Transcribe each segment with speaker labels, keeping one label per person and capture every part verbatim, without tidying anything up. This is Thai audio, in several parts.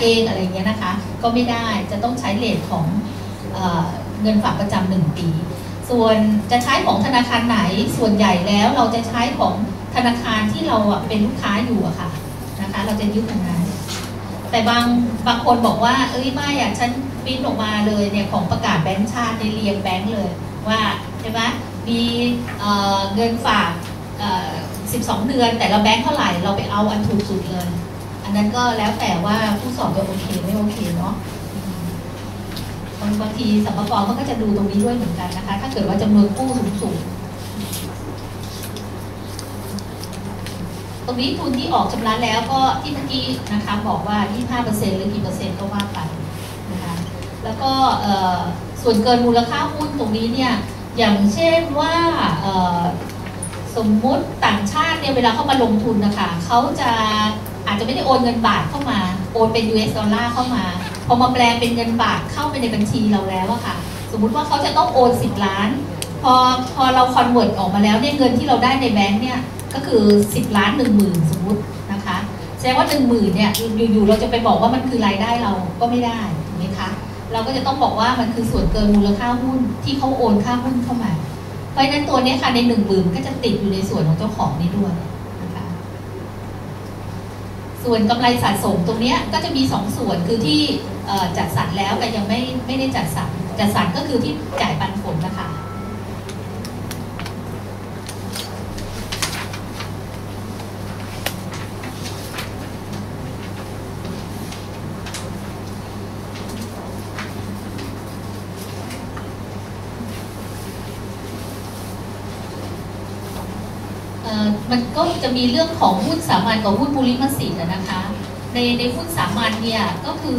Speaker 1: เองอะไรเงี้ยนะคะก็ไม่ได้จะต้องใช้เรทของเอ่อเงินฝากประจำหนึ่งปีส่วนจะใช้ของธนาคารไหนส่วนใหญ่แล้วเราจะใช้ของธนาคารที่เราเป็นลูกค้าอยู่อะค่ะนะคะเราจะยึดทางนั้นแต่บางบางคนบอกว่าเอ้ยไม่อะฉันปริ้นออกมาเลยเนี่ยของประกาศแบงก์ชาติในเรียงแบงก์เลยว่าใช่ไหมมีเอ่อเงินฝากเอ่อสิบสองเดือนแต่ละแบงก์เท่าไหร่เราไปเอาอันถูกสุดเลยอันนั้นก็แล้วแต่ว่าผู้สอบจะโอเคไม่โอเคเนาะบางทีสรรพากรเขาก็จะดูตรงนี้ด้วยเหมือนกันนะคะถ้าเกิดว่าจำนวนกู้สูงสูงตรงนี้ทุนที่ออกชำระแล้วก็ที่เมื่อกี้นะคะบอกว่า ยี่สิบห้าเปอร์เซ็นต์ หรือกี่เปอร์เซ็นต์ก็ว่าไปนะคะแล้วก็ส่วนเกินมูลค่าหุ้นตรงนี้เนี่ยอย่างเช่นว่าสมมุติต่างชาติเนี่ยเวลาเข้ามาลงทุนนะคะเขาจะอาจจะไม่ได้โอนเงินบาทเข้ามาโอนเป็น ยู เอส ดอลลาร์เข้ามาพอมาแปลเป็นเงินบาทเข้าไปในบัญชีเราแล้วอะค่ะสมมุติว่าเขาจะต้องโอนสิบล้านพอพอเราคอนเวิร์ตออกมาแล้วเนี่ยเงินที่เราได้ในแบงค์เนี่ยก็คือสิบล้านหนึ่งหมื่นสมมุตินะคะแสดงว่าหนึ่งหมื่นเนี่ยอยู่ๆเราจะไปบอกว่ามันคือรายได้เราก็ไม่ได้ถูกไหมคะเราก็จะต้องบอกว่ามันคือส่วนเกินมูลค่าหุ้นที่เขาโอนค่าหุ้นเข้ามาเพราะฉะนั้นตัวนี้ค่ะในหนึ่งหมื่นก็จะติดอยู่ในส่วนของเจ้าของนี้ด้วยนะคะส่วนกำไรสะสมตรงนี้ก็จะมีสองส่วนคือที่จัดสรรแล้วแต่ยังไม่ไม่ได้จัดสรรจัดสรรก็คือที่จ่ายปันผลนะคะมันก็จะมีเรื่องของหุ้นสามัญกับหุ้นมูลนิธินะคะในในหุ้นสามัญเนี่ยก็คือ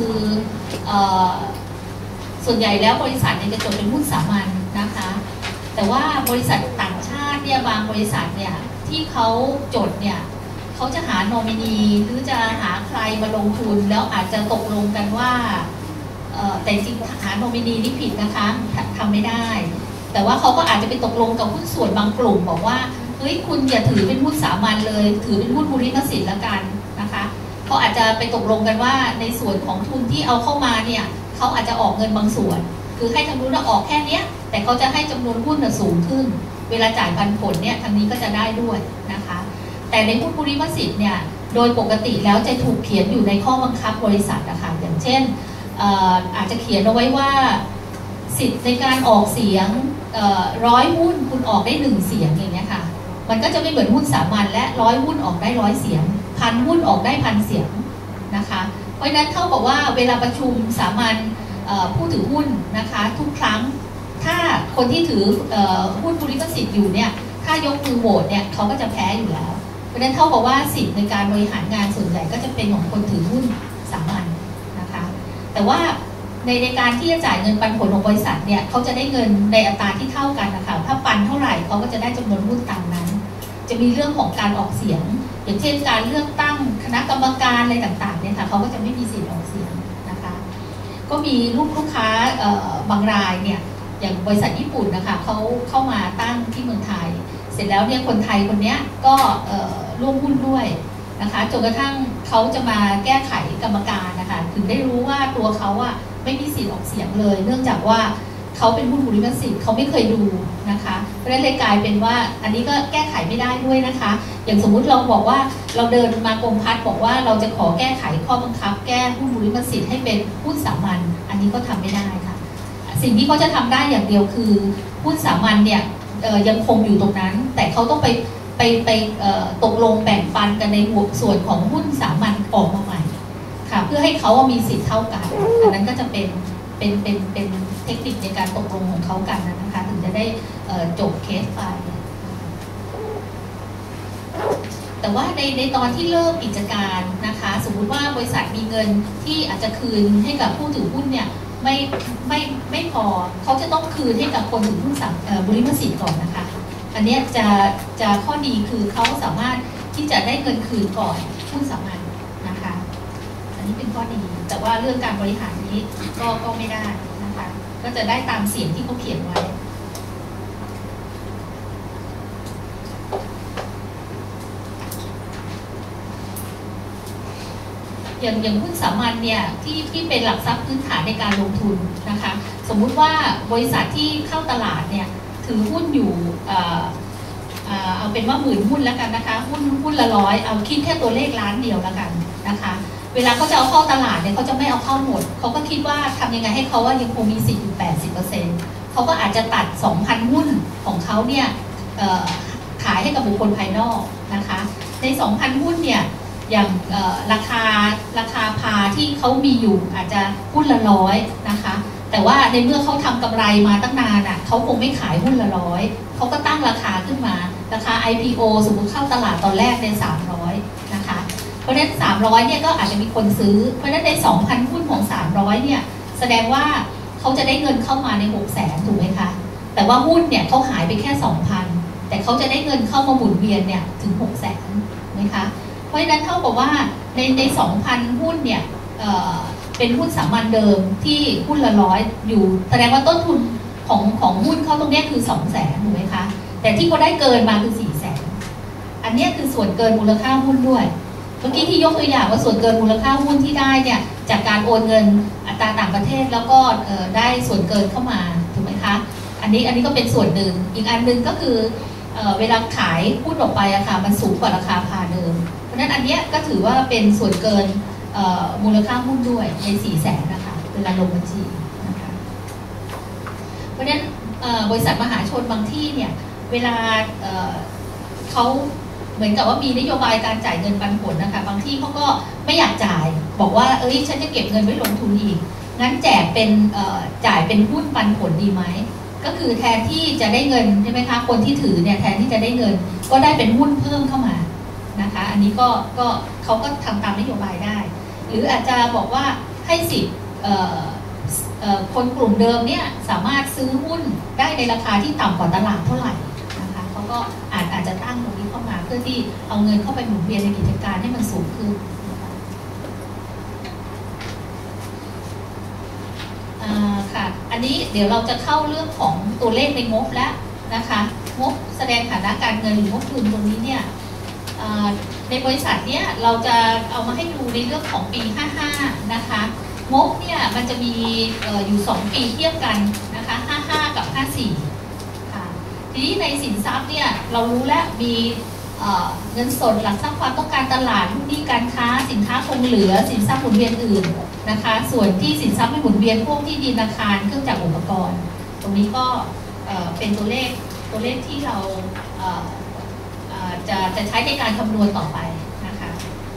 Speaker 1: ส่วนใหญ่แล้วบริษัทเนี่ยจะจดเป็นหุ้นสามัญนะคะแต่ว่าบริษัทต่างชาติเนี่ยบางบริษัทเนี่ยที่เขาจดเนี่ยเขาจะหาโนมินีหรือจะหาใครมาลงทุนแล้วอาจจะตกลงกันว่าแต่จริงหาโนมินีนี่ผิดนะคะทำไม่ได้แต่ว่าเขาก็อาจจะไปตกลงกับหุ้นส่วนบางกลุ่มบอกว่าเฮ้ยคุณอย่าถือเป็นหุ้นสามัญเลยถือเป็นหุ้นมูลนิธิละกันนะคะเขาอาจจะไปตกลงกันว่าในส่วนของทุนที่เอาเข้ามาเนี่ยเขาอาจจะออกเงินบางส่วนคือให้ทางนู้นออกแค่นี้แต่เขาจะให้จำนวนหุ้นสูงขึ้นเวลาจ่ายปันผลเนี่ยทางนี้ก็จะได้ด้วยนะคะแต่ในหุ้นมูลนิธิเนี่ยโดยปกติแล้วจะถูกเขียนอยู่ในข้อบังคับบริษัทนะคะอย่างเช่น อา, อาจจะเขียนเอาไว้ว่าสิทธิ์ในการออกเสียงร้อยหุ้นคุณออกได้หนึ่งเสียงอย่างเงี้ยค่ะมันก็จะไม่เหมือนหุ้นสามัญและร้อยหุ้นออกได้ร้อยเสียงพันหุ้นออกได้พันเสียงนะคะเพราะฉะนั้นเท่ากับว่าเวลาประชุมสามัญผู้ถือหุ้นนะคะทุกครั้งถ้าคนที่ถือหุ้นมูลนิธิอยู่เนี่ยถ้ายกมือโหวตเนี่ยเขาก็จะแพ้อยู่แล้วเพราะฉะนั้นเท่ากับว่าสิทธิ์ในการบริหารงานส่วนใหญ่ก็จะเป็นของคนถือหุ้นสามัญนะคะแต่ว่าในในการที่จะจ่ายเงินปันผลของบริษัทเนี่ยเขาจะได้เงินในอัตราที่เท่ากันนะคะถ้าปันเท่าไหร่เขาก็จะได้จำนวนหุ้นตามนั้นจะมีเรื่องของการออกเสียงอย่างเช่นการเลือกตั้งคณะกรรมการอะไรต่างๆเนี่ยค่ะเขาก็จะไม่มีสิทธิ์ออกเสียงนะคะก็มีลูกลูกค้าบางรายเนี่ยอย่างบริษัทญี่ปุ่นนะคะเขาเข้ามาตั้งที่เมืองไทยเสร็จแล้วเนี่ยคนไทยคนนี้ก็ร่วมหุ้นด้วยนะคะจนกระทั่งเขาจะมาแก้ไขกรรมการนะคะถึงได้รู้ว่าตัวเขาอะไม่มีสิทธิ์ออกเสียงเลยเนื่องจากว่าเขาเป็นผู้ถือลิขสิทธิ์เขาไม่เคยดูนะคะเพราะฉะนั้นเลยกลายเป็นว่าอันนี้ก็แก้ไขไม่ได้ด้วยนะคะอย่างสมมุติเราบอกว่าเราเดินมากรมพัฒน์บอกว่าเราจะขอแก้ไขข้อบังคับแก้ผู้ถือลิขสิทธิ์ให้เป็นหุ้นสามัญอันนี้ก็ทำไม่ได้ค่ะสิ่งที่เขาจะทำได้อย่างเดียวคือหุ้นสามัญเนี่ยยังคงอยู่ตรงนั้นแต่เขาต้องไปไปไปตกลงแบ่งปันกันในส่วนของหุ้นสามัญออกมาใหม่ค่ะเพื่อให้เขามีสิทธิ์เท่ากันอันนั้นก็จะเป็นเป็นเป็นเป็นเทคนิคในการตกลงของเขากันนะคะถึงจะได้จบเคสไปแต่ว่าในในตอนที่เริ่มกิจการนะคะสมมุติว่าบริษัทมีเงินที่อาจจะคืนให้กับผู้ถือหุ้นเนี่ยไม่ไม่ไม่พอเขาจะต้องคืนให้กับคนถือหุ้นบริษัทสิทธิ์ก่อนนะคะอันนี้จะจะข้อดีคือเขาสามารถที่จะได้เงินคืนก่อนหุ้นสามัญนะคะอันนี้เป็นข้อดีแต่ว่าเรื่องการบริหารนี้ก็ก็ไม่ได้นะคะก็จะได้ตามเสียงที่เขาเขียนไว้อย่างอย่างหุ้นสามัญเนี่ยที่ที่เป็นหลักทรัพย์พื้นฐานในการลงทุนนะคะสมมุติว่าบริษัทที่เข้าตลาดเนี่ยถือหุ้นอยู่เอาเป็นว่าหมื่นหุ้นแล้วกันนะคะหุ้นหุ้นละร้อยเอาคิดแค่ตัวเลขล้านเดียวแล้วกันนะคะเวลาเขาจะเอาเข้าตลาดเนี่ยเขาจะไม่เอาเข้าหมดเขาก็คิดว่าทำยังไงให้เขาว่ายังคงมีสิทธิ์อยู่ แปดสิบเปอร์เซ็นต์ เขาก็อาจจะตัด สองพัน หุ้นของเขาเนี่ยขายให้กับบุคคลภายนอกนะคะใน สองพัน หุ้นเนี่ยอย่างราคาราคาพาที่เขามีอยู่อาจจะหุ้นละร้อยนะคะแต่ว่าในเมื่อเขาทำกำไรมาตั้งนานอ่ะเขาคงไม่ขายหุ้นละร้อยเขาก็ตั้งราคาขึ้นมาราคา ไอ พี โอ สมมติเข้าตลาดตอนแรกในสามร้อยนะคะเพราะฉะนั้นสามร้อยเนี่ยก็อาจจะมีคนซื้อเพราะฉะนั้นใน สองพัน หุ้นของสามร้อยเนี่ยแสดงว่าเขาจะได้เงินเข้ามาใน หกแสน ถูกไหมคะแต่ว่าหุ้นเนี่ยเขาหายไปแค่ สองพัน แต่เขาจะได้เงินเข้ามาหมุนเวียนเนี่ยถึง หกแสน นะคะเพราะฉะนั้นเท่ากับว่าในใน สองพัน หุ้นเนี่ย เอ่อ เป็นหุ้นสามัญเดิมที่หุ้นละร้อยอยู่แสดงว่าต้นทุนของของหุ้นเขาตรงนี้คือ สองแสน ถูกไหมคะแต่ที่เขาได้เกินมาคือ สี่แสน อันนี้คือส่วนเกินมูลค่าหุ้นด้วยเมื่อกี้ที่ยกตัวอย่างว่าส่วนเกินมูลค่าหุ้นที่ได้เนี่ยจากการโอนเงินอัตราต่างประเทศแล้วก็ได้ส่วนเกินเข้ามาถูกไหมคะอันนี้อันนี้ก็เป็นส่วนหนึ่งอีกอันหนึ่งก็คือเอ่อเวลาขายหุ้นออกไปอะค่ะมันสูงกว่าราคาพาเดิมเพราะฉะนั้นอันนี้ก็ถือว่าเป็นส่วนเกินมูลค่าหุ้นด้วยใน สี่แสน นะคะเวลาลงบัญชีนะคะเพราะฉะนั้นบริษัทมหาชนบางที่เนี่ยเวลาเเขาเหมือนกับว่ามีนโยบายการจ่ายเงินปันผลนะคะบางที่เขาก็ไม่อยากจ่ายบอกว่าเอ้ยฉันจะเก็บเงินไว้ลงทุนอีกงั้นแจกเป็นจ่ายเป็นหุ้นปันผลดีไหมก็คือแทนที่จะได้เงินใช่ไหมคะคนที่ถือเนี่ยแทนที่จะได้เงินก็ได้เป็นหุ้นเพิ่มเข้ามานะคะอันนี้ก็ก็เขาก็ทำตามนโยบายได้หรืออาจจะบอกว่าให้สิทธิ์คนกลุ่มเดิมเนี่ยสามารถซื้อหุ้นได้ในราคาที่ต่ำกว่าตลาดเท่าไหร่นะคะเขาก็อาจอาจจะตั้งตรงนี้เข้ามาเพื่อที่เอาเงินเข้าไปหมุนเวียนในกิจการให้มันสูงขึ้นค่ะอันนี้เดี๋ยวเราจะเข้าเรื่องของตัวเลขในงบแล้วนะคะงบแสดงฐานะการเงินหรืองบทุนตรงนี้เนี่ยในบริษัทเนี้ยเราจะเอามาให้ดูในเรื่องของปีห้าห้านะคะงบเนี่ยมันจะมีอยู่สองปีเทียบกันนะคะห้าห้ากับห้าสี่ค่ะทีนี้ในสินทรัพย์เนี่ยเรารู้แล้วมีเงินสดหลักทรัพย์ความต้องการตลาดหุ้นการค้าสินค้าคงเหลือสินทรัพย์หมุนเวียนอื่นนะคะส่วนที่สินทรัพย์ไม่หมุนเวียนพวกที่ดินอาคารเครื่องจักรอุปกรณ์ตรงนี้ก็เป็นตัวเลขตัวเลขที่เราจะจะใช้ในการคำนวณต่อไปนะคะ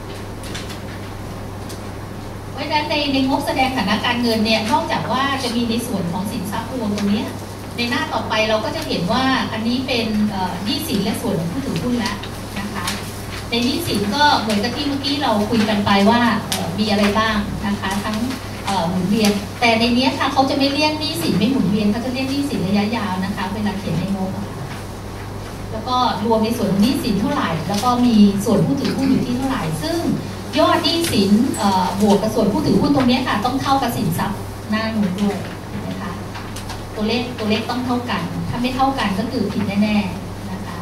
Speaker 1: เพราะฉะนั้นในในงบแสดงฐานะการเงินเนี่ยนอกจากว่าจะมีในส่วนของสินทรัพย์รวมตรงนี้ในหน้าต่อไปเราก็จะเห็นว่าอันนี้เป็นหนี้สินและส่วนของผู้ถือหุ้นแล้วนะคะในหนี้สินก็เหมือนกับที่เมื่อกี้เราคุยกันไปว่ามีอะไรบ้างนะคะทั้งหมุนเวียนแต่ในนี้ค่ะเขาจะไม่เรียกหนี้สินไม่หมุนเวียนเขาจะเรียกหนี้สินระยะยาวนะคะเวลาเขียนในงบแล้วก็รวมในส่วนของหนี้สินเท่าไหร่แล้วก็มีส่วนผู้ถือหุ้นอยู่ที่เท่าไหร่ซึ่งยอดหนี้สินบวกกับส่วนผู้ถือหุ้นตรงนี้ค่ะต้องเท่ากับสินทรัพย์หน้านู้นด้วยนะคะตัวเลขตัวเลขต้องเท่ากันถ้าไม่เท่ากันก็คือผิดแน่ๆนะคะ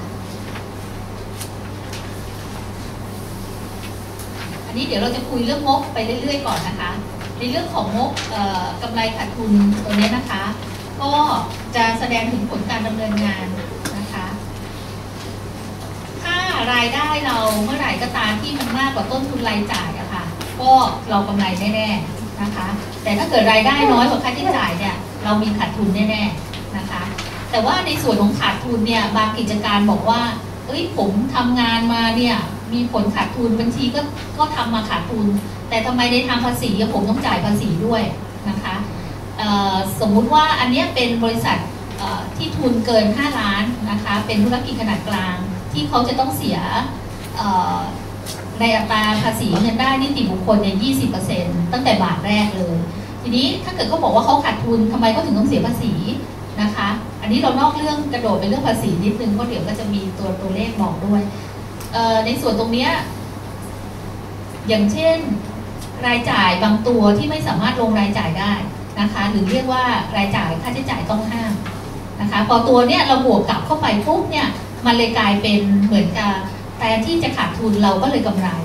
Speaker 1: อันนี้เดี๋ยวเราจะคุยเรื่องงบไปเรื่อยๆก่อนนะคะในเรื่องของงบกำไรขาดทุนตัวนี้นะคะก็จะแสดงถึงผลการดำเนินงานรายได้เราเมื่อไหร่ก็ตามที่มันมากกว่าต้นทุนรายจ่ายอะค่ะก็เรากำไรแน่ๆนะคะแต่ถ้าเกิดรายได้น้อยกว่าค่าใช้จ่ายเนี่ยเรามีขาดทุนแน่ๆนะคะแต่ว่าในส่วนของขาดทุนเนี่ยบางกิจการบอกว่าเอ้ยผมทำงานมาเนี่ยมีผลขาดทุนบัญชีก็ก็ทำมาขาดทุนแต่ทำไมในทางภาษีผมต้องจ่ายภาษีด้วยนะคะสมมุติว่าอันนี้เป็นบริษัทที่ทุนเกินห้าล้านนะคะเป็นธุรกิจขนาดกลางที่เขาจะต้องเสียในอัตราภาษีเงินได้นิติบุคคลเนี่ย ยี่สิบเปอร์เซ็นต์ ตั้งแต่บาทแรกเลยทีนี้ถ้าเกิดเขาบอกว่าเขาขาดทุนทำไมเขาถึงต้องเสียภาษีนะคะอันนี้เรานอกเรื่องกระโดดไปเรื่องภาษีนิดนึงเพราะเดี๋ยวก็จะมีตัวตัวเลขบอกด้วยในส่วนตรงนี้อย่างเช่นรายจ่ายบางตัวที่ไม่สามารถลงรายจ่ายได้นะคะหรือเรียกว่ารายจ่ายค่าใช้จ่ายต้องห้ามนะคะพอตัวเนี้ยเราบวกกลับเข้าไปปุ๊บเนี่ยมันเลยกลายเป็นเหมือนกับแทนที่จะขาดทุนเราก็เลยกำไร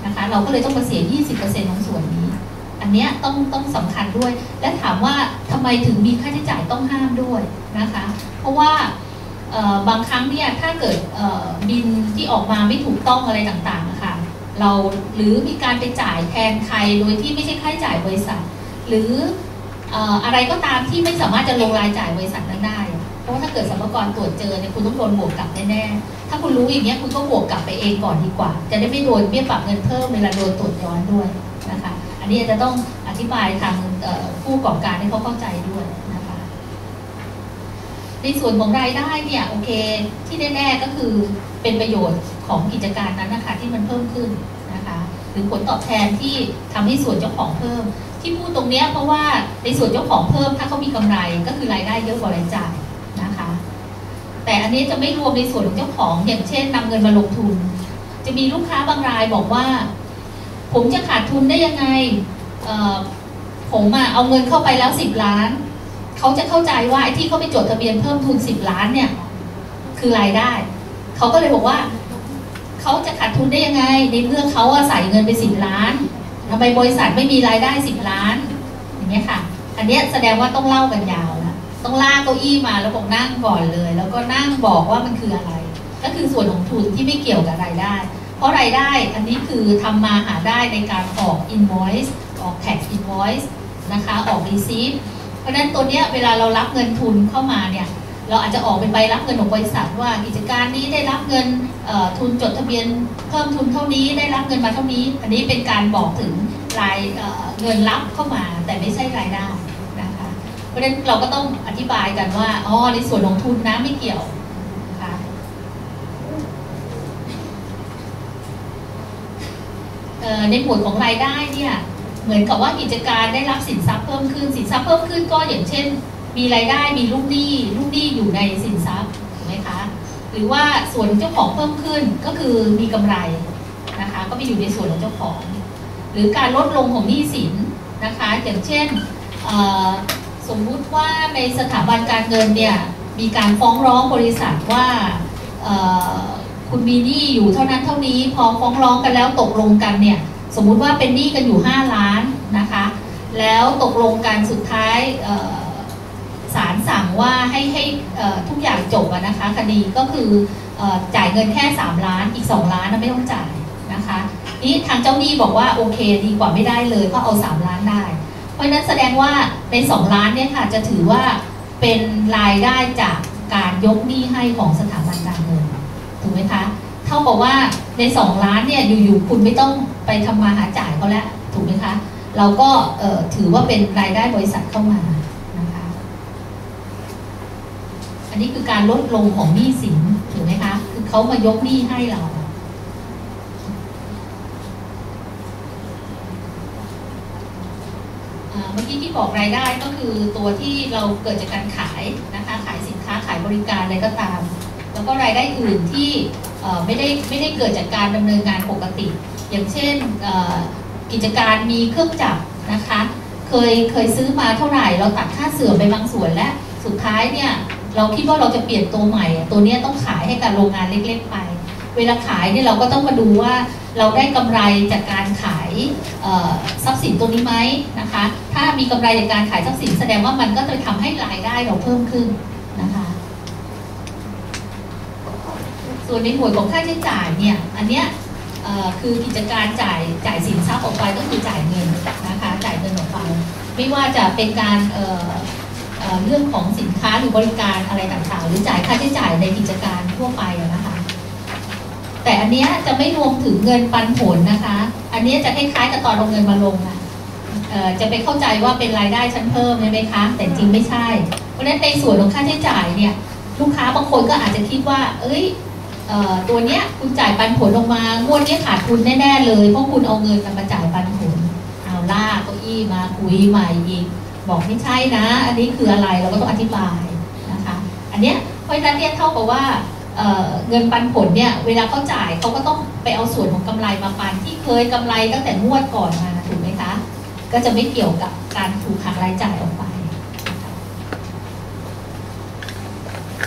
Speaker 1: นะคะเราก็เลยต้องมาเสีย ยี่สิบเปอร์เซ็นต์ ของส่วนนี้อันนี้ต้องต้องสำคัญด้วยและถามว่าทำไมถึงมีค่าใช้จ่ายต้องห้ามด้วยนะคะเพราะว่าบางครั้งเนี่ยถ้าเกิดบินที่ออกมาไม่ถูกต้องอะไรต่างๆค่ะเราหรือมีการไปจ่ายแทนใครโดยที่ไม่ใช่ค่าใช้จ่ายบริษัทหรืออะไรก็ตามที่ไม่สามารถจะลงรายจ่ายบริษัทนั้นได้เพราะว่าถ้าเกิดสรรพากรตรวจเจอเนี่ยคุณต้องโดนบวกกลับแน่ๆถ้าคุณรู้อย่างนี้คุณก็บวกกลับไปเองก่อนดีกว่าจะได้ไม่โดนเบี้ยปรับเงินเพิ่มเวลาโดนตรวจย้อนด้วยนะคะอันนี้จะต้องอธิบายทางผู้ประกอบการให้เขาเข้าใจด้วยนะคะในส่วนของรายได้เนี่ยโอเคที่แน่ๆก็คือเป็นประโยชน์ของกิจการนั้นนะคะที่มันเพิ่มขึ้นนะคะหรือผลตอบแทนที่ทำให้ส่วนเจ้าของเพิ่มที่พูดตรงนี้เพราะว่าในส่วนเจ้าของเพิ่มถ้าเขามีกำไรก็คือรายได้เยอะกว่ารายจ่ายนะคะแต่อันนี้จะไม่รวมในส่วนของเจ้าของอย่างเช่นนำเงินมาลงทุนจะมีลูกค้าบางรายบอกว่าผมจะขาดทุนได้ยังไงผมอะเอาเงินเข้าไปแล้วสิบล้านเขาจะเข้าใจว่าไอ้ที่เขาไปจดทะเบียนเพิ่มทุนสิบล้านเนี่ยคือรายได้เขาก็เลยบอกว่าเขาจะขาดทุนได้ยังไงในเมื่อเขาใส่เงินไปสิบล้านทำไมบริษัทไม่มีรายได้สิบล้านอย่างเงี้ยค่ะอันนี้แสดงว่าต้องเล่ากันยาวนะต้องลากเก้าอี้มาแล้วบอกนั่งก่อนเลยแล้วก็นั่งบอกว่ามันคืออะไรก็คือส่วนของทุนที่ไม่เกี่ยวกับรายได้เพราะรายได้อันนี้คือทำมาหาได้ในการออก invoice ออก tax invoice นะคะออก receipt เพราะฉะนั้นตัวเนี้ยเวลาเรารับเงินทุนเข้ามาเนี่ยเราอาจจะออกเป็นใบรับเงินของบริษัทว่ากิจการนี้ได้รับเงินทุนจดทะเบียนเพิ่มทุนเท่านี้ได้รับเงินมาเท่านี้อันนี้เป็นการบอกถึงรายเงินรับเข้ามาแต่ไม่ใช่รายได้นะคะเพราะฉะนั้นเราก็ต้องอธิบายกันว่าอ๋อในส่วนของทุนนะไม่เกี่ยวนะคะในหมวดของรายได้เนี่ยเหมือนกับว่ากิจการได้รับสินทรัพย์เพิ่มขึ้นสินทรัพย์เพิ่มขึ้นก็อย่างเช่นมีรายได้มีลูกหนี้ลูกหนี้อยู่ในสินทรัพย์ถูกไหมคะหรือว่าส่วนเจ้าของเพิ่มขึ้นก็คือมีกำไรนะคะก็ไปอยู่ในส่วนของเจ้าของหรือการลดลงของหนี้สินนะคะอย่างเช่นสมมุติว่าในสถาบันการเงินเนี่ยมีการฟ้องร้องบริษัทว่าคุณมีหนี้อยู่เท่านั้นเท่านี้พอฟ้องร้องกันแล้วตกลงกันเนี่ยสมมุติว่าเป็นหนี้กันอยู่ห้าล้านนะคะแล้วตกลงกันสุดท้ายศาลสั่งว่าให้ให้ทุกอย่างจบนะคะคดีก็คือจ่ายเงินแค่สามล้านอีกสองล้านไม่ต้องจ่ายนะคะนี่ทางเจ้าหนี้บอกว่าโอเคดีกว่าไม่ได้เลยก็เอาสามล้านได้เพราะฉะนั้นแสดงว่าในสองล้านเนี่ยค่ะจะถือว่าเป็นรายได้จากการยกหนี้ให้ของสถาบันการเงินถูกไหมคะเท่ากับว่าในสองล้านเนี่ยอยู่ๆคุณไม่ต้องไปทำมาหาจ่ายเขาแล้วถูกไหมคะเราก็ถือว่าเป็นรายได้บริษัทเข้ามาอันนี้คือการลดลงของหนี้สินถูกไหมคะคือเขามายกหนี้ให้เราเมื่อกี้ที่บอกรายได้ก็คือตัวที่เราเกิดจากการขายนะคะขายสินค้าขายบริการอะไรก็ตามแล้วก็รายได้อื่นที่ไม่ได้ไม่ได้เกิดจากการดำเนินงานปกติอย่างเช่นกิจการมีเครื่องจักรนะคะเคยเคยซื้อมาเท่าไหร่เราตัดค่าเสื่อมไปบางส่วนและสุดท้ายเนี่ยเราคิดว่าเราจะเปลี่ยนตัวใหม่ตัวนี้ต้องขายให้กับโรงงานเล็กๆไปเวลาขายเนี่ยเราก็ต้องมาดูว่าเราได้กำไรจากการขายทรัพย์สินตัวนี้ไหมนะคะถ้ามีกำไรจากการขายทรัพย์สินแสดงว่ามันก็จะทำให้รายได้เราเพิ่มขึ้นนะคะส่วนในหมวดของค่าใช้จ่ายเนี่ยอันเนี้ยคือกิจการจ่ายจ่ายสินทรัพย์ออกไปก็คือจ่ายเงินนะคะจ่ายเงินออกไปไม่ว่าจะเป็นการเรื่องของสินค้าหรือบริการอะไรต่างๆหรือจ่ายค่าใช้จ่ายในกิจการทั่วไปนะคะแต่อันนี้จะไม่รวมถึงเงินปันผลนะคะอันนี้จะคล้ายๆกับตอนเอาเงินมาลงอ่ะจะไปเข้าใจว่าเป็นรายได้ชั้นเพิ่มใช่ไหมคะแต่จริงไม่ใช่เพราะฉะนั้นในส่วนของค่าใช้จ่ายเนี่ยลูกค้าบางคนก็อาจจะคิดว่าเอ้ยตัวเนี้ยคุณจ่ายปันผลลงมางวดนี้ขาดทุนแน่ๆเลยเพราะคุณเอาเงินมาจ่ายปันผลเอาล่าเก้าอี้มาคุยใหม่อีกบอกไม่ใช่นะอันนี้คืออะไรเราก็ต้องอธิบายนะคะอันเนี้ยเพราะฉะนั้นเนี่ยเท่ากับว่า เ, เงินปันผลเนี่ยเวลาเขาจ่ายเขาก็ต้องไปเอาส่วนของกำไรมาปันที่เคยกำไรตั้งแต่งวดก่อนมาถูกไหมคะก็จะไม่เกี่ยวกับการถูกหักรายจ่ายออกไป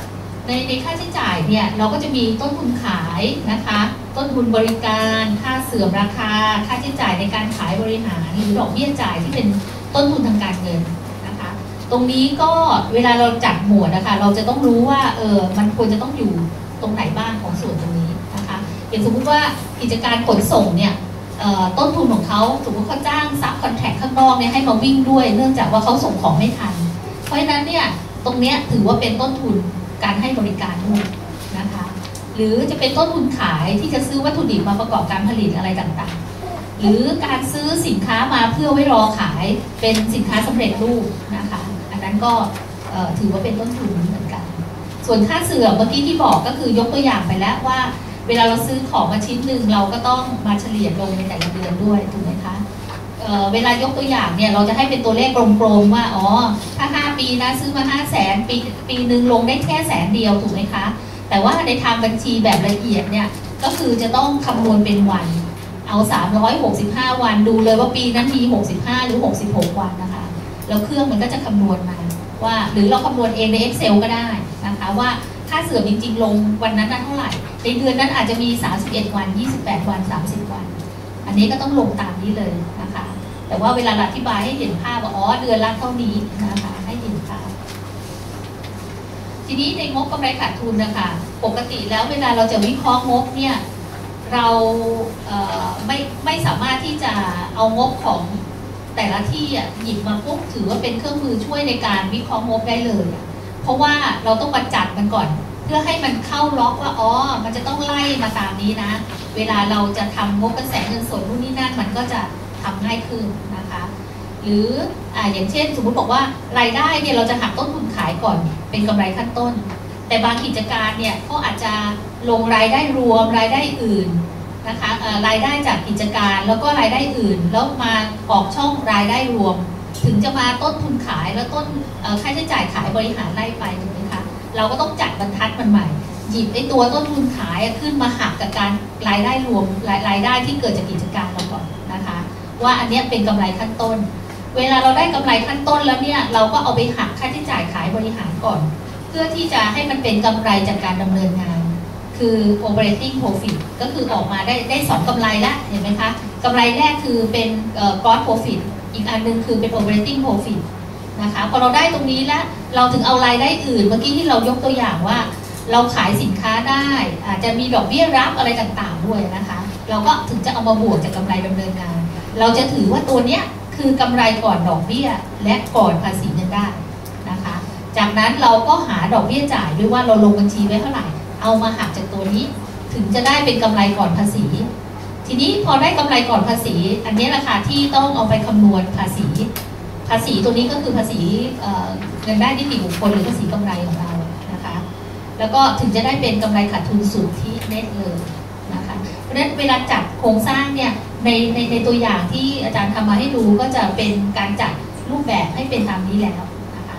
Speaker 1: ในในค่าใช้จ่ายเนี่ยเราก็จะมีต้นทุนขายนะคะต้นทุนบริการค่าเสื่อมราคาค่าใช้จ่ายในการขายบริหารหรือดอกเบี้ยจ่ายที่เป็นต้นทุนทางการเงินนะคะตรงนี้ก็เวลาเราจัดหมวดนะคะเราจะต้องรู้ว่าเออมันควรจะต้องอยู่ตรงไหนบ้างของส่วนตรงนี้นะคะอย่างสมมุติว่ากิจการขนส่งเนี่ยต้นทุนของเขาสมมติเขาจ้างซับคอนแทคข้างนอกเนี่ยให้มาวิ่งด้วยเนื่องจากว่าเขาส่งของไม่ทันเพราะฉะนั้นเนี่ยตรงนี้ถือว่าเป็นต้นทุนการให้บริการด้วยนะคะหรือจะเป็นต้นทุนขายที่จะซื้อวัตถุดิบมาประกอบการผลิตอะไรต่างๆหรือการซื้อสินค้ามาเพื่อไว้รอขายเป็นสินค้าสำเร็จรูปนะคะอันนั้นก็ถือว่าเป็นต้นทุนเหมือนกันส่วนค่าเสื่อมเมื่อกี้ที่บอกก็คือยกตัวอย่างไปแล้วว่าเวลาเราซื้อของมาชิ้นหนึ่งเราก็ต้องมาเฉลี่ยลงในแต่ละเดือนด้วยถูกไหมคะ เ, เวลายกตัวอย่างเนี่ยเราจะให้เป็นตัวเลขกลมๆว่าอ๋อถ้าห้าปีนะซื้อมาห้าแสนปีปีหนึ่งลงได้แค่แสนเดียวถูกไหมคะแต่ว่าในทางบัญชีแบบละเอียดเนี่ยก็คือจะต้องคำนวณเป็นวันเอาสามร้อยหกสิบห้าวันดูเลยว่าปีนั้นมีหกสิบห้าหรือหกสิบหกวันนะคะแล้วเครื่องมันก็จะคำนวณมาว่าหรือเราคำนวณเองใน Excel ก็ได้นะคะว่าค่าเสื่อมจริงๆลงวันนั้นเท่าไหร่ในเดือนนั้นอาจจะมีสามสิบเอ็ดวันยี่สิบแปดวันสามสิบวันอันนี้ก็ต้องลงตามนี้เลยนะคะแต่ว่าเวลาอธิบายให้เห็นภาพว่าอ๋อเดือนละเท่านี้นะคะให้เห็นภาพทีนี้ในงบกำไรขาดทุนนะคะปกติแล้วเวลาเราจะวิเคราะห์งบเนี่ยเราเอ่อไม่ไม่สามารถที่จะเอางบของแต่ละที่หยิบมาปุ๊บถือว่าเป็นเครื่องมือช่วยในการวิเคราะห์งบได้เลยเพราะว่าเราต้องมาจัดมันก่อนเพื่อให้มันเข้าล็อกว่าอ๋อมันจะต้องไล่มาตามนี้นะเวลาเราจะทำงบกระแสเงินสดนู่นนี่นั่นมันก็จะทำง่ายขึ้นนะคะหรืออ่าอย่างเช่นสมมติบอกว่ารายได้เนี่ยเราจะหักต้นทุนขายก่อนเป็นกำไรขั้นต้นแต่บางกิจการเนี่ยก็อาจจะลงรายได้รวมรายได้อื่นนะคะรายได้จากกิจการแล้วก็รายได้อื่นแล้วมาออกช่องรายได้รวมถึงจะมาต้นทุนขายแล้วต้นค่าใช้จ่ายขายบริหารไล่ไปถูกไหมคะเราก็ต้องจัดบรรทัดมันใหม่หยิบไอ้ตัวต้นทุนขายขึ้นมาหักกับการรายได้รวมรายได้ที่เกิดจากกิจการเราก่อนนะคะว่าอันนี้เป็นกำไรขั้นต้นเวลาเราได้กำไรขั้นต้นแล้วเนี่ยเราก็เอาไปหักค่าใช้จ่ายขายบริหารก่อนเพื่อที่จะให้มันเป็นกำไรจากการดำเนินงานคือ operating profit ก็คือออกมาได้ได้สองกำไรแล้วเห็นไหมคะกำไรแรกคือเป็น gross profit อีกอันนึงคือเป็น operating profit นะคะพอเราได้ตรงนี้แล้วเราถึงเอารายได้อื่นเมื่อกี้ที่เรายกตัวอย่างว่าเราขายสินค้าได้อาจจะมีดอกเบี้ยรับอะไรต่างๆด้วยนะคะเราก็ถึงจะเอามาบวกจากกำไรดำเนินงานเราจะถือว่าตัวเนี้ยคือกำไรก่อนดอกเบี้ยและก่อนภาษีเงินได้นะคะจากนั้นเราก็หาดอกเบี้ยจ่ายด้วยว่าเราลงบัญชีไว้เท่าไหร่เอามาหักจากตัวนี้ถึงจะได้เป็นกำไรก่อนภาษีทีนี้พอได้กำไรก่อนภาษีอันนี้แหละค่ะที่ต้องเอาไปคำนวณภาษีภาษีตัวนี้ก็คือภาษีเงินได้นิติบุคคลหรือภาษีกำไรของเรานะคะแล้วก็ถึงจะได้เป็นกำไรขาดทุนสุทธิเน็ตเลยนะคะเพราะฉะนั้นเวลาจัดโครงสร้างเนี่ยในในในตัวอย่างที่อาจารย์ทำมาให้ดูก็จะเป็นการจัดรูปแบบให้เป็นตามนี้แล้วนะคะ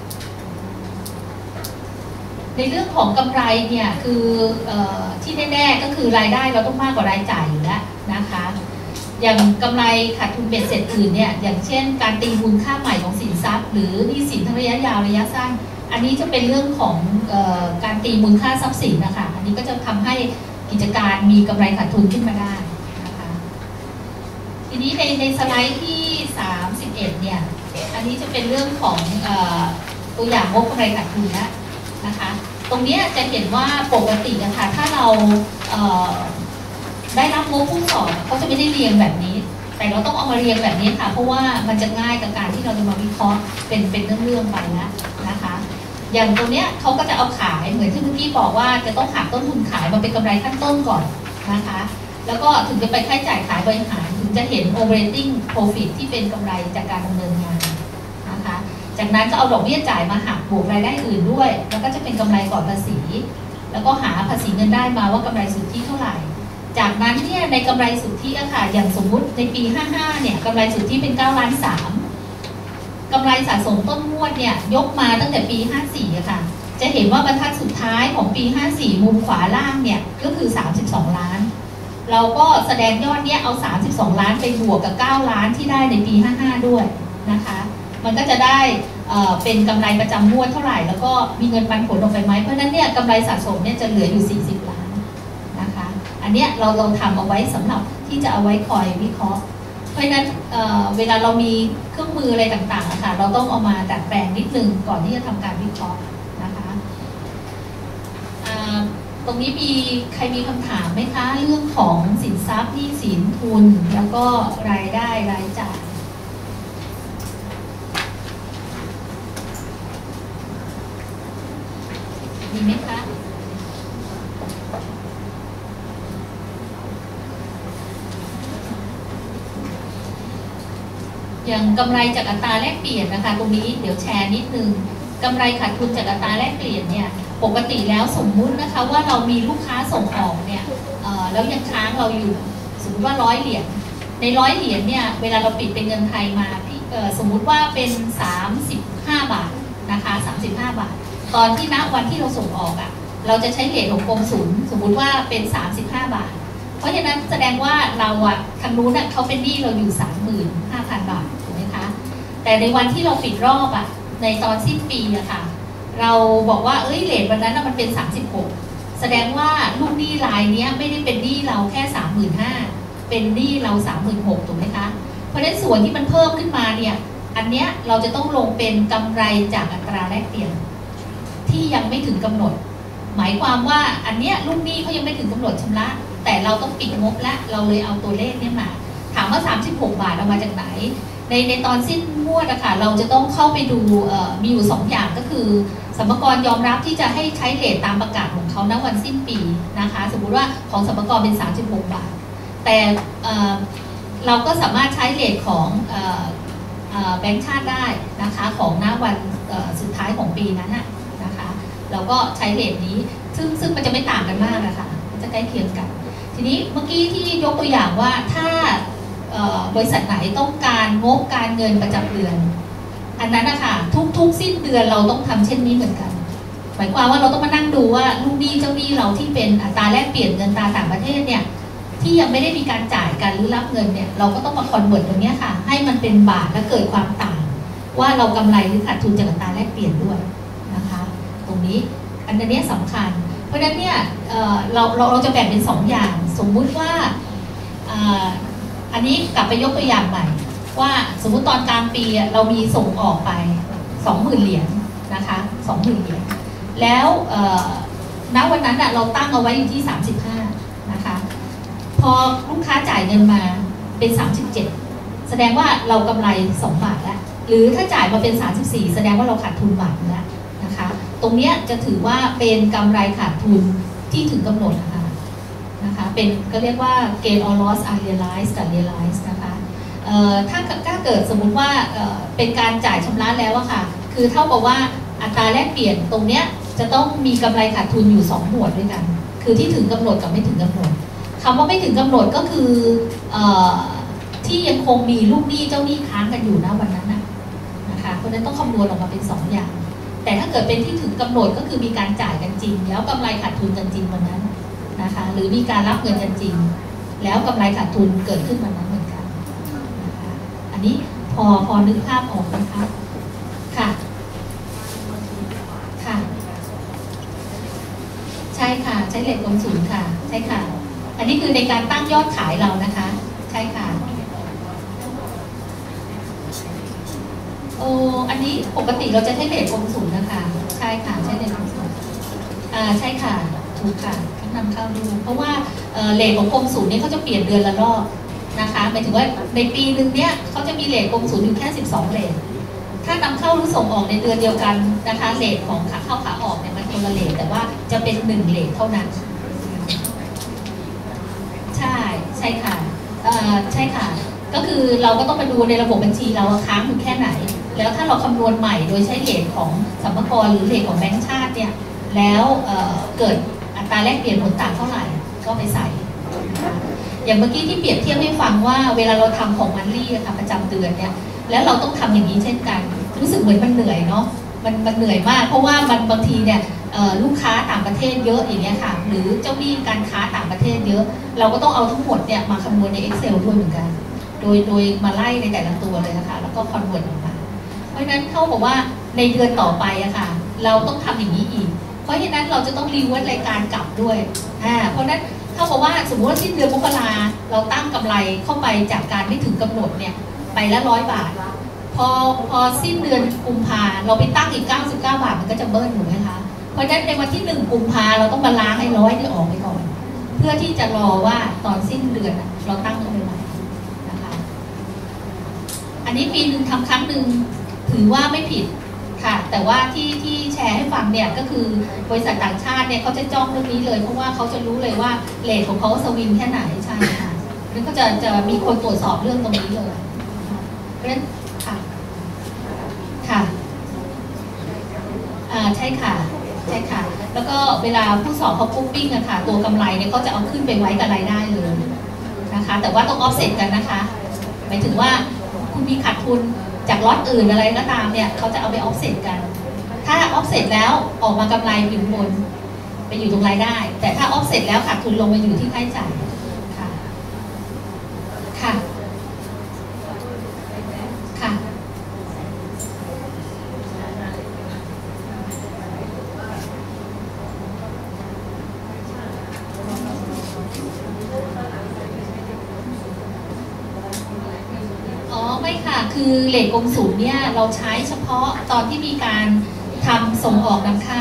Speaker 1: ในเรื่องของกำไรเนี่ยคือเอ่อที่แน่ๆก็คือรายได้เราต้องมากกว่ารายจ่ายอยู่แล้วนะคะอย่างกำไรขาดทุนเบ็ดเสร็จอื่นเนี่ยอย่างเช่นการตีมูลค่าใหม่ของสินทรัพย์หรือหนี้สินทั้งระยะยาวระยะสั้นอันนี้จะเป็นเรื่องของเอ่อการตีมูลค่าทรัพย์สินนะคะอันนี้ก็จะทำให้กิจการมีกำไรขาดทุนขึ้นมาได้นะคะทีนี้ในในสไลด์ที่สามสิบเอ็ดเนี่ยอันนี้จะเป็นเรื่องของเอ่อตัวอย่างงบกำไรขาดทุนแล้วนะคะตรงนี้จะเห็นว่าปกตินะคะถ้าเราเอ่อได้รับงบผู้สอบเขาจะไม่ได้เรียงแบบนี้แต่เราต้องเอามาเรียงแบบนี้ค่ะเพราะว่ามันจะง่ายกับการที่เราจะมาวิเคราะห์เป็นเป็นเรื่องๆไปแล้วนะคะอย่างตรงเนี้ยเขาก็จะเอาขายเหมือนที่เมื่อกี้บอกว่าจะต้องหักต้นทุนขายมาเป็นกำไรขั้นต้นก่อนนะคะแล้วก็ถึงจะไปค่าใช้จ่ายขายบริหารถึงจะเห็น operating profit ที่เป็นกำไรจากการดำเนินงานนะคะจากนั้นก็เอาดอกเบี้ยจ่ายมาหักบวกรายได้อื่นด้วยแล้วก็จะเป็นกำไรก่อนภาษีแล้วก็หาภาษีเงินได้มาว่ากำไรสุทธิเท่าไหร่จากนั้นเนี่ยในกำไรสุทธิอะค่ะอย่างสมมุติในปีห้าห้าเนี่ยกำไรสุทธิเป็นเก้าล้านสามกำไรสะสมต้นงวดเนี่ยยกมาตั้งแต่ปีห้าสี่อะค่ะจะเห็นว่าบรรทัดสุดท้ายของปีห้าสี่มุมขวาล่างเนี่ยก็คือสามสิบสองล้านเราก็แสดงยอดเนี้ยเอาสามสิบสองล้านไปบวกกับเก้าล้านที่ได้ในปีห้าห้าด้วยนะคะมันก็จะได้เป็นกำไรประจำงวดเท่าไหร่แล้วก็มีเงินปันผลออกไปไหมเพราะฉะนั้นเนี่ยกำไรสะสมเนี่ยจะเหลืออยู่สี่สิบล้านนะคะอันเนี้ยเราเราทำเอาไว้สำหรับที่จะเอาไว้คอยวิเคราะห์เพราะฉะนั้น เ, เวลาเรามีเครื่องมืออะไรต่างๆค่ะเราต้องเอามาดัดแปลงนิดนึงก่อนที่จะทำการวิเคราะห์นะคะตรงนี้มีใครมีคำถามไหมคะเรื่องของสินทรัพย์หนี้สินทุนแล้วก็รายได้รายจ่ายมีไหมคะอย่างกำไรจากอัตราแลกเปลี่ยนนะคะตรงนี้เดี๋ยวแชร์นิดนึงกำไรขาดทุนจากอัตราแลกเปลี่ยนเนี่ยปกติแล้วสมมุตินะคะว่าเรามีลูกค้าส่งออกเนี่ยแล้วยังค้างเราอยู่สมมติว่าร้อยเหรียญในร้อยเหรียญเนี่ยเวลาเราปิดเป็นเงินไทยมาสมมุติว่าเป็นสามสิบห้าบาทนะคะสามสิบห้าบาทตอนที่ณวันที่เราส่งออกอ่ะเราจะใช้เรทของกรมศุลสมมุติว่าเป็นสามสิบห้าบาทเพราะฉะนั้นแสดงว่าเราอ่ะทางนู้นอ่ะเขาเป็นหนี้เราอยู่ สามหมื่นห้าพัน บาทถูกไหมคะแต่ในวันที่เราปิดรอบอ่ะในตอนสิ้นปีอะค่ะเราบอกว่าเอ้ยเรทวันนั้นมันเป็นสามสิบหกแสดงว่าลูกหนี้รายนี้ไม่ได้เป็นหนี้เราแค่ สามหมื่นห้าพัน เป็นหนี้เรา สามหมื่นหกพัน ถูกไหมคะเพราะฉะนั้นส่วนที่มันเพิ่มขึ้นมาเนี่ยอันเนี้ยเราจะต้องลงเป็นกำไรจากอัตราแลกเปลี่ยนที่ยังไม่ถึงกำหนดหมายความว่าอันเนี้ยลูกหนี้เขายังไม่ถึงกำหนดชำระแต่เราต้องปิดงบและเราเลยเอาตัวเลขเนี่ยมาถามว่าสามสิบหกบาทเอามาจากไหนในในตอนสิ้นงวดอะค่ะเราจะต้องเข้าไปดูมีอยู่สองอย่างก็คือสรรพากรยอมรับที่จะให้ใช้เรทตามประกาศของเขาณวันสิ้นปีนะคะสมมุติว่าของสรรพากรเป็นสามสิบหกบาทแต่เราก็สามารถใช้เรทของแบงก์ชาติได้นะคะของณวันสุดท้ายของปีนั้นนะคะเราก็ใช้เรทนี้ซึ่งซึ่งมันจะไม่ต่างกันมากนะคะมันจะใกล้เคียงกันทีนี้เมื่อกี้ที่ยกตัวอย่างว่าถ้าบริษัทไหนต้องการงบการเงินประจำเดือนอันนั้นนะคะทุกๆสิ้นเดือนเราต้องทำเช่นนี้เหมือนกันหมายความว่าเราต้องมานั่งดูว่าลูกหนี้เจ้าหนี้เราที่เป็นอัตราแลกเปลี่ยนเงินตราต่างประเทศเนี่ยที่ยังไม่ได้มีการจ่ายกันหรือรับเงินเนี่ยเราก็ต้องมาคอนเวิร์ตตรงนี้ค่ะให้มันเป็นบาทและเกิดความต่างว่าเรากำไรหรือขาดทุนจากอัตราแลกเปลี่ยนด้วยนะคะตรงนี้อันนี้สำคัญเพราะฉะนั้นเนี่ยเราเราเราจะแบ่งเป็นสองอย่างสมมุติว่าอันนี้กลับไปยกตัวอย่างใหม่ว่าสมมุติตอนกลางปีเรามีส่งออกไป สองหมื่น เหรียญนะคะ สองหมื่น เหรียญแล้วณวันนั้นเราตั้งเอาไว้อยู่ที่สามสิบห้านะคะพอลูกค้าจ่ายเงินมาเป็นสามสิบเจ็ดแสดงว่าเรากำไรสองบาทแล้วหรือถ้าจ่ายมาเป็นสามสิบสี่แสดงว่าเราขาดทุนบาทแล้วนะคะตรงนี้จะถือว่าเป็นกำไรขาดทุนที่ถึงกำหนดนะคะนะคะเป็นก็เรียกว่า gain or loss unrealized กับ realized นะคะถ้าถ้าเกิดสมมุติว่าเป็นการจ่ายชำระแล้วอะค่ะคือเท่ากับว่าอัตราแลกเปลี่ยนตรงเนี้ยจะต้องมีกำไรขาดทุนอยู่สองหมวดด้วยกันคือที่ถึงกำหนดกับไม่ถึงกำหนดคำว่าไม่ถึงกำหนดก็คือที่ยังคงมีลูกหนี้เจ้าหนี้ค้างกันอยู่ณวันนั้นนะคะเพราะฉะนั้นต้องคำนวณออกมาเป็นสองอย่างแต่ถ้าเกิดเป็นที่ถึงกำหนดก็คือมีการจ่ายกันจริงแล้วกำไรขาดทุนกันจริงวันนั้นนะคะหรือมีการรับเงินกันจริงแล้วกำไรขาดทุนเกิดขึ้นวันนั้นเหมือนกันนะคะอันนี้พอพอนึกภาพออกไหมคะค่ะค่ะใช่ค่ะใช้เลทกรมศุลค่ะใช่ค่ะอันนี้คือในการตั้งยอดขายเรานะคะใช่ค่ะโอ้อันนี้ปกติเราจะใช้เลทกรมศุลนะคะใช่ค่ะใช้เลทกรมศุลอ่าใช่ค่ะถูกค่ะต้องนำเข้าดูเพราะว่าเลทของกรมศุลเนี่ยเขาจะเปลี่ยนเดือนละรอบนะคะหมายถึงว่าในปีหนึ่งเนี่ยเขาจะมีเลทกรมศุลอยู่แค่สิบสองเลทถ้านำเข้าหรือส่งออกในเดือนเดียวกันนะคะเลทของขาเข้าขาออกเนี่ยมันคนละเลทแต่ว่าจะเป็นหนึ่งเลทเท่านั้นใช่ใช่ค่ะใช่ค่ะก็คือเราก็ต้องมาดูในระบบบัญชีเราค้างอยู่แค่ไหนแล้วถ้าเราคำนวณใหม่โดยใช้เลทของสรรพากรหรือเลทของแบงก์ชาติเนี่ยแล้วเกิดอัตราแลกเปลี่ยนผลต่างเท่าไหร่ก็ไปใส่อย่างเมื่อกี้ที่เปรียบเทียบให้ฟังว่าเวลาเราทำของมันลี่ค่ะประจำเดือนเนี่ยแล้วเราต้องทำอย่างนี้เช่นกันรู้สึกเหมือนมันเหนื่อยเนาะมันมันเหนื่อยมากเพราะว่ามันบางทีเนี่ยลูกค้าต่างประเทศเยอะอย่างเงี้ยค่ะหรือเจ้าหนี้การค้าต่างประเทศเยอะเราก็ต้องเอาทั้งหมดเนี่ยมาคำนวณใน Excel ด้วยเหมือนกันโดยโดยมาไล่ในแต่ละตัวเลยนะคะแล้วก็คอนเวิร์ตออกมาเพราะฉะนั้นเขาบอกว่าในเดือนต่อไปอะค่ะเราต้องทำอย่างนี้อีกเพราะฉะนั้นเราจะต้องรีเวิร์สรายการกลับด้วยอ่าเพราะนั้นเท่ากับว่าสมมติว่าสิ้นเดือนมกราเราตั้งกำไรเข้าไปจากการไม่ถึงกำหนดเนี่ยไปละร้อยบาทพอพอสิ้นเดือนกุมภาเราไปตั้งอีกเก้าสิบเก้าบาทมันก็จะเบิ้ลถูกไหมคะเพราะฉะนั้นในวันที่หนึ่งกุมภาเราต้องมาล้างไอ้ร้อยที่ออกไปก่อนเพื่อที่จะรอว่าตอนสิ้นเดือนเราตั้งเข้าไปใหม่นะคะอันนี้ปีหนึ่งทำครั้งหนึ่งถือว่าไม่ผิดค่ะแต่ว่าที่ที่แชร์ให้ฟังเนี่ยก็คือบริษัทต่างชาติเนี่ยเขาจะจ้องเรื่องนี้เลยเพราะว่าเขาจะรู้เลยว่าเรทของเขาสวิงแค่ไหนใช่ค่ะแล้วก็จะจะมีคนตรวจสอบเรื่องตรงนี้เลยเพราะฉะนั้นค่ะค่ะอ่าใช่ค่ะใช่ค่ะแล้วก็เวลาผู้สอบเขาปุ๊บปิ้งอะค่ะตัวกำไรเนี่ยเขาจะเอาขึ้นไปไว้กับรายได้เลยนะคะแต่ว่าต้องออฟเซ็ตกันนะคะหมายถึงว่าคุณมีขาดทุนจากล็อตอื่นอะไรก็ตามเนี่ยเขาจะเอาไปออฟเซ็ตกันถ้าออฟเซ็ตแล้วออกมากำไรอยู่บนไปอยู่ตรงรายได้แต่ถ้าออฟเซ็ตแล้วขาดทุนลงมาอยู่ที่ค่าใช้จ่ายค่ะค่ะค่ะไม่ค่ะคือเรทกงสุลเนี่ยเราใช้เฉพาะตอนที่มีการทำส่งออกนำเข้า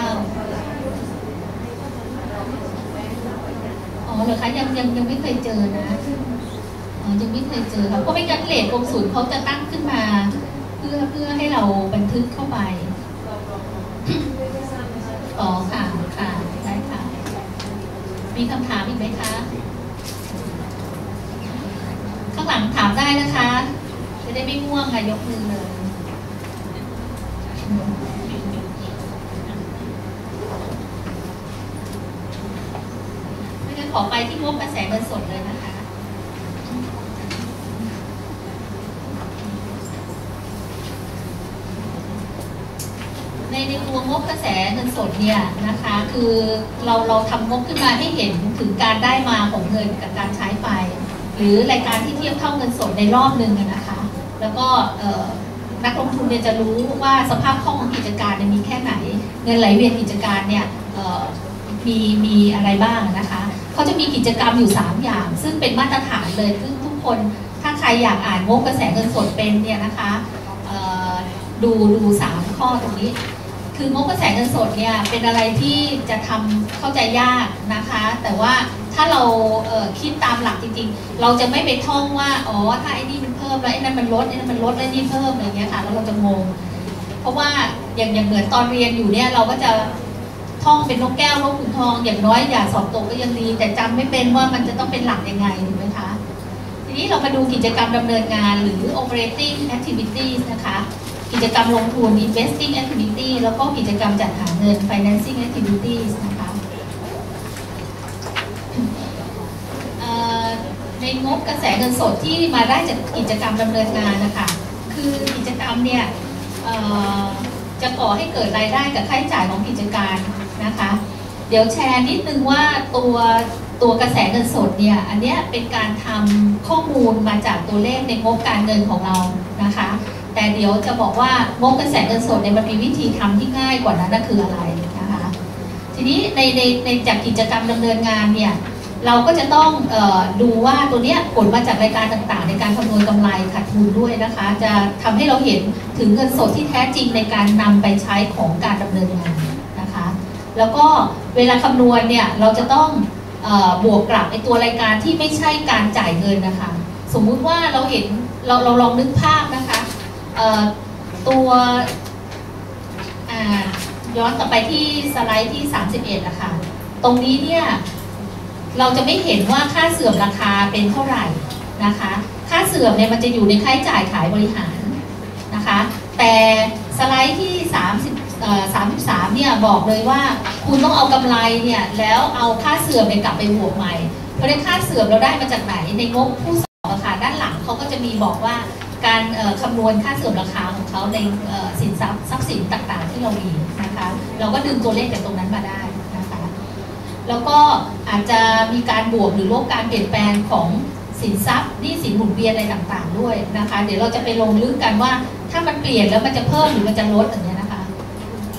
Speaker 1: อ๋อเหรอคะยังยังยังไม่เคยเจอนะอ๋อยังไม่เคยเจอค่ะเพราะไม่งั้นเรทกงสุลเขาจะตั้งขึ้นมาเพื่อเพื่อให้เราบันทึกเข้าไปอ๋อค่ะค่ะได้ค่ะมีคำถามอีกไหมคะข้างหลังถามได้นะคะจะได้ไม่ง่วงค่ะยกมือเลยไม่งั้นขอไปที่งบกระแสเงินสดเลยนะคะในในตัวงบกระแสเงินสดเนี่ยนะคะคือเราเราทำงบขึ้นมาให้เห็นถึงการได้มาของเงินกับการใช้ไปหรือรายการที่เทียบเท่าเงินสดในรอบหนึ่งนะคะแล้วก็นักลงทุนเนี่ยจะรู้ว่าสภาพคล่องของกิจการเนี่ยมีแค่ไหนเงินไหลเวียนกิจการเนี่ยมีมีอะไรบ้างนะคะเขาจะมีกิจกรรมอยู่สามอย่างซึ่งเป็นมาตรฐานเลยซึ่งทุกคนถ้าใครอยากอ่านงบกระแสเงินสดเป็นเนี่ยนะคะดูดูสามข้อตรงนี้คืองบกระแสเงินสดเนี่ยเป็นอะไรที่จะทำเข้าใจยากนะคะแต่ว่าถ้าเราเคิดตามหลักจริงๆเราจะไม่ไปท่องว่าอ๋อถ้าไอ้นี่มันเพิ่มแล้วไอ้นั่นมันลดไอ้นั่นมันลดแล้วนี่เพิ่มอะไรเงี้ยค่ะแล้วเราจะงงเพราะว่าอย่างอย่างเหมือนตอนเรียนอยู่เนี่ยเราก็จะท่องเป็นนกแก้วนกขุนทองอย่างน้อยอย่าสอบตกก็ยังดีแต่จำไม่เป็นว่ามันจะต้องเป็นหลักยังไงถูกไหมคะทีนี้เรามาดูกิจกรรมดำเนินงานหรือ operating activities นะคะกิจกรรมลงทุน investing activity แล้วก็กิจกรรมจัดหาเงิน financing activities นะคะในงบกระแสเงินสดที่มาได้จากกิจกรรมดำเนินงานนะคะคือกิจกรรมเนี่ยจะก่อให้เกิดรายได้กับค่าใช้จ่ายของกิจการนะคะเดี๋ยวแชร์นิดนึงว่าตัวตัวกระแสเงินสดเนี่ยอันนี้เป็นการทำข้อมูลมาจากตัวเลขในงบการเงินของเรานะคะแต่เดี๋ยวจะบอกว่างบกระแสเงินสดเนี่ยมันมีวิธีทำที่ง่ายกว่านั้นนั่นคืออะไรนะคะทีนี้ในในในจากกิจกรรมดำเนินงานเนี่ยเราก็จะต้องเออดูว่าตัวเนี้ยผลมาจากรายการต่างๆในการคำนวณกำไรขาดทุนด้วยนะคะจะทำให้เราเห็นถึงเงินสดที่แท้จริงในการนำไปใช้ของการดำเนินงานนะคะแล้วก็เวลาคำนวณเนี่ยเราจะต้องเออบวกกลับในตัวรายการที่ไม่ใช่การจ่ายเงินนะคะสมมุติว่าเราเห็นเราเราลองนึกภาพนะคะตัวย้อนกลับไปที่สไลด์ที่สามสิบเอ็ดนะคะตรงนี้เนี่ยเราจะไม่เห็นว่าค่าเสื่อมราคาเป็นเท่าไหร่นะคะค่าเสื่อมเนี่ยมันจะอยู่ในค่าใช้จ่ายขายบริหารนะคะแต่สไลด์ที่สามสิบ สามสิบสามเนี่ยบอกเลยว่าคุณต้องเอากำไรเนี่ยแล้วเอาค่าเสื่อมไปกลับไปบวกใหม่เพราะในค่าเสื่อมเราได้มาจากไหนในงบผู้สอบราคาด้านหลังเขาก็จะมีบอกว่าการคำนวณค่าเสื่อมราคาของเขาในสินทรัพย์ทรัพย์สินต่างๆที่เรามีนะคะเราก็ดึงตัวเลขจากตรงนั้นมาได้นะคะแล้วก็อาจจะมีการบวกหรือลบการเปลี่ยนแปลงของสินทรัพย์หนี้สินหมุนเวียนอะไรต่างๆด้วยนะคะเดี๋ยวเราจะไปลงลึกกันว่าถ้ามันเปลี่ยนแล้วมันจะเพิ่มหรือมันจะลดอย่างเงี้ยนะคะ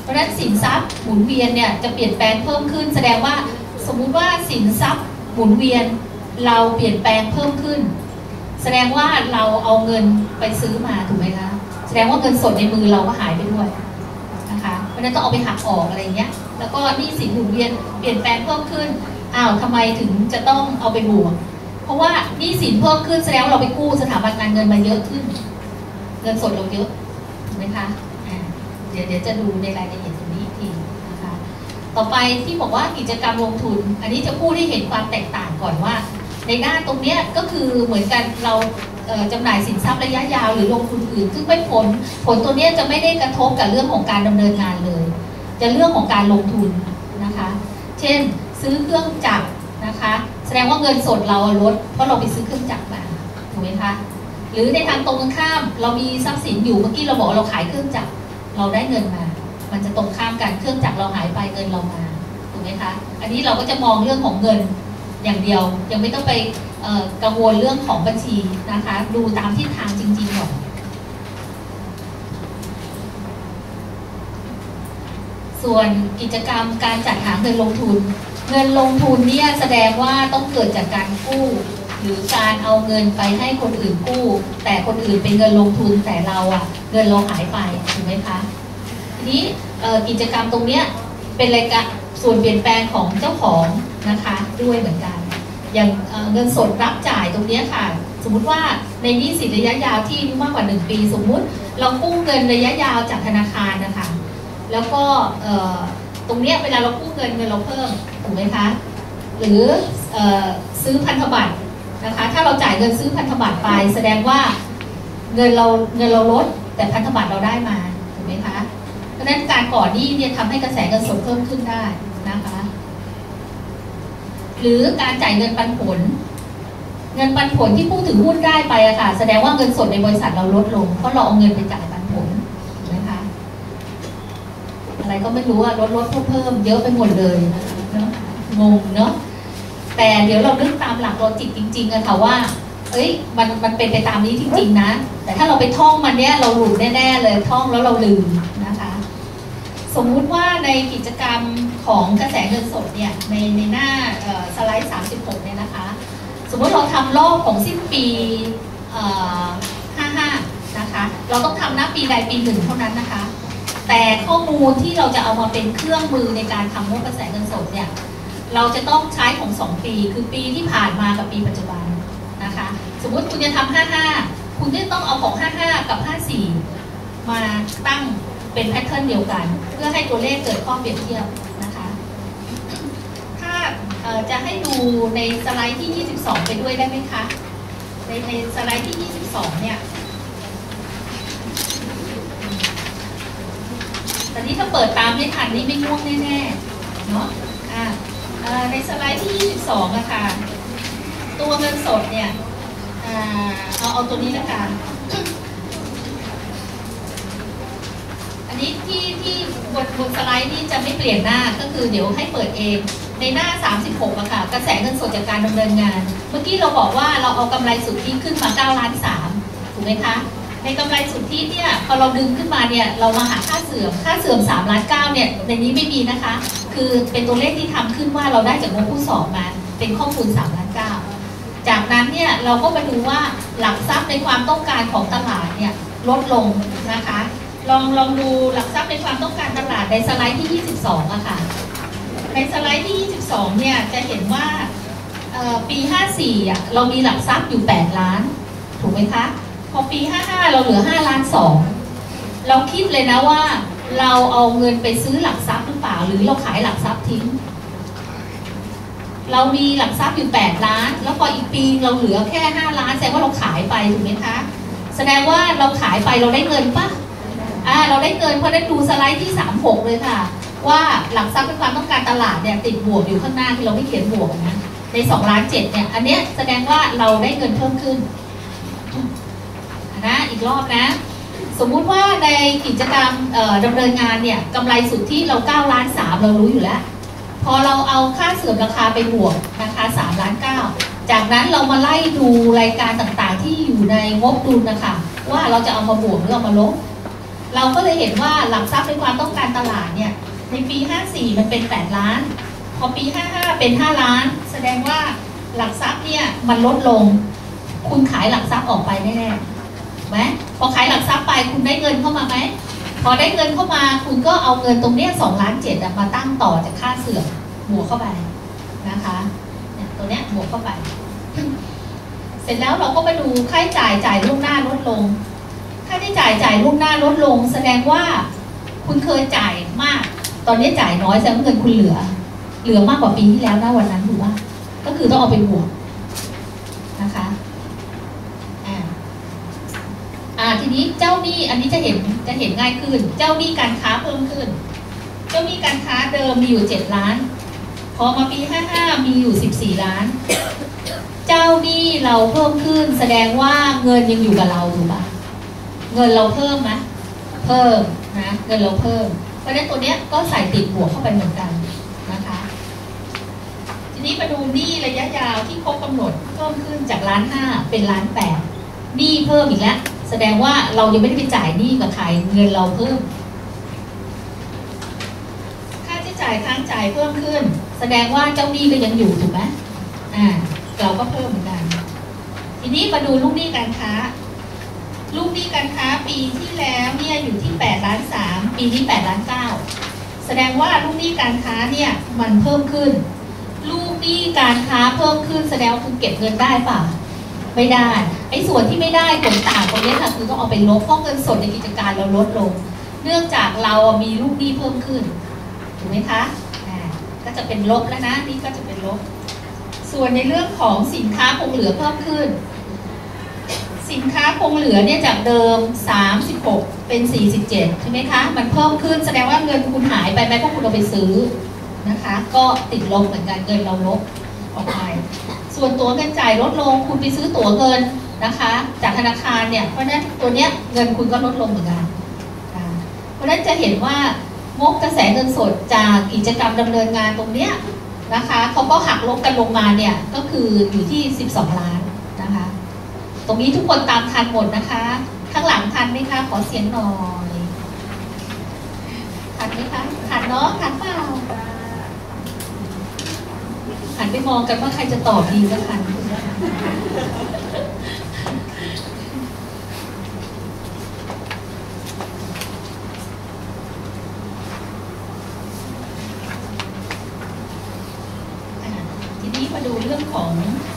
Speaker 1: เพราะฉะนั้นสินทรัพย์หมุนเวียนเนี่ยจะเปลี่ยนแปลงเพิ่มขึ้นแสดงว่าสมมุติว่าสินทรัพย์หมุนเวียนเราเปลี่ยนแปลงเพิ่มขึ้นแสดงว่าเราเอาเงินไปซื้อมาถูกไหมคะแสดงว่าเงินสดในมือเราก็หายไปด้วยนะคะเพราะฉะนั้นต้องเอาไปหักออกอะไรเงี้ยแล้วก็หนี้สินหมุนเวียนเปลี่ยนแปลงเพิ่มขึ้นอ้าวทำไมถึงจะต้องเอาไปบวกเพราะว่าหนี้สินเพิ่มขึ้นแสดงว่าเราไปกู้สถาบันการเงินมาเยอะขึ้นเงินสดเราเยอะถูกไหมคะเดี๋ยวเดี๋ยวจะดูในรายละเอียดตรงนี้อีกทีนะคะต่อไปที่บอกว่ากิจกรรมลงทุนอันนี้จะพูดให้เห็นความแตกต่างก่อนว่าในด้านตรงนี้ก็คือเหมือนกันเราจำหน่ายสินทรัพย์ระยะยาวหรือลงทุนอื่นซึ่งไม่ผลผลตัวนี้จะไม่ได้กระทบกับเรื่องของการดำเนินงานเลยจะเรื่องของการลงทุนนะคะเช่นซื้อเครื่องจักรนะคะแสดงว่าเงินสดเราลดเพราะเราไปซื้อเครื่องจักรมาถูกไหมคะหรือในทางตรงกันข้ามเรามีทรัพย์สินอยู่เมื่อกี้เราบอกเราขายเครื่องจักรเราได้เงินมามันจะตรงข้ามกันเครื่องจักรเราหายไปเงินเรามาถูกไหมคะอันนี้เราก็จะมองเรื่องของเงินอย่างเดียวยังไม่ต้องไปกังวลเรื่องของบัญชีนะคะดูตามทิศทางจริงๆก่อนส่วนกิจกรรมการจัดหาเงินลงทุนเงินลงทุนเนี่ยแสดงว่าต้องเกิดจากการกู้หรือการเอาเงินไปให้คนอื่นกู้แต่คนอื่นเป็นเงินลงทุนแต่เราอะเงินเราหายไปถูกไหมคะทีนี้กิจกรรมตรงเนี้ยเป็นรายการส่วนเปลี่ยนแปลงของเจ้าของนะคะด้วยเหมือนกันอย่างเงินสดรับจ่ายตรงนี้ค่ะสมมุติว่าในหนี้สินระยะยาวที่อายุมากกว่าหนึ่งปีสมมุติเรากู้เงินระยะยาวจากธนาคารนะคะแล้วก็ตรงนี้เวลาเรากู้เงินเงินเราเพิ่มถูกไหมคะหรือซื้อพันธบัตรนะคะถ้าเราจ่ายเงินซื้อพันธบัตรไปแสดงว่าเงินเราเงินเราลดแต่พันธบัตรเราได้มาถูกไหมคะเพราะฉะนั้นการก่อหนี้เนี่ยทำให้กระแสเงินสดเพิ่มขึ้นได้นะคะหรือการจ่ายเงินปันผลเงินปันผลที่ผู้ถือหุ้นได้ไปอะค่ะแสดงว่าเงินสดในบริษัทเราลดลงเพราะเราเอาเงินไปจ่ายปันผลถูกไหมคะอะไรก็ไม่รู้อะลดลดเพิ่มเพิ่มเยอะไปหมดเลยเนาะงงเนาะแต่เดี๋ยวเรานึกตามหลักโลจิกจริงๆอะค่ะว่าเอ้ยมันมันเป็นไปตามนี้จริงๆนะแต่ถ้าเราไปท่องมันเนี้ยเราหลุดแน่ๆเลยท่องแล้วเราลืมนะคะสมมุติว่าในกิจกรรมของกระแสเงินสดเนี่ยในในหน้าสไลด์สามสิบหกเนี่ยนะคะสมมติเราทำรอบของสิ้นปีห้าห้านะคะเราต้องทำหน้าปีใดปีหนึ่งเท่านั้นนะคะแต่ข้อมูลที่เราจะเอามาเป็นเครื่องมือในการทำงบกระแสเงินสดเนี่ยเราจะต้องใช้ของสองปีคือปีที่ผ่านมากับปีปัจจุบันนะคะสมมติคุณจะทำห้าห้าคุณจะต้องเอาของห้าห้ากับห้าสี่มาตั้งเป็นแพทเทิร์นเดียวกันเพื่อให้ตัวเลขเกิดข้อเปรียบเทียบนะคะถ้าจะให้ดูในสไลด์ที่ยี่สิบสองไปด้วยได้ไหมคะในในสไลด์ที่ยี่สิบสองเนี่ยตอนนี้ถ้าเปิดตามไม่ทันนี่ไม่ง่วงแน่ๆเนาะอ่าในสไลด์ที่ยี่สิบสองอะค่ะตัวเงินสดเนี่ยเอาเอาตัวนี้ละกันอันนี้ที่ที่บนบนสไลด์นี่จะไม่เปลี่ยนหน้าก็คือเดี๋ยวให้เปิดเองในหน้าสามสิบหกอะค่ะกระแสเงินสดจากการดำเนินงานเมื่อกี้เราบอกว่าเราเอากำไรสุทธิขึ้นมาเก้าล้านสามถูกไหมคะในกำไรสุทธิเนี่ยพอเราดึงขึ้นมาเนี่ยเรามาหาค่าเสื่อมค่าเสื่อมสามล้านเก้าเนี่ยในนี้ไม่มีนะคะคือเป็นตัวเลขที่ทำขึ้นว่าเราได้จากงบผู้สอบมาเป็นข้อมูลสามล้านเก้าจากนั้นเนี่ยเราก็มาดูว่าหลักทรัพย์ในความต้องการของตลาดเนี่ยลดลงนะคะลองลองดูหลักทรัพย์ในความต้องการตลาดในสไลด์ที่ยี่สิบสองอะค่ะในสไลด์ที่ยี่สิบสองเนี่ยจะเห็นว่าปีห้าสี่อะเรามีหลักทรัพย์อยู่แปดล้านถูกไหมคะพอปีห้าห้าเราเหลือห้าล้านสองเราคิดเลยนะว่าเราเอาเงินไปซื้อหลักทรัพย์หรือเปล่าหรือเราขายหลักทรัพย์ทิ้งเรามีหลักทรัพย์อยู่แปดล้านแล้วพออีกปีเราเหลือแค่ห้าล้านแสดงว่าเราขายไปถูกไหมคะแสดงว่าเราขายไปเราได้เงินปะอ่าเราได้เงินเพราะได้ดูสไลด์ที่สามสิบหกเลยค่ะว่าหลักทรัพย์เป็นความต้องการตลาดเนี่ยติดบวกอยู่ข้างหน้าที่เราไม่เขียนบวกนะในสองล้านเจ็ดเนี่ยอันเนี้ยแสดงว่าเราได้เงินเพิ่มขึ้นนะอีกรอบนะสมมุติว่าในกิจกรรมดำเนินงานเนี่ยกำไรสุทธิเราเก้าล้านสามเรารู้อยู่แล้วพอเราเอาค่าเสื่อมราคาไปบวกนะคะสามล้านเก้าจากนั้นเรามาไล่ดูรายการต่างๆที่อยู่ในงบดุลนะคะว่าเราจะเอามาบวกหรือเอามาลบเราก็เลยเห็นว่าหลักทรัพย์ในความต้องการตลาดเนี่ยในปีห้าสี่มันเป็นแปดล้านพอปีห้าห้าเป็นห้าล้านแสดงว่าหลักทรัพย์เนี่ยมันลดลงคุณขายหลักทรัพย์ออกไปแน่ๆไหมพอขายหลักทรัพย์ไปคุณได้เงินเข้ามาไหมพอได้เงินเข้ามาคุณก็เอาเงินตรงเนี้ยสองล้านเจ็ดมาตั้งต่อจากค่าเสื่อมบวกเข้าไปนะคะเนี่ยตัวเนี้ยบวกเข้าไปเสร็จแล้วเราก็มาดูค่าใช้จ่ายจ่ายล่วงหน้าลดลงค่าใช้จ่ายจ่ายล่วงหน้าลดลงแสดงว่าคุณเคยจ่ายมากตอนนี้จ่ายน้อยแสดงว่าเงินคุณเหลือเหลือมากกว่าปีที่แล้วนะวันนั้นถูกป่ะก็คือต้องเอาไปบวกนะคะอ่าอ่าทีนี้เจ้าหนี้อันนี้จะเห็นจะเห็นง่ายขึ้นเจ้าหนี้การค้าเพิ่มขึ้นเจ้าหนี้การค้าเดิมมีอยู่เจ็ดล้านพอมาปีห้าห้ามีอยู่สิบสี่ล้านเจ้าหนี้เราเพิ่มขึ้นแสดงว่าเงินยังอยู่กับเราถูกป่ะเงินเราเพิ่มไหมเพิ่มนะเงินเราเพิ่มเพราะฉะนั้นตัวเนี้ยก็ใส่ติดบวกเข้าไปเหมือนกันนะคะทีนี้มาดูหนี้ระยะยาวที่ครบกำหนดเพิ่มขึ้นจากล้านห้าเป็นล้านแปดหนี้เพิ่มอีกแล้วแสดงว่าเรายังไม่ได้ไปจ่ายหนี้กับใครเงินเราเพิ่มค่าใช้จ่ายค้างจ่ายเพิ่มขึ้นแสดงว่าเจ้าหนี้ก็ยังอยู่ถูกไหมอ่าเราก็เพิ่มเหมือนกันทีนี้มาดูลูกหนี้การค้าลูกหนี้การค้าปีที่แล้วเนี่ยอยู่ที่แปดล้านสามปีนี้แปดล้านเก้าแสดงว่าลูกหนี้การค้าเนี่ยมันเพิ่มขึ้นลูกหนี้การค้าเพิ่มขึ้นแสดงว่าคุณเก็บเงินได้ป่ะไม่ได้ไอ้ส่วนที่ไม่ได้ผลต่างตรงนี้ค่ะคือต้องเอาไปลบเพราะเงินสดในกิจการเราลดลงเนื่องจากเรามีลูกหนี้เพิ่มขึ้นถูกไหมคะอ่าก็จะเป็นลบแล้วนะนี่ก็จะเป็นลบส่วนในเรื่องของสินค้าคงเหลือเพิ่มขึ้นสินค้าคงเหลือเนี่ยจากเดิมสามสิบหกเป็นสี่สิบเจ็ดใช่ไหมคะมันเพิ่มขึ้นแสดงว่าเงินคุณหายไปไหมเพราะคุณเอาไปซื้อนะคะก็ติดลบเหมือนกันเงินเราลบออกไปส่วนตัวเงินจ่ายลดลงคุณไปซื้อตั๋วเงินนะคะจากธนาคารเนี่ยเพราะนั้นตัวเนี้ยเงินคุณก็ลดลงเหมือนกันเพราะนั้นจะเห็นว่างบกระแสเงินสดจากกิจกรรมดำเนินงานตรงเนี้ยนะคะเขาก็หักลบกันลงมาเนี่ยก็คืออยู่ที่สิบสองล้านนะคะตรงนี้ทุกคนตามทันหมดนะคะข้างหลังทันไหมคะขอเสียงหน่อยทันไหมคะทันเนาะทันเปล่าหันไปมองกันว่าใครจะตอบดีก็ทันทีนี้มาดูเรื่องของ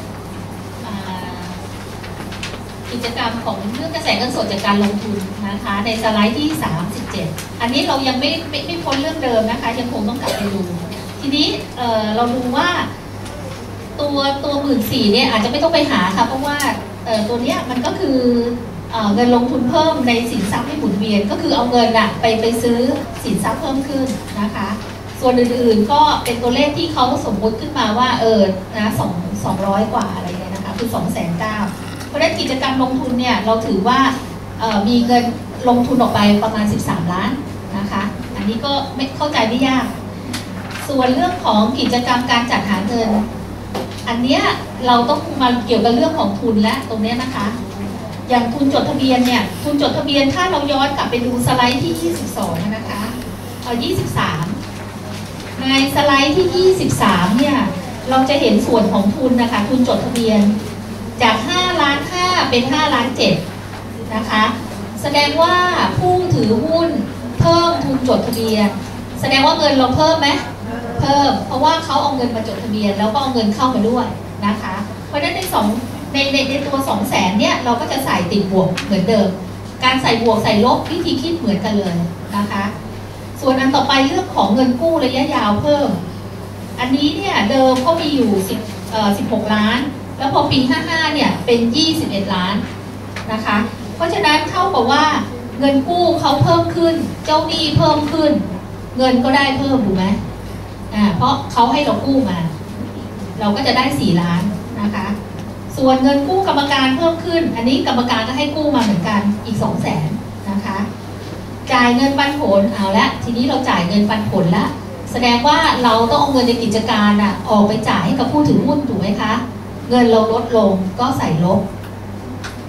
Speaker 1: กิจกรรมของเรื่องกระแสเงินสดจากการลงทุนนะคะในสไลด์ที่สามสิบเจ็ดอันนี้เรายังไม่ไม่ไม่พ้นเรื่องเดิมนะคะยังคงต้องกลับไปดูทีนี้เอ่อเราดูว่าตัวตัวหมื่นสี่เนี่ยอาจจะไม่ต้องไปหาค่ะเพราะว่าเอ่อตัวเนี้ยมันก็คือเอ่อเงินลงทุนเพิ่มในสินทรัพย์ให้หมุนเวียนก็คือเอาเงินอะไปไปซื้อสินทรัพย์เพิ่มขึ้นนะคะส่วนอื่นๆก็เป็นตัวเลขที่เขาสมมติขึ้นมาว่าเออนะสองสองร้อยกว่าอะไรเนี่ยนะคะคือสองแสนเก้าเพราะฉะนั้นกิจกรรมลงทุนเนี่ยเราถือว่ามีเงินลงทุนออกไปประมาณสิบสามล้านนะคะอันนี้ก็ไม่เข้าใจไม่ยากส่วนเรื่องของกิจกรรมการจัดหาเงินอันเนี้ยเราต้องมาเกี่ยวกับเรื่องของทุนและตรงนี้นะคะอย่างทุนจดทะเบียนเนี่ยทุนจดทะเบียนถ้าเราย้อนกลับไปดูสไลด์ที่ยี่สิบสองนะคะเอายี่สิบสามในสไลด์ที่ยี่สิบสามเนี่ยเราจะเห็นส่วนของทุนนะคะทุนจดทะเบียนจากห้าล้านห้าเป็นห้าล้านเจ็ดนะคะแสดงว่าผู้ถือหุ้นเพิ่มทุนจดทะเบียนแสดงว่าเงินเราเพิ่มไหมเพิ่มเพราะว่าเขาเอาเงินมาจดทะเบียนแล้วก็เอาเงินเข้ามาด้วยนะคะเพราะฉะนั้นในสองในในในตัวสองแสนเนี่ยเราก็จะใส่ติดบวกเหมือนเดิมการใส่บวกใส่ลบวิธีคิดเหมือนกันเลยนะคะส่วนอันต่อไปเรื่องของเงินกู้ระยะยาวเพิ่มอันนี้เนี่ยเดิมเขามีอยู่สิบเอ่อสิบหกล้านแล้วพอปีห้าห้าเนี่ยเป็นยี่สิบเอ็ดล้านนะคะเพราะฉะนั้นเท่ากับว่าเงินกู้เขาเพิ่มขึ้นเจ้าหนี้เพิ่มขึ้นเงินก็ได้เพิ่มถูกไหมอ่าเพราะเขาให้เรากู้มาเราก็จะได้สี่ล้านนะคะส่วนเงินกู้กรรมการเพิ่มขึ้นอันนี้กรรมการก็ให้กู้มาเหมือนกันอีกสองแสนนะคะจ่ายเงินปันผลเอาละทีนี้เราจ่ายเงินปันผลละแสดงว่าเราต้องเอาเงินในกิจการอ่ะออกไปจ่ายให้กับผู้ถือหุ้นถูกไหมคะเงินเราลดลงก็ใส่ลบเพราะฉะนั้น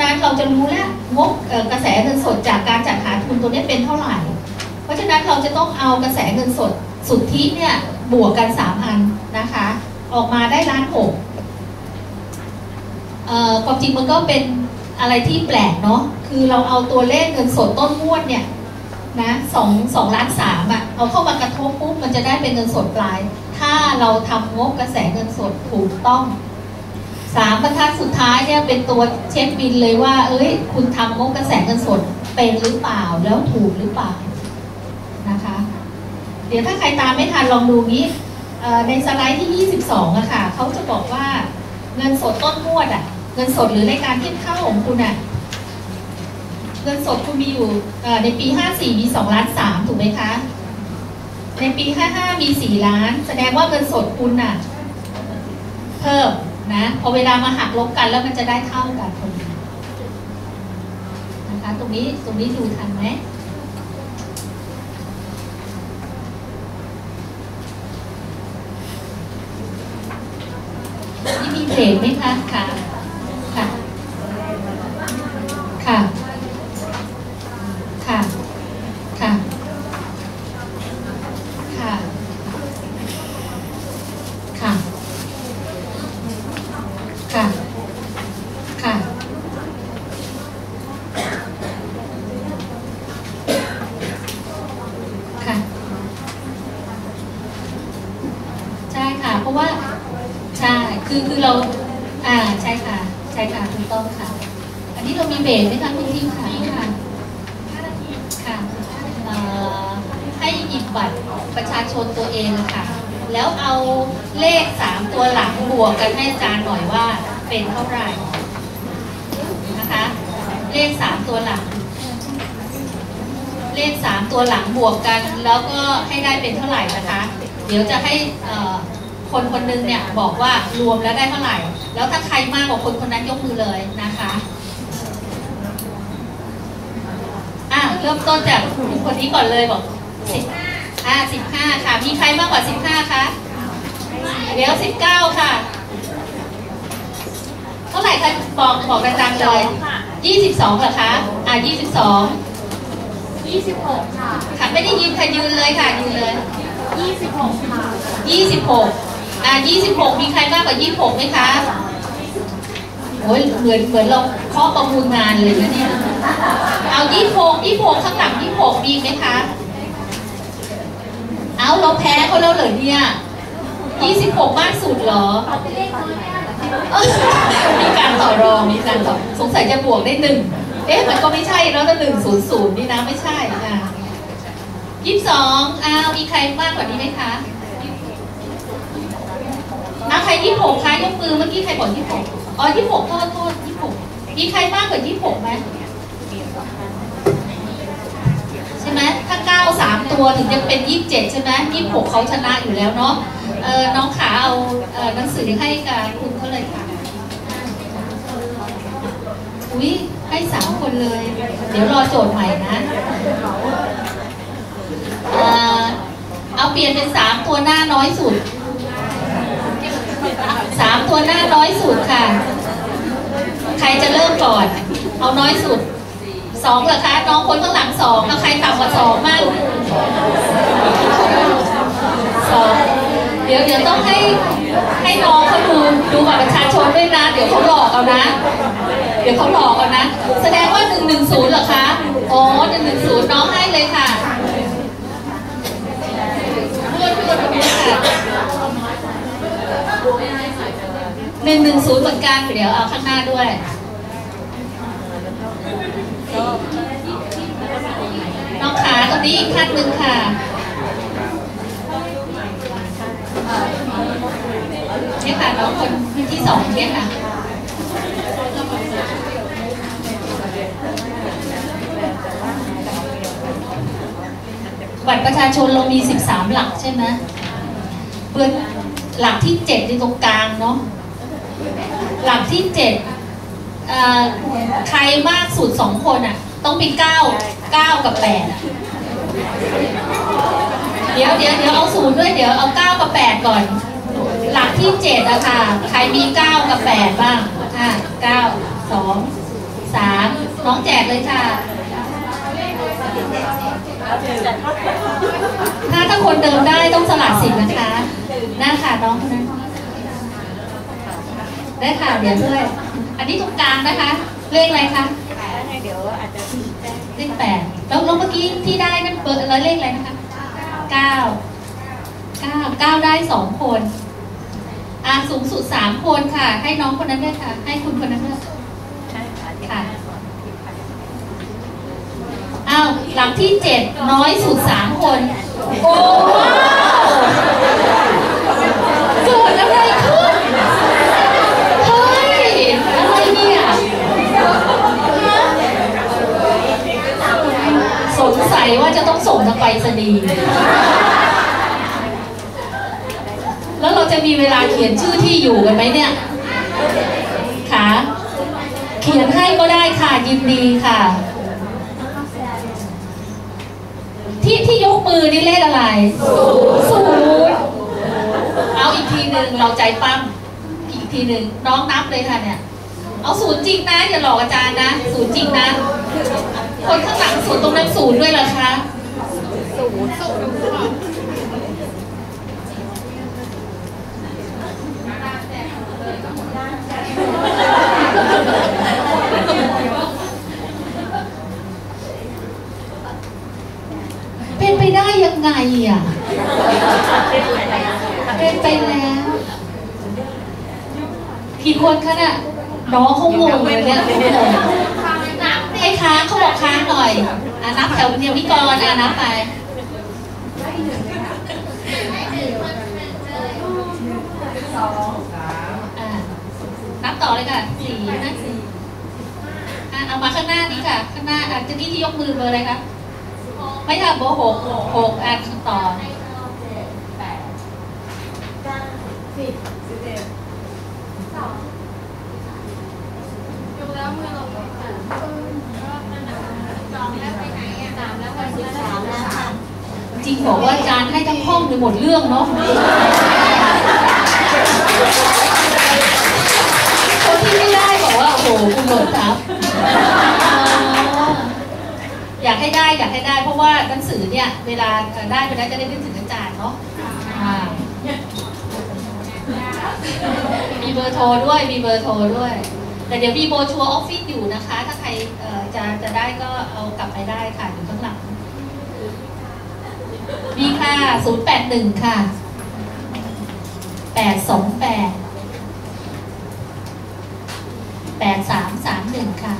Speaker 1: นั้นเราจะรู้แล้วงบกระแสเงินสดจากการจัดหาทุนตัวนี้เป็นเท่าไหร่เพราะฉะนั้นเราจะต้องเอากระแสเงินสดสุทธิเนี่ยบวกกันสามอันนะคะออกมาได้ล้านหกเอ่อความจริงมันก็เป็นอะไรที่แปลกเนาะคือเราเอาตัวเลขเงินสดต้นงวดเนี่ยนะสองสองล้านสามอ่ะเอาเข้ามากระทบปุ๊บมันจะได้เป็นเงินสดปลายถ้าเราทำงบกระแสเงินสดถูกต้องสามบรรทัดสุดท้ายเนี่ยเป็นตัวเช็คบินเลยว่าเอ้ยคุณทำงบกระแสเงินสดเป็นหรือเปล่าแล้วถูกหรือเปล่านะคะเดี๋ยวถ้าใครตามไม่ทันลองดูงี้ในสไลด์ที่ยี่สิบสองอะค่ะเขาจะบอกว่าเงินสดต้นงวดอะเงินสดหรือรายการเทียบเท่าของคุณอะเงินสดคุณมีอยู่ในปีห้าสี่มีสองล้านสามถูกไหมคะในปีห้าห้ามีสี่ล้านแสดงว่าเงินสดคุณอะเพิ่มนะพอเวลามาหักลบกันแล้วมันจะได้เท่ากันพอดีนะคะตรงนี้ตรงนี้ดูทันไหมนี่มีเพลงไหมคะค่ะค่ะค่ะค่ะค่ะค่ะค่ะค่ะค่ะค่ะใช่ค่ะเพราะว่าใช่คือคือเราอ่าใช่ค่ะใช่ค่ะถูกต้องค่ะอันนี้เรามีเบรกไหมคะคุณทีมค่ะค่ะค่ะให้หยิบบัตรประชาชนตัวเองค่ะแล้วเอาเลขสามตัวหลังบวกกันให้อาจารย์หน่อยว่าเป็นเท่าไหร่นะคะเลขสามตัวหลังเลขสามตัวหลังบวกกันแล้วก็ให้ได้เป็นเท่าไหร่นะคะเดี๋ยวจะให้คนคนนึงเนี่ยบอกว่ารวมแล้วได้เท่าไหร่แล้วถ้าใครมากกว่าคนคนนั้นยกมือเลยนะคะอ่ะเริ่มต้นจากคนนี้ก่อนเลยบอกสิบอ่ะสิบห้าค่ะมีใครมากกว่าสิบห้าคะเดี๋ยวสิบเก้าค่ะเท่าไหร่คะบอกบอกดังๆเลยยี่สิบสองเหรอคะอ่ะยี่สิบสองยี่สิบหกค่ะค่ะไม่ได้ยินค่ะยืนเลยค่ะยืนเลยยี่สิบหกค่ะยี่สิบหกอ่ะยี่สิบหกมีใครมากกว่ายี่สิบหกไหมคะโอ้ยเหมือนเหมือนเราเคาะประมูลงานเลยนะเนี่ยเอายี่สิบหกยี่สิบหกข้างหลังยี่สิบหกมีไหมคะเอาเราแพ้เขาแล้วเหรอเนี่ยยี่สิบหกมากสุดเหรอมีการต่อรองมีการต่อสงสัยจะบวกได้หนึ่งเอ๊ะมันก็ไม่ใช่แล้วถ้าหนึ่งศูนย์ศูนย์นี่นะไม่ใช่อ่ะยี่สิบสองอ้าวมีใครมากกว่านี้ไหมคะอ้าวใครยี่สิบหกคะยกมือเมื่อกี้ใครบอกยี่สิบหกอ๋อยี่สิบหกโทษโทษยี่สิบหกมีใครมากกว่ายี่สิบหกไหมใช่ไหมถ้าเก้าสามตัวถึงจะเป็นยี่สิบเจ็ดใช่ไหมยี่สิบหกเขาชนะอยู่แล้วเนาะเออน้องขาเอาเออหนังสือให้กับคุณเขาเลยค่ะอุ้ยให้สามคนเลยเดี๋ยวรอโจทย์ใหม่นะเออเอาเปลี่ยนเป็นสามตัวหน้าน้อยสุดสามตัวหน้าน้อยสุดค่ะใครจะเริ่มก่อนเอาน้อยสุดสองเหรอคะน้องคนข้างหลังสองเอาใครต่ำกว่าสองมั่งสองเดี๋ยวเดี๋ยวต้องให้ให้น้องเขาดูดูบัตรประชาชนด้วยนะเดี๋ยวเขาหลอกเอานะเดี๋ยวเขาหลอกเอานะแสดงว่าหนึ่งหนึ่งศูนย์เหรอคะอ๋อหนึ่งหนึ่งศูนย์น้องให้เลยค่ะพูดพูดพูดค่ะหนึ่งหนึ่งศูนย์เหมือนกันเดี๋ยวเอาข้างหน้าด้วยน้องขาตรงนี้อีกท่านหนึ่งค่ะนี่ค่ะน้องคนที่สองเนี่ยค่ะบัตรประชาชนเรามีสิบสามหลักใช่ไหมเบื้องหลักที่เจ็ดอยู่ตรงกลางเนาะหลักที่เจ็ดใครมากสุดสองคนอ่ะต้องเป็นเก้าเก้ากับแปดเดี๋ยวเดี๋ยวเดี๋ยวเอาศูนย์ด้วยเดี๋ยวเอาเก้ากับแปดก่อนหลักที่เจ็ดอะค่ะใครมีเก้ากับแปดบ้างอ่ะเก้าสองสสามน้องแจกเลยค่ะถ้าถ้าคนเดิมได้ต้องสละสิทธิ์นะคะน่าค่ะน้องคนนั้นได้ค่ะเดี๋ยวด้วยอันนี้ตรงกลางนะคะเลขอะไรคะเดี๋ยวอาจจะเลขแปดแล้วเมื่อกี้ที่ได้นั่นเบอร์แล้วเลขอะไรนะคะเก้าเก้าเก้าได้สองคนอ่าสูงสุดสามคนค่ะให้น้องคนนั้นด้วยค่ะให้คุณคนนั้นด้วยค่ะอ้าวหลังที่เจ็ดน้อยสุดสามคนโอ้ว้าวเกิดอะไรขึ้นเฮ้ยอะไรเนี่ยสงสัยว่าจะต้องส่งทางไปรษณีย์แล้วเราจะมีเวลาเขียนชื่อที่อยู่กันไหมเนี่ยค่ะเขียนให้ก็ได้ค่ะยินดีค่ะที่ที่ยกมือนี่เลขอะไรศูนย์เอาอีกทีหนึ่งเราใจปั้มอีกทีหนึ่งน้องนับเลยค่ะเนี่ยเอาศูนย์จริงนะอย่าหลอกอาจารย์นะศูนย์จริงนะคนข้างหลังศูนย์ตรงนั้นศูนย์ด้วยเหรอคะศูนย์ศูนย์เป็นไปได้ยังไงอ่ะเป็นไปแล้วกี่คนคะน่ะน้องเขางงเลยเนี่ยให้ค้างเขาบอกค้างหน่อยอ่ะนับแถวเดียวนี้ก่อนอ่ะนับไปนับต่อเลยค่ะสี่นะสี่เอามาข้างหน้านี้ค่ะข้างหน้าอ่ะจะนี่ที่ยกมือเบอร์อะไรคะไม่ค่ะเบอร์หกหกอ่ะต่อแปดเก้าสิบสิบเอ็ดสองยกแล้วมือลงค่ะสองแล้วไปไหนอ่ะสามแล้ววันสิบสามแล้วค่ะจริงบอกว่าอาจารย์ให้ทั้งห้องไปหมดเรื่องเนาะคนที่ไม่ได้บอกว่าโอ้โหคุณหมดครับอยากให้ได้อยากให้ได้เพราะว่าหนังสือเนี่ยเวลาได้ไปแล้วจะได้นึกถึงอาจารย์เนาะมีเบอร์โทรด้วยมีเบอร์โทรด้วยแต่เดี๋ยวมีโบชัวร์ออฟฟิศอยู่นะคะถ้าใครจะจะได้ก็เอากลับไปได้ค่ะอยู่ข้างหลังมีค่ะศูนย์แปดหนึ่งค่ะแปดสองแปดแปดสามสามหนึ่งค่ะ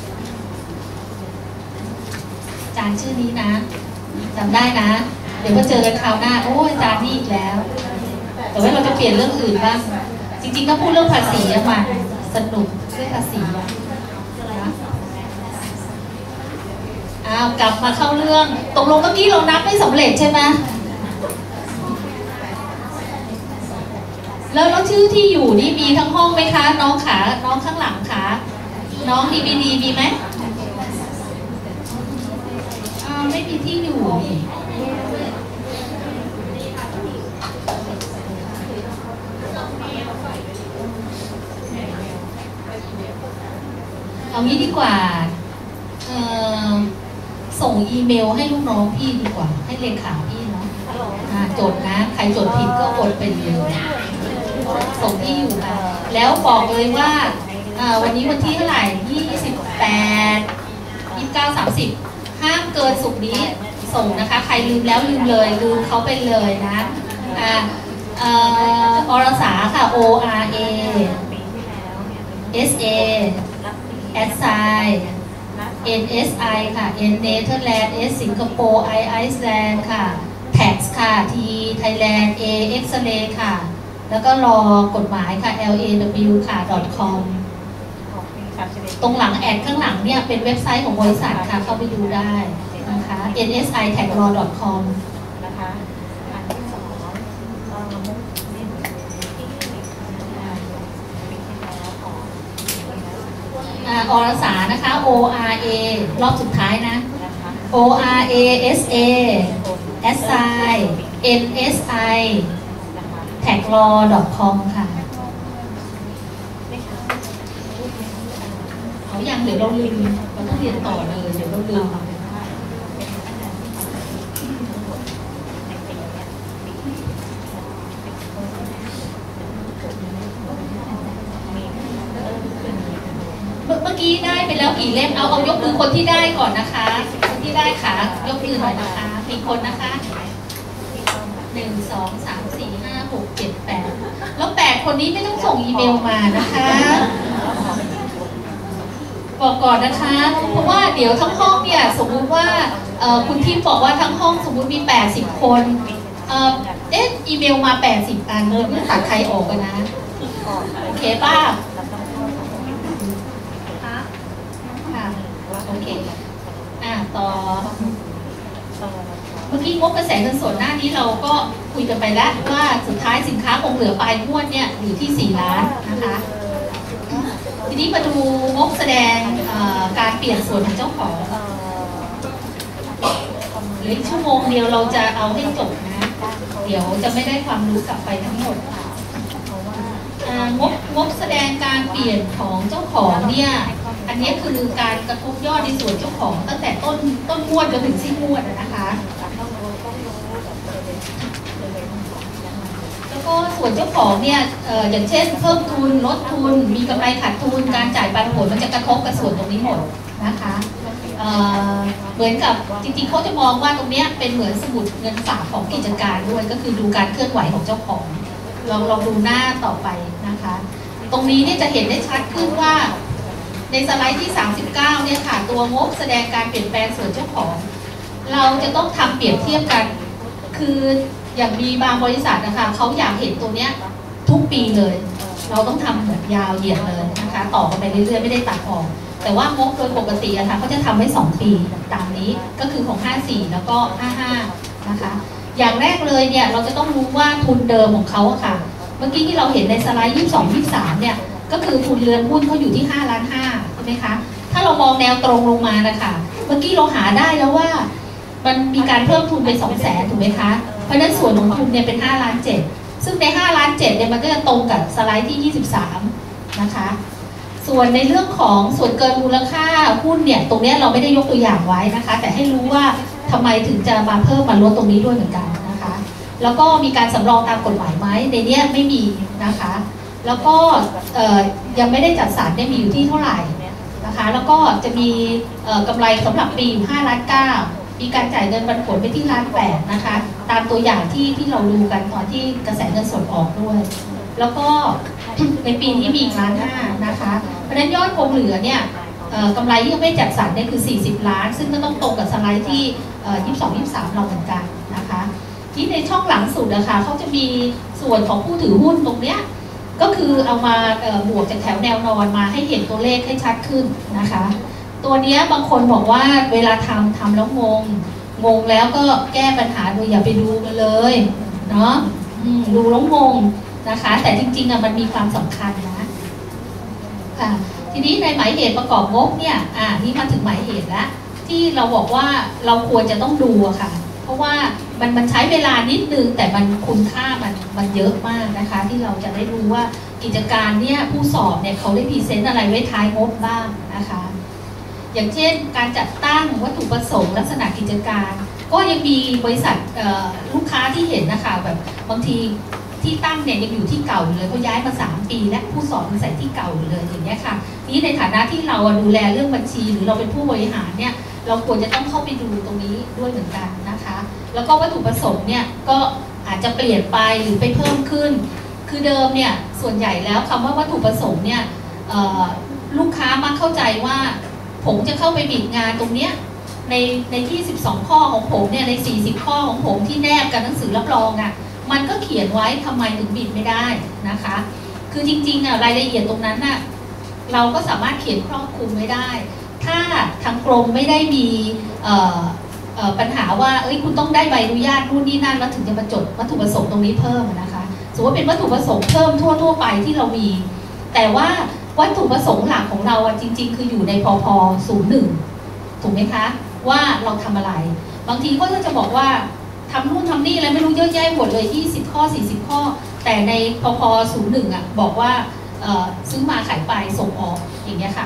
Speaker 1: อาจารย์ชื่อนี้นะจำได้นะเดี๋ยวพอเจอกันคราวหน้าโอ้อาจารย์นี่อีกแล้วแต่ว่าเราจะเปลี่ยนเรื่องอื่นบ้างจริงๆถ้าพูดเรื่องภาษีอะมันสนุกเรื่องภาษีอะอ้าวกลับมาเข้าเรื่องตกลงเมื่อกี้เรานับไม่สำเร็จใช่ไหมแล้วแล้วชื่อที่อยู่นี่มีทั้งห้องไหมคะน้องขาน้องข้างหลังขาน้องดีวีดีมีไหมอ่าไม่มีที่อยู่เอางี้ดีกว่าเอ่อส่งอีเมลให้ลูกน้องพี่ดีกว่าให้เลขาพี่เนาะจดนะใครจดผิดก็อดเป็นเลยส่งที่อยู่ค่ะแล้วบอกเลยว่าวันนี้วันที่เท่าไหร่ยี่สิบแปด ยี่สิบเก้า สามสิบห้ามเกินศุกร์นี้ส่งนะคะใครลืมแล้วลืมเลยลืมเขาไปเลยนะอ่าเอ่ออรสาค่ะ O R A S A S I N S I ค่ะ N Netherlands S สิงคโปร์ I Iceland ค่ะ Tax ค่ะ T Thailand A X-ray ค่ะแล้วก็รอกฎหมายค่ะ L A W ค่ะ .com ตรงหลังแอดข้างหลังเนี่ยเป็นเว็บไซต์ของบริษัทค่ะเข้าไปดูได้นะคะ N S I Tag Law .com นะคะอรสานะคะ O R A รอบสุดท้ายนะ O R A S A S I N S I tag law .com ค่ะเอาเอายังเดี๋ยวเราลืมเราต้องเรียนต่อเลยเดี๋ยวเราลืมเมื่อกี้ได้ไปแล้วกี่เล่มเอาเอายกมือคนที่ได้ก่อนนะคะคนที่ได้ค่ะยกมือหน่อยนะคะมีคนนะคะหนึ่งสองสามสี่ห้าหกเจ็ดแปดแล้วแปดคนนี้ไม่ต้องส่งอีเมลมานะคะบอกก่อนนะคะเพราะว่าเดี๋ยวทั้งห้องเนี่ยสมมุติว่าคุณทิพย์บอกว่าทั้งห้องสมมุติมีแปดสิบคนเอ่อเอ๊ะอีเมลมาแปดสิบอันไม่ตัดใครออกกันนะโอเคป่ะค่ะโอเคอ่ะต่อเมื่อกี้งบกระแสเงินสดหน้านี้เราก็คุยกันไปแล้วว่าสุดท้ายสินค้าคงเหลือปลายงวดเนี่ยอยู่ที่สี่ล้านนะคะทีนี้มาดูงบแสดงการเปลี่ยนส่วนของเจ้าของหรือชั่วโมงเดียวเราจะเอาให้จบนะเดี๋ยวจะไม่ได้ความรู้กลับไปทั้งหมดงบงบแสดงการเปลี่ยนของเจ้าของเนี่ยอันนี้คือการกระทบยอดในส่วนเจ้าของตั้งแต่ต้นต้นงวดจนถึงสิ้นงวดนะคะแล้วก็ส่วนเจ้าของเนี่ย เอ่อ อย่างเช่นเพิ่มทุนลดทุนมีกำไรขาดทุนการจ่ายปันผลมันจะกระทบกับส่วนตรงนี้หมดนะคะเอ่อเหมือนกับจริงๆเขาจะมองว่าตรงนี้เป็นเหมือนสมุดเงินฝากของกิจการด้วยก็คือดูการเคลื่อนไหวของเจ้าของลองลองดูหน้าต่อไปนะคะตรงนี้เนี่ยจะเห็นได้ชัดขึ้นว่าในสไลด์ที่สามสิบเก้าเนี่ยค่ะตัวงบแสดงการเปลี่ยนแปลงส่วนเจ้าของเราจะต้องทำเปรียบเทียบกันคืออย่างมีบางบริษัทนะคะเขาอยากเห็นตัวเนี้ยทุกปีเลยเราต้องทำเหมือนยาวเหยียดเลยนะคะต่อกันไปเรื่อยๆไม่ได้ตัดออกแต่ว่างบโดยปกติอะค่ะเขาจะทำไว้สองปีตามนี้ก็คือของห้าสี่แล้วก็ห้าห้านะคะอย่างแรกเลยเนี่ยเราจะต้องรู้ว่าทุนเดิมของเขาอะค่ะเมื่อกี้ที่เราเห็นในสไลด์ยี่สิบสอง ยี่สิบสามเนี่ยก็คือทุนเรือนหุ้นเขาอยู่ที่ห้าล้านห้าใช่ไหมคะถ้าเรามองแนวตรงลงมานะคะเมื่อกี้เราหาได้แล้วว่ามันมีการเพิ่มทุนไปสองแสนถูกไหมคะเพราะฉะนั้นส่วนของทุนเนี่ยเป็นห้าล้านเจ็ดซึ่งในห้าล้านเจ็ดเนี่ยมันก็จะตรงกับสไลด์ที่ยี่สิบสามนะคะส่วนในเรื่องของส่วนเกินมูลค่าหุ้นเนี่ยตรงนี้เราไม่ได้ยกตัวอย่างไว้นะคะแต่ให้รู้ว่าทำไมถึงจะมาเพิ่มมาลดตรงนี้ด้วยเหมือนกันนะคะแล้วก็มีการสำรองตามกฎหมายไหมในนี้ไม่มีนะคะแล้วก็ยังไม่ได้จัดสรรได้มีอยู่ที่เท่าไหร่นะคะแล้วก็จะมีกำไรสำหรับปีอยู่ห้าล้านเก้ามีการจ่ายเงินปันผลไปที่ล้านแปดนะคะตามตัวอย่างที่ที่เราดูกันตอนที่กระแสเงินสดออกด้วยแล้วก็ในปีนี้มีล้านห้านะคะเพราะฉะนั้นยอดคงเหลือเนี่ยกำไรที่ยังไม่จัดสรรเนี่ยคือสี่สิบล้านซึ่งก็ต้องตรงกับสไลด์ที่ยี่สิบสอง ยี่สิบสามเราเหมือนกันนะคะที่ในช่องหลังสุดนะคะเขาจะมีส่วนของผู้ถือหุ้นตรงเนี้ยก็คือเอามาบวกจากแถวแนวนอนมาให้เห็นตัวเลขให้ชัดขึ้นนะคะตัวนี้บางคนบอกว่าเวลาทำทำแล้วงงงงแล้วก็แก้ปัญหาโดยอย่าไปดูมันเลยเนาะดูแล้วงงนะคะแต่จริงๆอ่ะมันมีความสำคัญนะค่ะทีนี้ในหมายเหตุประกอบงบเนี่ยอ่านี่มาถึงหมายเหตุแล้วที่เราบอกว่าเราควรจะต้องดูอะค่ะเพราะว่ามันมันใช้เวลานิดนึงแต่มันคุณค่ามันมันเยอะมากนะคะที่เราจะได้รู้ว่ากิจการเนี่ยผู้สอบเนี่ยเขาได้พรีเซนต์อะไรไว้ท้ายงบบ้างนะคะอย่างเช่นการจัดตั้งวัตถุประสงค์ลักษณะกิจการก็ยังมีบริษัทลูกค้าที่เห็นนะคะแบบบางทีที่ตั้งเนี่ยยังอยู่ที่เก่าอยู่เลยเขาย้ายมาสามปีและผู้สอนใส่ที่เก่าอยู่เลยอย่างเงี้ยค่ะนี้ในฐานะที่เราดูแลเรื่องบัญชีหรือเราเป็นผู้บริหารเนี่ยเราควรจะต้องเข้าไปดูตรงนี้ด้วยเหมือนกันนะคะแล้วก็วัตถุประสงค์เนี่ยก็อาจจะเปลี่ยนไปหรือไปเพิ่มขึ้นคือเดิมเนี่ยส่วนใหญ่แล้วคำว่าวัตถุประสงค์เนี่ยลูกค้ามักเข้าใจว่าผมจะเข้าไปบิดงานตรงเนี้ยในในที่สิบสองข้อของผมเนี่ยในสี่สิบข้อของผมที่แนบกับหนังสือรับรองอ่ะมันก็เขียนไว้ทำไมถึงบิดไม่ได้นะคะคือจริงๆอ่ะรายละเอียดตรงนั้นน่ะเราก็สามารถเขียนครอบคลุมไว้ได้ถ้าทางกรมไม่ได้มีปัญหาว่าเอ้ยคุณต้องได้ใบอนุญาตนู่นนี่นั่นแล้วถึงจะมาจดวัตถุประสงค์ตรงนี้เพิ่มนะคะสมมติว่าเป็นวัตถุประสงค์เพิ่มทั่วๆไปที่เรามีแต่ว่าวัตถุประสงค์หลักของเราจริงๆคืออยู่ในพพศูนย์หนึ่งถูกไหมคะว่าเราทำอะไรบางทีก็จะบอกว่าทำนู่นทำนี่อะไรไม่รู้เยอะแยะหมดเลยยี่สิบข้อสี่สิบข้อแต่ในพพศูนย์หนึ่งอ่ะบอกว่าซื้อมาขายไปส่งออกอย่างเงี้ยค่ะ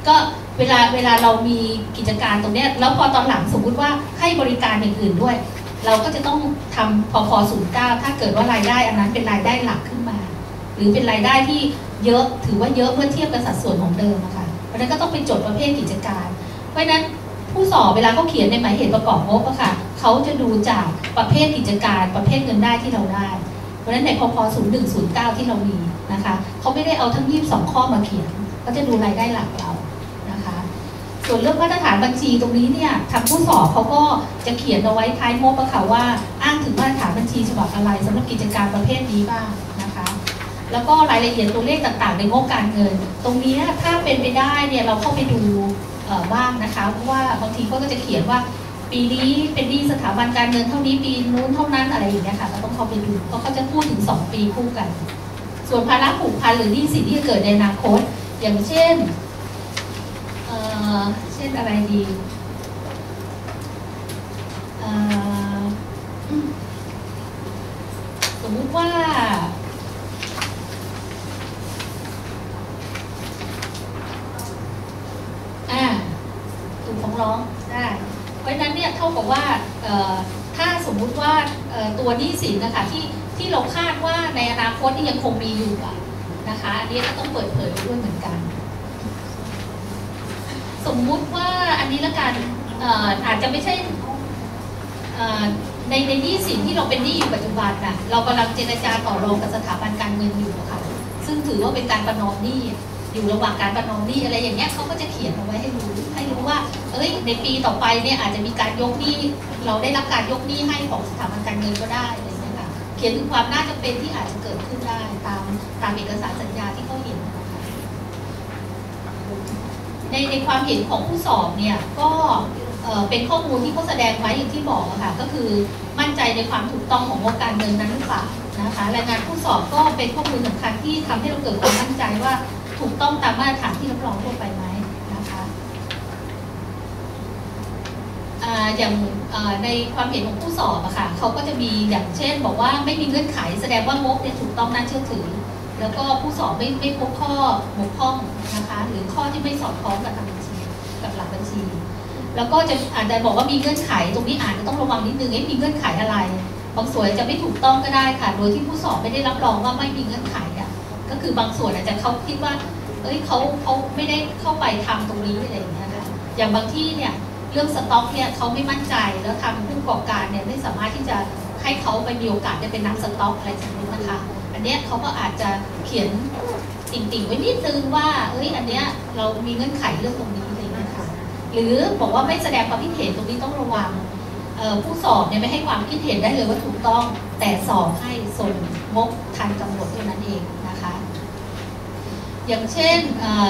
Speaker 1: ก็เวลาเวลาเรามีกิจการตรงนี้แล้วพอตอนหลังสมมุติว่าให้บริการอย่างอื่นด้วยเราก็จะต้องทำพพศูนย์เก้าถ้าเกิดว่ารายได้อันนั้นเป็นรายได้หลักขึ้นมาหรือเป็นรายได้ที่เยอะถือว่าเยอะเมื่อเทียบกับสัดส่วนของเดิมอะค่ะเพราะนั้นก็ต้องไปจดประเภทกิจการเพราะนั้นผู้สอบเวลาเขาเขียนในหมายเหตุประกอบงบอะค่ะเขาจะดูจากประเภทกิจการประเภทเงินได้ที่เราได้เพราะฉะนั้นในพพศูนย์หนึ่งศูนย์เก้าที่เรามีนะคะเขาไม่ได้เอาทั้งยี่สิบสองข้อมาเขียนเขาจะดูรายได้หลักเรานะคะส่วนเรื่องมาตรฐานบัญชีตรงนี้เนี่ยทางผู้สอบเขาก็จะเขียนเอาไว้ท้ายงบอะค่ะว่าอ้างถึงมาตรฐานบัญชีฉบับอะไรสำหรับกิจการประเภทนี้บ้างนะคะแล้วก็รายละเอียดตัวเลขต่างๆในงบการเงินตรงนี้ถ้าเป็นไปได้เนี่ยเราเข้าไปดูบ้างนะคะเพราะว่าบางทีเขาก็จะเขียนว่าปีนี้เป็นหนี้สถาบันการเงินเท่านี้ปีนู้นเท่านั้นอะไรอย่างเงี้ยค่ะเราต้องเข้าไปดูเพราะเขาจะพูดถึงสองปีคู่กันส่วนภาระผูกพันหรือหนี้สินที่จะเกิดในอนาคตอย่างเช่นเอ่อเช่นอะไรดีเอ่อสมมุติว่าถูกฟ้องร้องได้เพราะฉะนั้นเนี่ยเท่ากับว่าถ้าสมมุติว่าตัวหนี้สินนะคะที่ที่เราคาดว่าในอนาคตที่ยังคงมีอยู่นะคะอันนี้ก็ต้องเปิดเผยด้วยเหมือนกันสมมุติว่าอันนี้ละกันอาจจะไม่ใช่ในในหนี้สินที่เราเป็นหนี้อยู่ปัจจุบันน่ะเรากำลังเจรจาต่อรองกับสถาบันการเงินอยู่ค่ะซึ่งถือว่าเป็นการประนอมหนี้อยู่ระหว่างการประนอมหนี้อะไรอย่างเงี้ยเขาก็จะเขียนเอาไว้ให้รู้ให้รู้ว่าเอ้ยในปีต่อไปเนี่ยอาจจะมีการยกหนี้เราได้รับการยกหนี้ให้ของสถาบันการเงินก็ได้อะไรอย่างเงี้ยค่ะเขียนถึงความน่าจะเป็นที่อาจจะเกิดขึ้นได้ตามตามเอกสารสัญญาที่เขาเห็นนะคะในในความเห็นของผู้สอบเนี่ยก็เป็นข้อมูลที่เขาแสดงไว้อย่างที่บอกค่ะก็คือมั่นใจในความถูกต้องของงบการเงินนั้นหรือเปล่านะคะรายงานผู้สอบก็เป็นข้อมูลสำคัญที่ทำให้เราเกิดความมั่นใจว่าถูกต้องตามมาตรฐานที่รับรองทั่วไปไหมนะคะอย่างในความเห็นของผู้สอบอะค่ะเขาก็จะมีอย่างเช่นบอกว่าไม่มีเงื่อนไขแสดงว่างบเนี่ยถูกต้องน่าเชื่อถือแล้วก็ผู้สอบไม่ไม่พบข้อบกพร่องนะคะหรือข้อที่ไม่สอดคล้องกับทางบัญชีกับหลักบัญชีแล้วก็จะอาจจะบอกว่ามีเงื่อนไขตรงนี้อาจจะต้องระวังนิดนึงเอ๊ะมีเงื่อนไขอะไรบางส่วนจะไม่ถูกต้องก็ได้ค่ะโดยที่ผู้สอบไม่ได้รับรองว่าไม่มีเงื่อนไขอะก็คือบางส่วนอาจจะเขาคิดว่าเอ้ยเขาเขาไม่ได้เข้าไปทำตรงนี้อะไรอย่างเงี้ยค่ะอย่างบางที่เนี่ยเรื่องสต็อกเนี่ยเขาไม่มั่นใจแล้วทางผู้ประกอบการเนี่ยไม่สามารถที่จะให้เขาไปมีโอกาสได้เป็นนักสต็อกอะไรแบบนี้นะคะอันเนี้ยเขาก็อาจจะเขียนติ่งๆไว้นิดนึงว่าเอ้ยอันเนี้ยเรามีเงื่อนไขเรื่องตรงนี้อะไรอย่างเงี้ยค่ะหรือบอกว่าไม่แสดงความคิดเห็นตรงนี้ต้องระวังผู้สอบเนี่ยไม่ให้ความคิดเห็นได้เลยว่าถูกต้องแต่สอบให้ส่งงบทันกำหนดเท่านั้นเองนะคะอย่างเช่น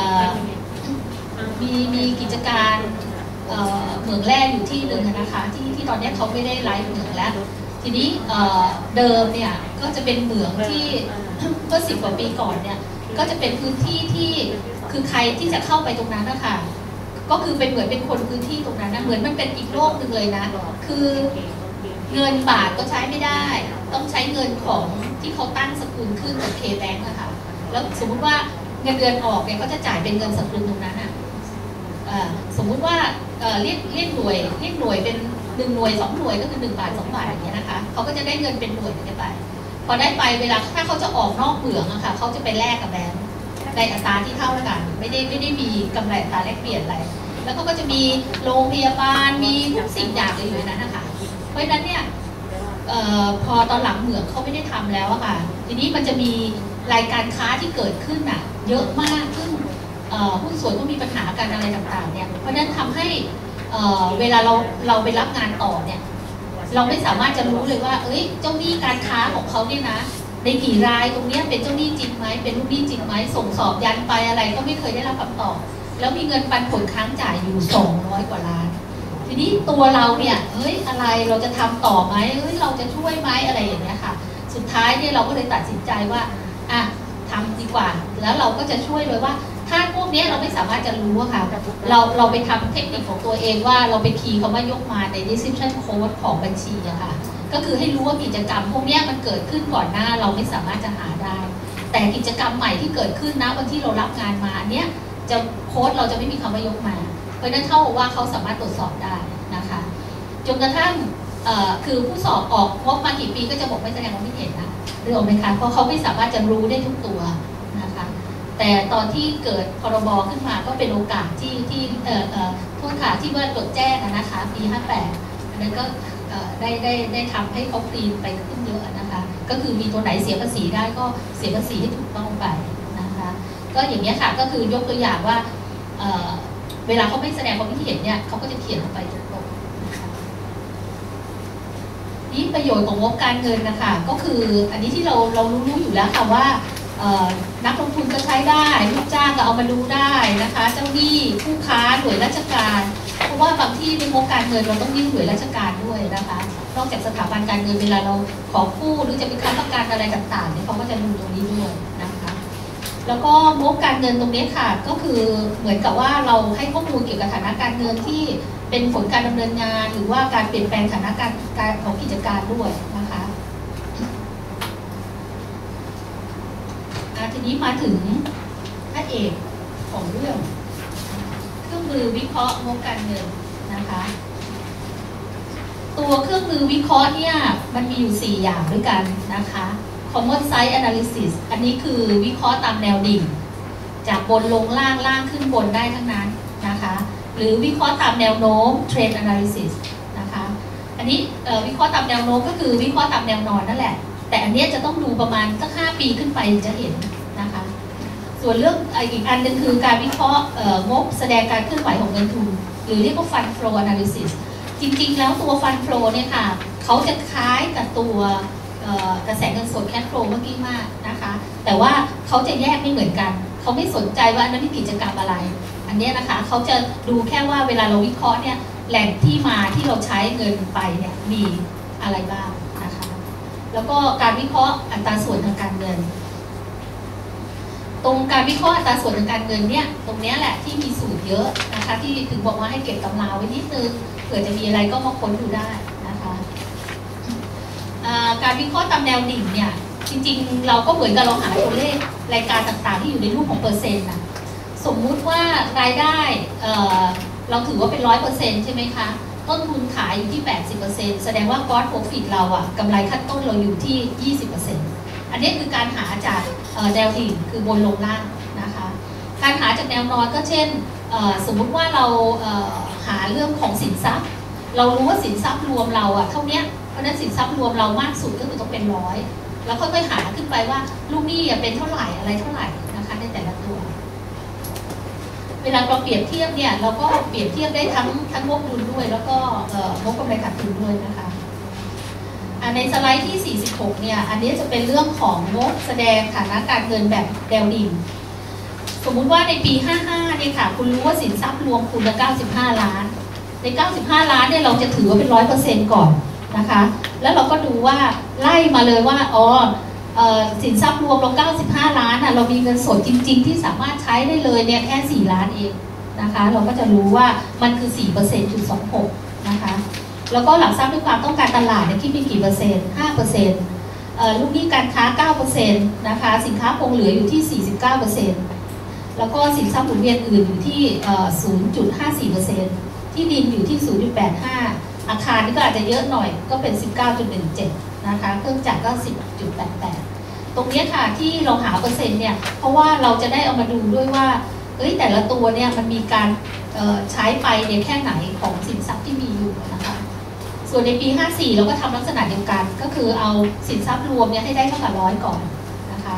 Speaker 1: มีมีกิจการเหมืองแร่อยู่ที่หนึ่งนะคะที่ที่ตอนนี้เขาไม่ได้ไลฟ์เหมืองแล้วทีนี้เดิมเนี่ยก็จะเป็นเหมืองที่เมื่อสิบกว่าปีก่อนเนี่ยก็จะเป็นพื้นที่ที่คือใครที่จะเข้าไปตรงนั้นนะคะก็คือเป็นเหมือนเป็นคนพื้นที่ตรงนั้นนะเหมือนมันเป็นอีกโลกหนึ่งเลยนะคือเงินบาทก็ใช้ไม่ได้ต้องใช้เงินของที่เขาตั้งสกุลขึ้นกับเคแบงก์นะคะแล้วสมมุติว่าเงินเดือนออกเนี่ยเขาจะจ่ายเป็นเงินสกุลตรงนั้นอ่ะสมมุติว่าเรียกเรียกหน่วยเรียกหน่วยเป็นหนึ่งหน่วยสองหน่วยก็คือหนึ่งบาทสองบาทอย่างเงี้ยนะคะเขาก็จะได้เงินเป็นหน่วยไปพอได้ไปเวลาถ้าเขาจะออกนอกเหมืองอะค่ะเขาจะไปแลกกับแบงก์ในอัตราที่เท่ากันไม่ได้ไม่ได้มีกำไรอัตราแลกเปลี่ยนอะไรแล้วเขาก็จะมีโรงพยาบาลมีทุกสิ่งอย่างเลยอยู่ในนั้นนะคะเพราะฉะนั้นเนี่ยออพอตอนหลังเหมืองเขาไม่ได้ทำแล้วอะค่ะทีนี้มันจะมีรายการค้าที่เกิดขึ้นอะเยอะมากซึ่งหุ้นส่วนก็มีปัญหากันอะไรต่างๆเนี่ยเพราะฉะนั้นทำให้เ, เวลาเราเราไปรับงานต่อเนี่ยเราไม่สามารถจะรู้เลยว่าเอ้ยเจ้าหนี้การค้าของเขาเนี่ยนะในกี่รายตรงนี้เป็นเจ้าหนี้จริงไหมเป็นลูกหนี้จริงไหมส่งสอบยันไปอะไรก็ไม่เคยได้รับคำตอบแล้วมีเงินปันผลค้างจ่ายอยู่สองร้อยกว่าล้านทีนี้ตัวเราเนี่ยเฮ้ยอะไรเราจะทำต่อไหมเฮ้ยเราจะช่วยไหมอะไรอย่างเงี้ยค่ะสุดท้ายเนี่ยเราก็เลยตัดสินใจว่าอ่ะทำดีกว่าแล้วเราก็จะช่วยเลยว่าถ้าพวกนี้เราไม่สามารถจะรู้อะค่ะเราเราไปทำเทคนิคของตัวเองว่าเราไปคีย์คำว่ายกมาใน description code ของบัญชีอะค่ะก็คือให้รู้ว่ากิจกรรมพวกนี้มันเกิดขึ้นก่อนหน้าเราไม่สามารถจะหาได้แต่กิจกรรมใหม่ที่เกิดขึ้นนะวันที่เรารับงานมาอันเนี้ยจะโค้ดเราจะไม่มีคำว่ายกมาเพราะนั้นเท่ากับว่าเขาสามารถตรวจสอบได้นะคะจนกระทั่งคือผู้สอบออกงบมากี่ปีก็จะบอกไม่แสดงความคิดเห็นนะหรือออกไหมคะเพราะเขาไม่สามารถจะรู้ได้ทุกตัวนะคะแต่ตอนที่เกิดพรบขึ้นมาก็เป็นโอกาสที่ที่เอ่อเอ่อโทษค่ะที่ว่าจดแจ้งนะคะปีห้าแปดอันนั้นก็ได้ได้ได้ทำให้เขาคลีนไปขึ้นเยอะนะคะก็คือมีตัวไหนเสียภาษีได้ก็เสียภาษีให้ถูกต้องไปนะคะก็อย่างนี้ค่ะก็คือยกตัวอย่างว่าเ, เวลาเขาไม่แสดงความคิดเห็นเนี่ยเขาก็จะเขียนลงไปตรงๆนะคะนี่ประโยชน์ของงบการเงินนะคะก็คืออันนี้ที่เราเรารู้อยู่แล้วค่ะว่านักลงทุนก็ใช้ได้ลูกจ้างก็เอามาดูได้นะคะเจ้าหนี้ผู้ค้าหน่วยราชการเพราะว่าบางที่ในงบการเงินเราต้องยื่นหน่วยราชการด้วยนะคะนอกจากสถาบันการเงินเวลาเราขอกู้หรือจะเป็นค้ำประกันอะไรต่างๆเนี่ยเขาก็จะดูตรงนี้ด้วยนะคะแล้วก็งบการเงินตรงนี้ค่ะก็คือเหมือนกับว่าเราให้ข้อมูลเกี่ยวกับฐานะการเงินที่เป็นผลการดำเนินงานหรือว่าการเปลี่ยนแปลงฐานะการการของกิจการด้วยนะคะทีนี้มาถึงพระเอกของเรื่องเครื่องมือวิเคราะห์งบการเงินนะคะตัวเครื่องมือวิเคราะห์เนี่ยมันมีอยู่สี่อย่างด้วยกันนะคะ Common Size Analysis อันนี้คือวิเคราะห์ตามแนวดิ่งจากบนลงล่างล่างขึ้นบนได้ทั้งนั้นนะคะหรือวิเคราะห์ตามแนวโน้ม Trend Analysis นะคะอันนี้วิเคราะห์ตามแนวโน้มก็คือวิเคราะห์ตามแนวนอนนั่นแหละแต่อันนี้จะต้องดูประมาณสักห้าปีขึ้นไปจะเห็นนะคะส่วนเรื่องอีกอันหนึ่งคือการวิเคราะห์งบแสดงการเคลื่อนไหวของเงินทุนหรือเรียกว่า Fund Flow Analysis จริงๆแล้วตัว Fund Flow เนี่ยค่ะเขาจะคล้ายกับตัวกระแสเงินสด Cash Flow เมื่อกี้มากนะคะแต่ว่าเขาจะแยกไม่เหมือนกันเขาไม่สนใจว่านั้นเป็นกิจกรรมอะไรอันนี้นะคะเขาจะดูแค่ว่าเวลาเราวิเคราะห์เนี่ยแหล่งที่มาที่เราใช้เงินไปเนี่ยมีอะไรบ้างนะคะแล้วก็การวิเคราะห์อัตราส่วนทางการเงินตรงการวิเคราะห์อัตราส่วนทางการเงินเนี่ยตรงนี้แหละที่มีสูตรเยอะนะคะที่ถึงบอกว่าให้เก็บตำราไว้นิดนึงเผื่อจะมีอะไรก็มาค้นดูได้นะคะการวิเคราะห์ตามแนวดิ่งเนี่ยจริงๆเราก็เหมือนกับเราหาตัวเลขรายการต่างๆที่อยู่ในรูปของเปอร์เซ็นต์นะสมมุติว่ารายได้เ, เราถือว่าเป็นร้อยเปอร์เซ็นต์ใช่ไหมคะต้นทุนขายอยู่ที่ แปดสิบเปอร์เซ็นต์ แสดงว่า Gross Profit เราอะกำไรขั้นต้นเราอยู่ที่ ยี่สิบเปอร์เซ็นต์ อันนี้คือการหาจากแนวดิ่งคือบนลงล่างนะคะการหาจากแนวนอนก็เช่นสมมุติว่าเราหาเรื่องของสินทรัพย์เรารู้ว่าสินทรัพย์รวมเราอะเท่านี้เพราะนั้นสินทรัพย์รวมเรามากสุดก็คือต้องเป็นร้อยแล้วค่อยๆหาขึ้นไปว่าลูกหนี้เป็นเท่าไหร่อะไรเท่าไหร่นะคะในแต่ละตัวเวลาเราเปรียบเทียบเนี่ยเราก็เปรียบเทียบได้ทั้งทั้งงบดุลด้วยแล้วก็งบกำไรขาดทุนด้วยนะคะในสไลด์ที่สี่สิบหกเนี่ยอันนี้จะเป็นเรื่องของงบแสดงฐานะการเงินแบบแนวดิ่งสมมุติว่าในปีห้าสิบห้าเนี่ยค่ะคุณรู้ว่าสินทรัพย์รวมคุณละเก้าสิบห้าล้านในเก้าสิบห้าล้านเนี่ยเราจะถือว่าเป็น ร้อยเปอร์เซ็นต์ ก่อนนะคะแล้วเราก็ดูว่าไล่มาเลยว่าอ๋อสินทรัพย์รวมเราเก้าสิบห้าล้านอ่ะเรามีเงินสดจริงๆที่สามารถใช้ได้เลยเนี่ยแค่สี่ล้านเองนะคะเราก็จะรู้ว่ามันคือ สี่เปอร์เซ็นต์จุดสองหก นะคะแล้วก็หลักทรัพย์ด้วยความต้องการตลาดเนี่ยคิดเป็นกี่เปอร์เซ็นต์ ห้าเปอร์เซ็นต์ ลูกหนี้การค้า เก้าเปอร์เซ็นต์ นะคะสินค้าคงเหลืออยู่ที่ สี่สิบเก้าเปอร์เซ็นต์ แล้วก็สินทรัพย์หมุนเวียนอื่นอยู่ที่ ศูนย์จุดห้าสี่เปอร์เซ็นต์ ที่ดินอยู่ที่ ศูนย์จุดแปดห้า อาคารนี่ก็อาจจะเยอะหน่อยก็เป็น สิบเก้าจุดหนึ่งเจ็ด นะคะเครื่องจักรก็ สิบจุดแปดแปด ตรงนี้ค่ะที่เราหาเปอร์เซ็นต์เนี่ยเพราะว่าเราจะได้เอามาดูด้วยว่าเอ้ยแต่ละตัวเนี่ยมันมีการใช้ไปเนี่ยแค่ไหนของสินทรัพย์ที่มีอยู่นะคะส่วนในปีห้าสิบสี่เราก็ทำลักษณะเดียวกันก็คือเอาสินทรัพย์รวมเนี่ยให้ได้เท่ากับร้อยก่อนนะคะ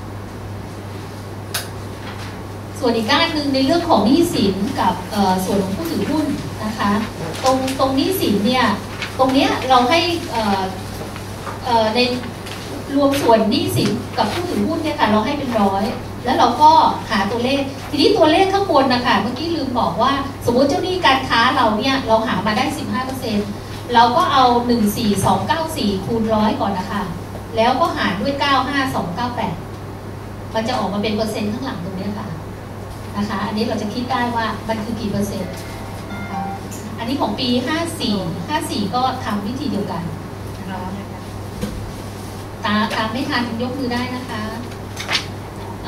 Speaker 1: ส่วนอีกด้านหนึ่งในเรื่องของหนี้สินกับส่วนของผู้ถือหุ้นนะคะตรงตรงหนี้สินเนี่ยตรงเนี้ยเราให้ในรวมส่วนหนี้สินกับผู้ถือหุ้นเนี่ยค่ะเราให้เป็นร้อยแล้วเราก็หาตัวเลขทีนี้ตัวเลขข้างบนนะคะเมื่อกี้ลืมบอกว่าสมมติเจ้าหนี้การค้าเราเนี่ยเราหามาได้ สิบห้าเปอร์เซ็นต์ เราก็เอาหนึ่งพันสี่พันสองร้อยเก้าสิบสี่คูณร้อยก่อนนะคะแล้วก็หารด้วยเก้าพันห้าร้อยสองร้อยเก้าสิบแปดมันจะออกมาเป็นเปอร์เซ็นต์ข้างหลังตรงนี้ค่ะนะคะอันนี้เราจะคิดได้ว่ามันคือกี่เปอร์เซ็นต์นะคะอันนี้ของปีห้าสิบสี่ ห้าสิบสี่ก็ทำวิธีเดียวกันตาตามไม่ทันยกมือได้นะคะ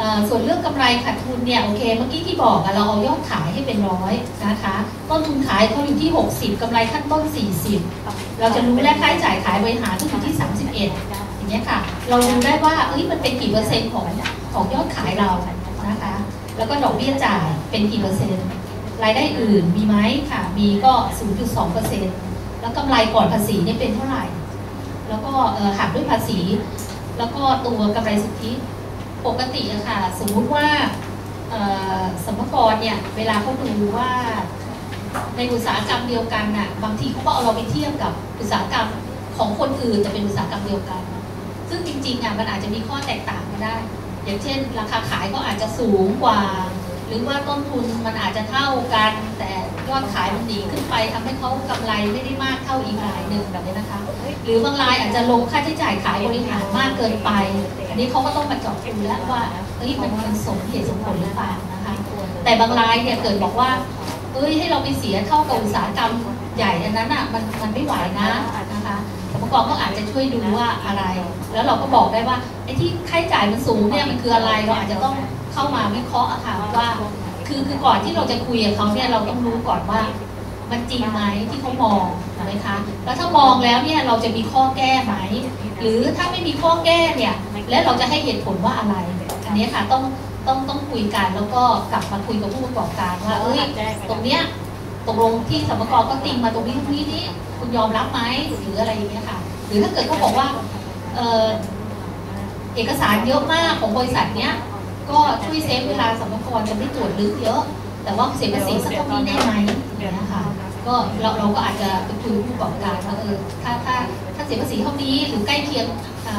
Speaker 1: ส่วนเรื่องกำไรขาดทุนเนี่ยโอเคเมื่อกี้ที่บอกเราเอายอดขายให้เป็นร้อยนะคะต้นทุนขายเขาอยู่ที่หกสิบกำไรขั้นต้นสี่สิบเราจะรู้และค่าใช้จ่ายขายบริหารก็อยู่ที่สามสิบเอ็ดอย่างเงี้ยค่ะเราดูได้ว่าเอ้ยมันเป็นกี่เปอร์เซ็นต์ของของยอดขายเรานะคะแล้วก็ดอกเบี้ยจ่ายเป็นกี่เปอร์เซ็นต์รายได้อื่นมีไหมค่ะมีก็ ศูนย์จุดสองเปอร์เซ็นต์ แล้วกำไรก่อนภาษีเนี่ยเป็นเท่าไหร่แล้วก็หักด้วยภาษีแล้วก็ตัวกำไรสุทธิปกติอะค่ะสมมุติว่าสมรกรเนี่ยเวลาเขาดูว่าในอุตสาหกรรมเดียวกันน่ะบางทีเขาก็เอาเราไปเทียบกับอุตสาหกรรมของคนอื่นจะเป็นอุตสาหกรรมเดียวกันซึ่งจริงๆอะมันอาจจะมีข้อแตกต่างกันได้อย่างเช่นราคาขายก็อาจจะสูงกว่าหรือว่าต้นทุนมันอาจจะเท่ากันแต่ยอดขายมันดีขึ้นไปทำให้เขากำไรไม่ได้มากเท่าอีกรายหนึ่งแบบนี้นะคะหรือบางรายอาจจะลงค่าใช้จ่ายขายบริหารมากเกินไปอันนี้เขาก็ต้องมาเจาะดูแล้วว่าเอ้ยมันมันสมเหตุสมผลหรือเปล่านะคะแต่บางรายเนี่ยเกิดบอกว่าเอ้ยให้เราไปเสียเท่ากับอุตสาหกรรมใหญ่อันนั้นอ่ะมันมันไม่ไหวนะนะคะสมรกรก็อาจจะช่วยดูว่าอะไรแล้วเราก็บอกได้ว่าไอ้ที่ค่าใช้จ่ายมันสูงเนี่ยมันคืออะไรเราอาจจะต้องเข้ามาวิเคราะห์ค่ะว่าคือคือก่อนที่เราจะคุยกับเขาเนี่ยเราต้องรู้ก่อนว่ามันจริงไหมที่เขามองนะคะแล้วถ้ามองแล้วเนี่ยเราจะมีข้อแก้ไหมหรือถ้าไม่มีข้อแก้เนี่ยแล้วเราจะให้เหตุผลว่าอะไรอันนี้ค่ะต้องต้องต้องคุยกันแล้วก็กลับมาคุยกับผู้ประกอบการว่าเอ้ยตรงเนี้ยตกลงที่สมรกก็ติงมาตรงนี้ตรงนี้นี่คุณยอมรับไหมหรืออะไรอย่างเงี้ยค่ะหรือถ้าเกิดเขาบอกว่าเออเอกสารเยอะมากของบริษัทเนี้ยก็ช่วยเซฟเวลาสมรกจะไม่ตรวจลึกเยอะแต่ว่าเสียภาษีสักเท่านี้ได้ไหมอย่างนี้ค่ะก็เราเราก็อาจจะไปคุยผู้ประกอบการว่าเออถ้าถ้าถ้าเสียภาษีเท่านี้หรือใกล้เคียง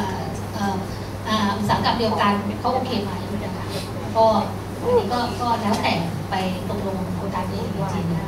Speaker 1: อุตสาหกรรมเดียวกันเขาโอเคไหมนะคะก็อันนี้ก็ก็แล้วแต่ไปตกลงโครงการนี้จริงๆ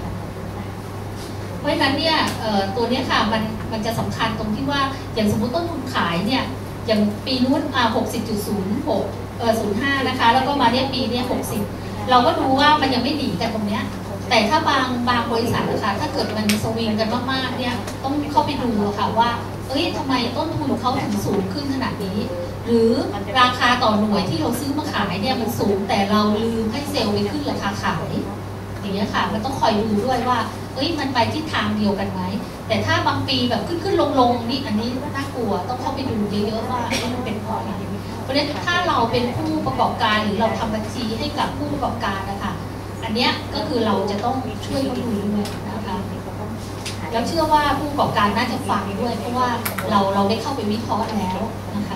Speaker 1: เพราะฉะนั้นเนี่ยตัวนี้ค่ะมันมันจะสำคัญตรงที่ว่าอย่างสมมติต้นทุนขายเนี่ยอย่างปีนู้นอ่าหกสิบจุดศูนย์หกเออศูนย์ห้านะคะแล้วก็มาเนี่ยปีเนี่ยหกสิบเราก็ดูว่ามันยังไม่หนีกันตรงเนี้ยแต่ถ้าบางบางบริษัทนะคะถ้าเกิดมันสวิงกันมากๆเนี่ยต้องเข้าไปดูค่ะว่าเอ้ยทำไมต้นทุนเขาถึงสูงขึ้นขนาดนี้หรือราคาต่อหน่วยที่เราซื้อมาขายเนี่ยมันสูงแต่เราลืมให้เซลล์ไปขึ้นราคาขายอย่างเงี้ยค่ะมันต้องคอยดูด้วยว่าเอ้ยมันไปทิศทางเดียวกันไหมแต่ถ้าบางปีแบบขึ้นขึ้นลงลงนี่อันนี้น่ากลัวต้องเข้าไปดูเยอะๆว่ามันเป็นเพราะอะไรเพราะฉะนั้นถ้าเราเป็นผู้ประกอบการหรือเราทำบัญชีให้กับผู้ประกอบการนะคะอันเนี้ยก็คือเราจะต้องช่วยเขาดูด้วยนะคะแล้วเชื่อว่าผู้ประกอบการน่าจะฟังด้วยเพราะว่าเราเราได้เข้าไปวิเคราะห์แล้วนะคะ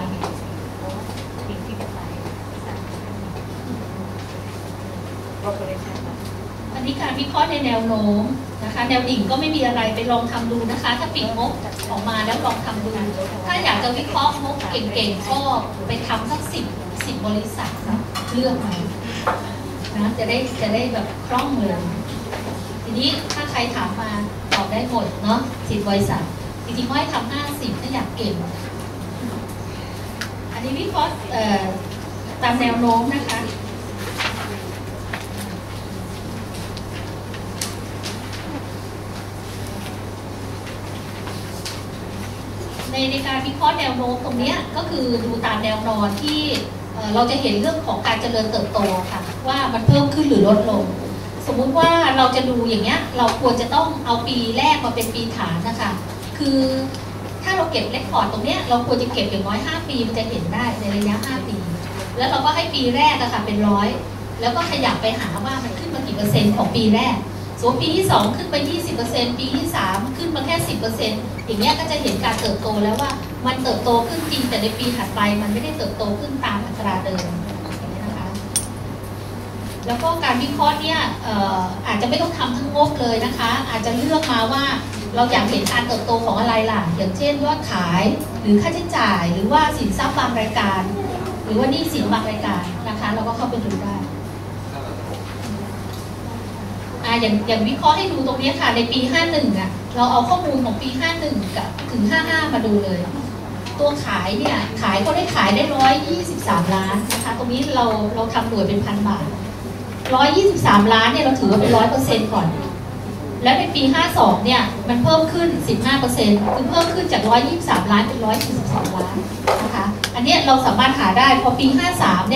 Speaker 1: อันนี้การวิเคราะห์ในแนวโน้มนะคะแนวดิ่งก็ไม่มีอะไรไปลองทำดูนะคะถ้าปิดงบออกมาแล้วลองทำดูถ้าอยากจะวิเคราะห์งบเก่งๆก็ไปทำสักสิบสิบบริษัทนะเลือกมานะจะได้จะได้แบบคล่องเลยทีนี้ถ้าใครถามมาตอบได้หมดเนาะสิบบริษัทจริงๆก็ให้ทำห้าสิบถ้าอยากเก่งอันนี้วิเคราะห์ตามแนวโน้มนะคะในในการวิเคราะห์แนวโน้มตรงนี้ก็คือดูตามแนวนอนที่เราจะเห็นเรื่องของการเจริญเติบโตค่ะว่ามันเพิ่มขึ้นหรือลดลงสมมุติว่าเราจะดูอย่างเงี้ยเราควรจะต้องเอาปีแรกมาเป็นปีฐานนะคะคือถ้าเราเก็บเรคคอร์ดตรงเนี้ยเราควรจะเก็บอย่างน้อยห้าปีมันจะเห็นได้ในระยะห้าปีแล้วเราก็ให้ปีแรกอะค่ะเป็นร้อยแล้วก็ขยับไปหาว่ามันขึ้นมากี่เปอร์เซ็นต์ของปีแรกส่วนปีที่สองขึ้นไป ยี่สิบเปอร์เซ็นต์ ปีที่สามขึ้นมาแค่ สิบเปอร์เซ็นต์ อย่างเงี้ยก็จะเห็นการเติบโตแล้วว่ามันเติบโตขึ้นจริงแต่ในปีถัดไปมันไม่ได้เติบโตขึ้นตามอัตราเดิมนะคะแล้วก็การวิเคราะห์เนี่ยอาจจะไม่ต้องทำทั้งงบเลยนะคะอาจจะเลือกมาว่าเราอยากเห็นการเติบโตของอะไรล่ะอย่างเช่นยอดขายหรือค่าใช้จ่ายหรือว่าสินทรัพย์บางรายการหรือว่าหนี้สินบางรายการนะคะเราก็เข้าไปดูได้อย่างอย่างวิเคราะห์ให้ดูตรงนี้ค่ะในปีห้าสิบเอ็ดอ่ะเราเอาข้อมูลของปีห้าสิบเอ็ดกับถึงห้าสิบห้ามาดูเลยตัวขายเนี่ยขายก็ได้ขายได้หนึ่งร้อยยี่สิบสามล้านนะคะตรงนี้เราเราทำหน่วยเป็นพันบาทหนึ่งร้อยยี่สิบสามล้านเนี่ยเราถือว่าเป็น ร้อยเปอร์เซ็นต์ ก่อนแล้วในปีห้าสิบสองเนี่ยมันเพิ่มขึ้น สิบห้าเปอร์เซ็นต์ คือเพิ่มขึ้นจากหนึ่งร้อยยี่สิบสามล้านเป็นหนึ่งร้อยสี่สิบสองล้านนะคะอันนี้เราสามารถหาได้พอปีห้าสิบสามเนี่ย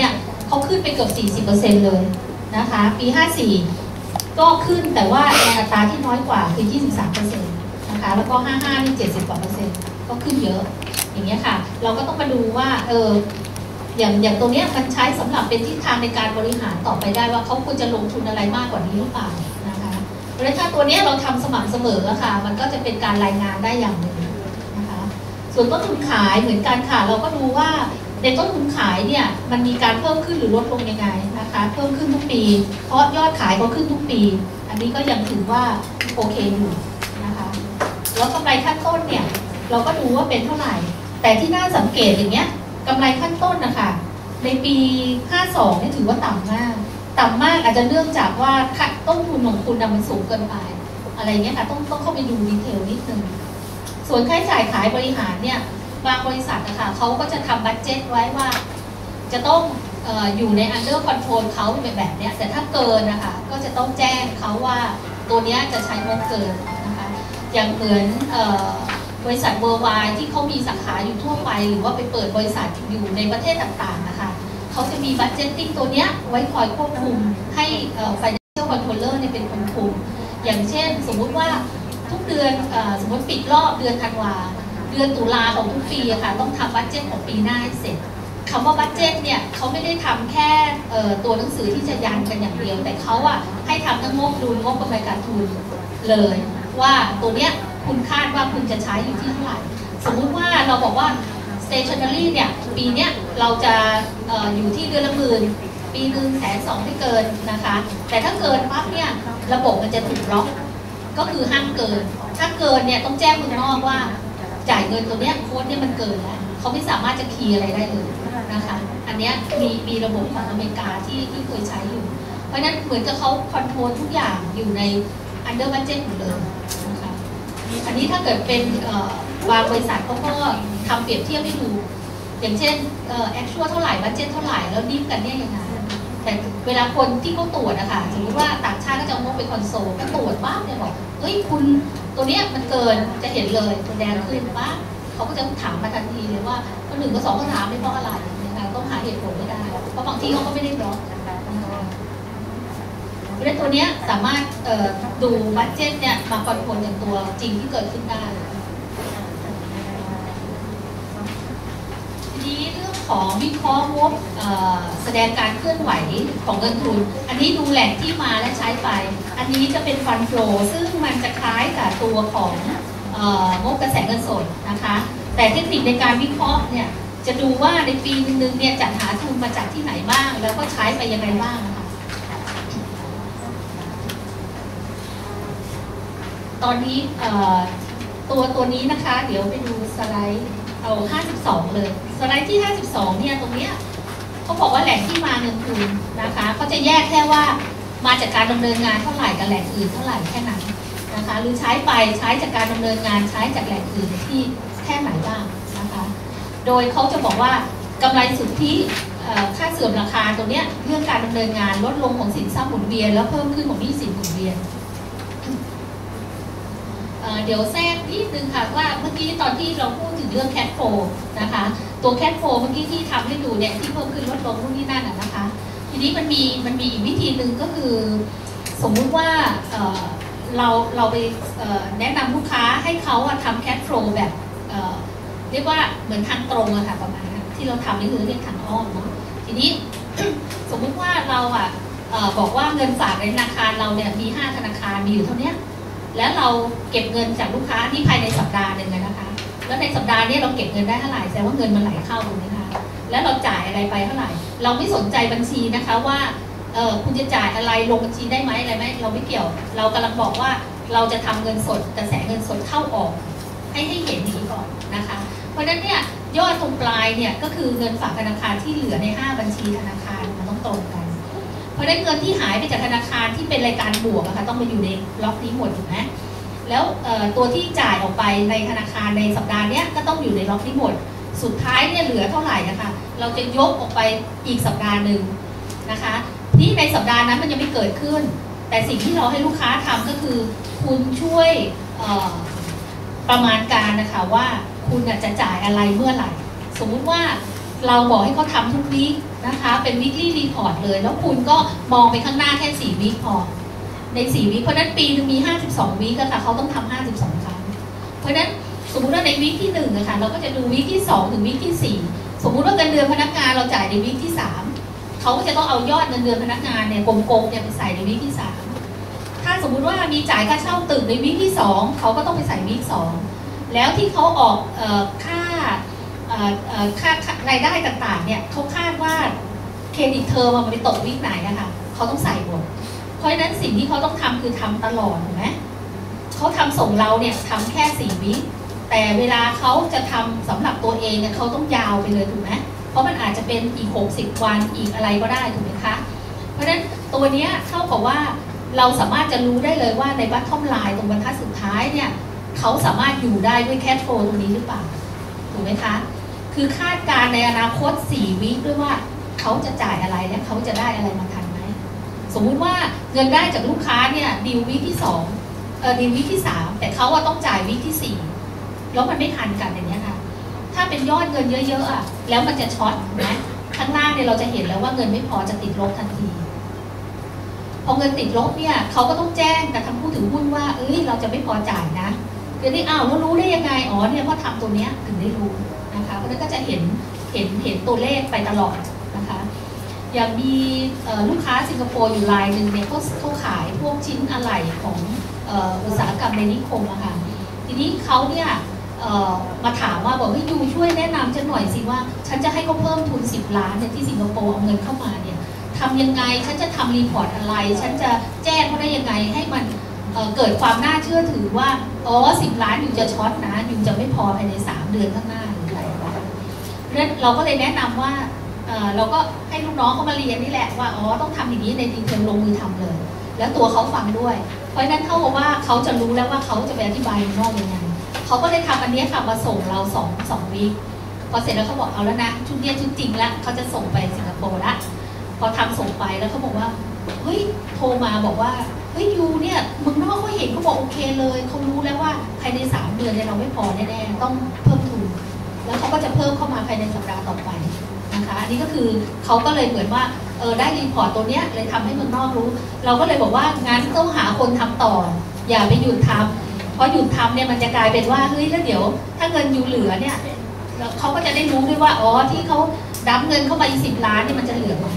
Speaker 1: เขาขึ้นไปเกือบ สี่สิบเปอร์เซ็นต์ เลยนะคะปีห้าสิบสี่ก็ขึ้นแต่ว่าในอัตราที่น้อยกว่าคือ ยี่สิบสามเปอร์เซ็นต์ นะคะแล้วก็ห้าสิบห้านี่เจ็ดสิบกว่าเปอร์เซ็นต์ก็ขึ้นเยอะอย่างเงี้ยค่ะเราก็ต้องมาดูว่าเอออย่างอย่างตรงเนี้ยมันใช้สำหรับเป็นทิศทางในการบริหารต่อไปได้ว่าเขาควรจะลงทุนอะไรมากกว่านี้หรือเปล่านะคะแล้วถ้าตัวเนี้ยเราทำสม่ำเสมอค่ะมันก็จะเป็นการรายงานได้อย่างหนึ่งนะคะส่วนต้นทุนขายเหมือนกันค่ะเราก็ดูว่าในต้นทุนขายเนี่ยมันมีการเพิ่มขึ้นหรือลดลงยังไงนะคะเพิ่มขึ้นทุกปีเพราะยอดขายก็ขึ้นทุกปีอันนี้ก็ยังถือว่าโอเคอยู่นะคะแล้วกำไรขั้นต้นเนี่ยเราก็ดูว่าเป็นเท่าไหร่แต่ที่น่าสังเกตอย่างเงี้ยกำไรขั้นต้นนะคะในปีห้าสิบสองนี่ถือว่าต่ำมากต่ำมากอาจจะเนื่องจากว่าต้นทุนของคุณมันสูงเกินไปอะไรเงี้ยค่ะต้องต้องเข้าไปดูดีเทลนิดนึงส่วนค่าใช้จ่ายขายบริหารเนี่ยบางบริษัทนะคะเขาก็จะทำบัดเจ็ตไว้ว่าจะต้อง อ, ออยู่ใน under control เขาเป็นแบบนี้แต่ถ้าเกินนะคะก็จะต้องแจ้งเขาว่าตัวนี้จะใช้งบเกินนะคะอย่างเหมือนเอ่อบริษัท Worldwide ที่เขามีสาขาอยู่ทั่วไปหรือว่าไปเปิดบริษัทอยู่ในประเทศต่างๆนะคะเขาจะมีบัดเจ็ตติ้งตัวนี้ไว้คอยควบคุมให้ financial controller เนี่ยเป็นคนคุมอย่างเช่นสมมุติว่าทุกเดือนเอ่อสมมติปิดรอบเดือนธันวาเดือนตุลาของทุกปีอะค่ะต้องทำบัดเจ็ตของปีหน้าให้เสร็จคำว่าบัดเจ็ตเนี่ยเขาไม่ได้ทำแค่ตัวหนังสือที่จะยันกันอย่างเดียวแต่เขาอะให้ทำทั้งงบดุลงบกำไรการทุนเลยว่าตัวเนี้ยคุณคาดว่าคุณจะใช้อยู่ที่เท่าไหร่สมมุติว่าเราบอกว่า stationery เนี่ยปีเนี้ยเราจะ อ, ออยู่ที่เดือนละหมื่นปีหนึ่งแสนสองไม่เกินนะคะแต่ถ้าเกินปั๊บเนี่ยระบบมันจะถูกล็อกก็คือห้ามเกินถ้าเกินเนี่ยต้องแจ้งเมืองนอกว่าจ่ายเงินตัวเนี้ยโค้ดเนี่ยมันเกินแล้วเขาไม่สามารถจะคีย์อะไรได้เลยนะคะอันนี้มีมีระบบของอเมริกาที่ที่เคยใช้อยู่เพราะนั้นเหมือนกับเขาคอนโทรลทุกอย่างอยู่ใน under budget หมดเลยนะคะอันนี้ถ้าเกิดเป็นบางบริษัทเขาก็ทำเปรียบเทียบให้ดูอย่างเช่น actual เท่าไหร่ budget เท่าไหร่แล้วรีบกันเนี่ยยังไงแต่เวลาคนที่เขาตรวจนะคะสมมติว่าต่างชาติก็จะเอางบไปคอนโซลก็ตรวจบ้างเนี่ยบอกเฮ้ยคุณตัวเนี้ยมันเกินจะเห็นเลยตัวแดงขึ้นบ้างเขาก็จะถามมาทันทีเลยว่าข้อหนึ่งข้อสองข้อสามไม่เพราะอะไรนะคะต้องหาเหตุผลไม่ได้เพราะบางทีเขาก็ไม่ได้บล็อกนะคะเพราะฉะนั้นตัวนี้สามารถดูบัดเจ็ตเนี่ยมาคอนโทรลอย่างตัวจริงที่เกิดขึ้นได้ทีนี้เรื่องของวิเคราะห์งบแสดงการเคลื่อนไหวของเงินทุนอันนี้ดูแหล่งที่มาและใช้ไปอันนี้จะเป็นฟันโฟลซึ่งมันจะคล้ายกับตัวของงบกระแสเงินสดนะคะแต่เทคนิคในการวิเคราะห์เนี่ยจะดูว่าในปีนึงเนี่ยจัดหาทุนมาจากที่ไหนบ้างแล้วก็ใช้ไปยังไงบ้างนะคะตอนนี้ตัวตัวนี้นะคะเดี๋ยวไปดูสไลด์เอาห้าสิบสองเลยสไลด์ที่ห้าสิบสองเนี่ยตรงเนี้ยเขาบอกว่าแหล่งที่มาเงินทุนนะคะเขาจะแยกแค่ว่ามาจากการดำเนินงานเท่าไหร่กับแหล่งอื่นเท่าไหร่แค่นั้นนะคะหรือใช้ไปใช้จากการดำเนินงานใช้จากแหล่งอื่นที่แค่ไหนบ้างนะคะโดยเขาจะบอกว่ากำไรสุทธิค่าเสื่อมราคาตัวเนี้ยเรื่องการดำเนินงานลดลงของสินทรัพย์หมุนเวียนแล้วเพิ่มขึ้นของหนี้สินหมุนเวียนเดี๋ยวแทรกนิดนึงค่ะว่าเมื่อกี้ตอนที่เราพูดถึงเรื่องแคชโฟลนะคะตัวแคชโฟลเมื่อกี้ที่ทำให้ดูเนี่ยที่เพิ่มขึ้นลดลงนู่นนี่นั่นนะคะทีนี้มันมีมันมีอีกวิธีหนึ่งก็คือสมมุติว่าเราเราไปแนะนำลูกค้าให้เขาทำแคชโฟลแบบเรียกว่าเหมือนทางตรงอะค่ะประมาณนั้นที่เราทำนี่คือเรียกทางอ้อมเนาะทีนี้ สมมุติว่าเราอะบอกว่าเงินฝากในธนาคารเราเนี่ยมีห้าธนาคารมีอยู่เท่านี้แล้วเราเก็บเงินจากลูกค้าที่ภายในสัปดาห์หนึ่งนะคะแล้วในสัปดาห์นี้เราเก็บเงินได้เท่าไหร่แสดงว่าเงินมันไหลเข้าถูกไหมคะแล้วเราจ่ายอะไรไปเท่าไหร่เราไม่สนใจบัญชีนะคะว่าเออคุณจะจ่ายอะไรลงบัญชีได้ไหมอะไรไหมเราไม่เกี่ยวเรากำลังบอกว่าเราจะทำเงินสดกระแสเงินสดเข้าออกให้ให้เห็นนี้ก่อนนะคะเพราะฉะนั้นเนี่ยยอดตรงปลายเนี่ยก็คือเงินฝากธนาคารที่เหลือในห้าบัญชีธนาคารมันต้องตรงกันเพราะฉะนั้นเงินที่หายไปจากธนาคารที่เป็นรายการบวกนะคะต้องมาอยู่ในล็อกนี้หมดถูกไหมแล้วตัวที่จ่ายออกไปในธนาคารในสัปดาห์นี้ก็ต้องอยู่ในล็อกนี้หมดสุดท้ายเนี่ยเหลือเท่าไหร่นะคะเราจะยกออกไปอีกสัปดาห์หนึ่งนะคะนี่ในสัปดาห์นั้นมันยังไม่เกิดขึ้นแต่สิ่งที่เราให้ลูกค้าทำก็คือคุณช่วยประมาณการนะคะว่าคุณจะจ่ายอะไรเมื่อไหร่สมมุติว่าเราบอกให้เขาทำทุกวีคนะคะเป็น weekly report เลยแล้วคุณก็มองไปข้างหน้าแค่สี่วีคพอในสี่วีคเพราะนั้นปีนึงมีห้าสิบสองวีคค่ะเขาต้องทำห้าสิบสองครั้งเพราะนั้นสมมุติว่าในวีคที่หนึ่งนะคะเราก็จะดูวีคที่สองถึงวีคที่สี่สมมุติว่าเงินเดือนพนักงานเราจ่ายในวีคที่สามเขาก็จะต้องเอายอดเงินเดือนพนักงานเนี่ยกลมๆเนี่ยไปใส่ในวีคที่สามถ้าสมมุติว่ามีจ่ายค่าเช่าตึกในวีคที่สองเขาก็ต้องไปใส่วีคสองแล้วที่เขาออกเอ่อค่าค่ารายได้ต่างๆเนี่ยเขาคาดว่าเครดิตเทอมมันไปตกวิกไหนนะคะเขาต้องใส่หมดเพราะฉะนั้นสิ่งที่เขาต้องทำคือทำตลอดถูกไหมเขาทำส่งเราเนี่ยทำแค่สี่วิแต่เวลาเขาจะทำสำหรับตัวเองเนี่ยเขาต้องยาวไปเลยถูกไหมเพราะมันอาจจะเป็นอีกหกสิบวันอีกอะไรก็ได้ถูกไหมคะเพราะฉะนั้นตัวนี้เท่ากับว่าเราสามารถจะรู้ได้เลยว่าในบัตทอมไลน์ตรงบรรทัดสุดท้ายเนี่ยเขาสามารถอยู่ได้ด้วยแคชโฟลตรงนี้หรือเปล่าถูกไหมคะคือคาดการในอนาคตสี่วีคด้วยว่าเขาจะจ่ายอะไรและเขาจะได้อะไรมาทันไหมสมมุติว่าเงินได้จากลูกค้าเนี่ยดีลวีคที่สองเออดีลวีคที่สามแต่เขาว่าต้องจ่ายวีคที่สี่แล้วมันไม่ทันกันอย่างนี้ค่ะถ้าเป็นยอดเงินเยอะๆอ่ะแล้วมันจะช็อตนะข้างล่างเนี่ยเราจะเห็นแล้วว่าเงินไม่พอจะติดลบทันทีพอเงินติดลบเนี่ยเขาก็ต้องแจ้งกับทางผู้ถือหุ้นว่าเอ้ยเราจะไม่พอจ่ายนะเดี๋ยวนี้อ้าวแล้วรู้ได้ยังไงอ๋อเนี่ยเพราะทำตัวเนี้ยถึงได้รู้นะคะเพราะนั้นก็จะเห็นเห็นเห็นตัวเลขไปตลอดนะคะอย่างมีลูกค้าสิงคโปร์อยู่รายหนึ่งเนี่ยเขาเขาขายพวกชิ้นอะไหล่ของอุตสาหกรรมในนิคมอะค่ะทีนี้เขาเนี่ยมาถามว่าบอกให้ยูช่วยแนะนำฉันหน่อยสิว่าฉันจะให้เขาเพิ่มทุนสิบล้านเนี่ยที่สิงคโปร์เอาเงินเข้ามาเนี่ยทำยังไงฉันจะทำรีพอร์ตอะไรฉันจะแจ้งเขาได้ยังไงให้มันเ, เกิดความน่าเชื่อถือว่าอ๋อสิบล้านอยู่จะช็อตนะอยู่จะไม่พอภายในสามเดือนข้างหน้าหรืออะไรเพราะฉะนั้นเราก็เลยแนะนำว่า เ, เราก็ให้ลูกน้องเขามาเรียนนี่แหละว่าอ๋อต้องทำอย่างนี้ในดีเทลลงมือทำเลยแล้วตัวเขาฟังด้วยเพราะฉะนั้นเท่ากับว่าเขาจะรู้แล้วว่าเขาจะไปอธิบายนอกยังไงเขาก็เลยทำอันนี้ค่ะมาส่งเราสองสองวีคพอเสร็จแล้วเขาบอกเอาแล้วนะชุดนี้ชุดจริงแล้วเขาจะส่งไปสิงคโปร์ละพอทำส่งไปแล้วเขาบอกว่าเฮ้ยโทรมาบอกว่าเฮ้ยยูเนี่ยเมืองนอกเขาเห็นเขาบอกโอเคเลยเขารู้แล้วว่าภายในสามเดือนเนี่ยเราไม่พอแน่ๆต้องเพิ่มทุนแล้วเขาก็จะเพิ่มเข้ามาภายในสัปดาห์ต่อไปนะคะอันนี้ก็คือเขาก็เลยเหมือนว่าเออได้รีพอร์ตตัวเนี้ยเลยทำให้เมืองนอกรู้เราก็เลยบอกว่างั้นต้องหาคนทำต่ออย่าไปหยุดทำเพราะหยุดทำเนี่ยมันจะกลายเป็นว่าเฮ้ยแล้วเดี๋ยวถ้าเงินอยู่เหลือเนี่ยเขาก็จะได้รู้ด้วยว่าอ๋อที่เขาดั้มเงินเข้ามาอีกสิบล้านเนี่ยมันจะเหลือไหม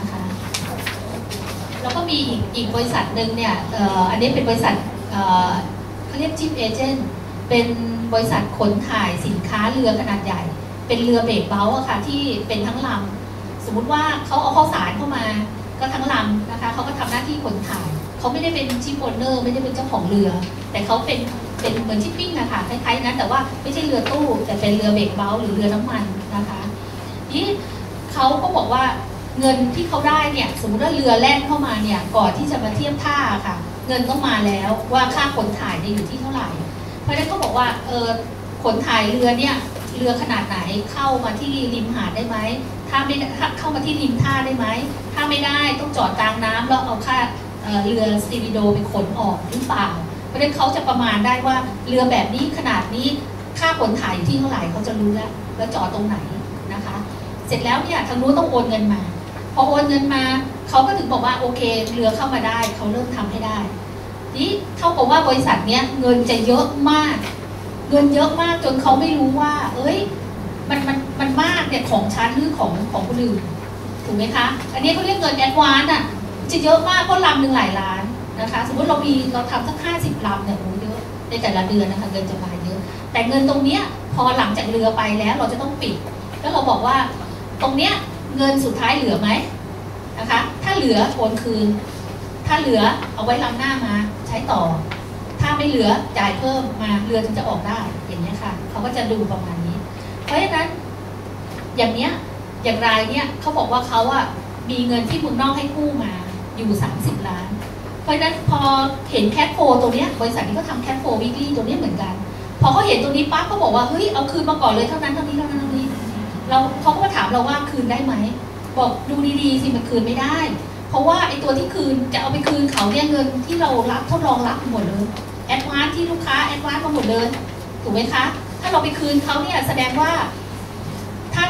Speaker 1: แล้วก็มีอีกอีกบริษัทหนึ่งเนี่ย อ, อันนี้เป็นบริษัทเขาเรียกชิปเอเจนต์เป็นบริษัทขนถ่ายสินค้าเรือขนาดใหญ่เป็นเรือเบรกเบลอะค่ะที่เป็นทั้งลำสมมุติว่าเขาเอาข้าวสารเข้ามาก็ทั้งลำนะคะเขาก็ทำหน้าที่ขนถ่ายเขาไม่ได้เป็นชิปโอนเนอร์ไม่ได้เป็นเจ้าของเรือแต่เขาเป็นเป็นเหมือนชิปปิ้งนะคะคล้ายๆนั้นแต่ว่าไม่ใช่เรือตู้แต่เป็นเรือเบรกเบลหรือเรือน้ำมันนะคะนี่เขาก็บอกว่าเงินที่เขาได้เนี่ยสมมติว่าเรือแล่นเข้ามาเนี่ยก่อนที่จะมาเทียบท่าค่ะเงินต้องมาแล้วว่าค่าขนถ่ายเนี่ยอยู่ที่เท่าไหร่เพราะฉะนั้นเขาบอกว่าเออขนถ่ายเรือเนี่ยเรือขนาดไหนเข้ามาที่ริมหาดได้ไหมถ้าไม่เข้ามาที่ริมท่าได้ไหมถ้าไม่ได้ต้องจอดกลางน้ำแล้วเอาค่า เ, เรือสตีวิโดไปขนออกหรือเปล่าเพราะฉะนั้นเขาจะประมาณได้ว่าเรือแบบนี้ขนาดนี้ค่าขนถ่ายอยู่ที่เท่าไหร่เขาจะรู้แล้วแล้วจอดตรงไหนนะคะเสร็จแล้วเนี่ยทางนู้นต้องโอนเงินมาพอโอนเงินมาเขาก็ถึงบอกว่าโอเคเรือเข้ามาได้เขาเริ่มทำให้ได้นี่เท่ากับว่าบริษัทเนี้ยเงินจะเยอะมากเงินเยอะมากจนเขาไม่รู้ว่าเอ้ยมันมันมันมากเนี่ยของชั้นหรือของของคนอื่นถูกไหมคะอันนี้เขาเรียกเงินแอดวานซ์อ่ะจะเยอะมากเพราะลำหนึ่งหลายล้านนะคะสมมติเรามีเราทำสักห้าสิบลำเนี่ยโอ้เยอะในแต่ละเดือนนะคะเงินจะมาเยอะแต่เงินตรงเนี้ยพอหลังจากเรือไปแล้วเราจะต้องปิดแล้วเราบอกว่าตรงเนี้ยเงินสุดท้ายเหลือไหมนะคะถ้าเหลือโอนคืนถ้าเหลือเอาไว้ลำหน้ามาใช้ต่อถ้าไม่เหลือจ่ายเพิ่มมาเรือถึงจะออกได้อย่างนี้ค่ะเขาก็จะดูประมาณนี้เพราะฉะนั้นอย่างเนี้ยอย่างรายเนี้ยเขาบอกว่าเขาอะมีเงินที่เมืองนอกให้กู้มาอยู่สามสิบล้านเพราะฉะนั้นพอเห็นแคชโฟตัวเนี้ยบริษัทนี้ก็ทำแคชโฟวีคลี่ตัวนี้เหมือนกันพอเขาเห็นตัวนี้ปั๊บเขาบอกว่าเฮ้ยเอาคืนมาก่อนเลยเท่านั้นเท่านี้เท่านั้นเท่านี้เราเขาก็มาถามเราว่าคืนได้ไหมบอกดูดีๆสิมันคืนไม่ได้เพราะว่าไอ้ตัวที่คืนจะเอาไปคืนเขาเนี่ยเงินที่เรารับทดลองรับหมดเลยแอดวานซ์ที่ลูกค้าแอดวานซ์มาหมดเลยถูกไหมคะถ้าเราไปคืนเขาเนี่ยแสดงว่าถ้าร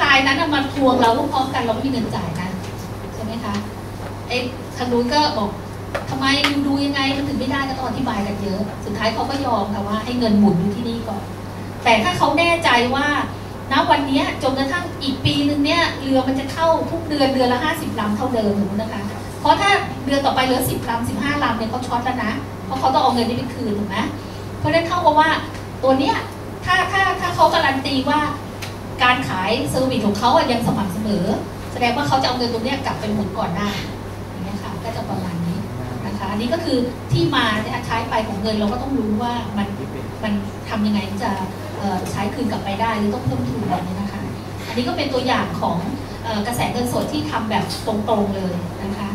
Speaker 1: ายนั้นมาทวงเราพร้อมกันเราไม่มีเงินจ่ายนะใช่ไหมคะไอ้ทางนู้นก็บอกทำไมดูยังไงมันถึงไม่ได้ก็ต้องอธิบายกันเยอะสุดท้ายเขาก็ยอมค่ะว่าให้เงินหมุนอยู่ที่นี่ก่อนแต่ถ้าเขาแน่ใจว่าณวันนี้จนกระทั่งอีกปีนึงเนี่ยเรือมันจะเข้าทุกเดือนเดือนละห้าสิบลำเท่าเดิมหนูนะคะเพราะถ้าเดือนต่อไปเหลือสิบลำสิบห้าลำเนี่ยเขาช็อตแล้วนะเพราะเขาต้องเอาเงินนี้ไปคืนถูกไหมเพราะฉะนั้นเท่ากับว่าตัวเนี้ยถ้าถ้าถ้าเขาการันตีว่าการขายเซอร์วิสของเขายังสม่ำเสมอแสดงว่าเขาจะเอาเงินตรงนี้กลับไปหมุนก่อนได้อย่างนี้ค่ะก็จะประมาณนี้นะคะอันนี้ก็คือที่มาใช้ไปของเงินเราก็ต้องรู้ว่ามันมันทำยังไงจะใช้คืนกลับไปได้หรือต้องเพิ่มทุนอะไรนี้นะคะอันนี้ก็เป็นตัวอย่างของกระแสเงินสดที่ทำแบบตรงๆเลยนะคะ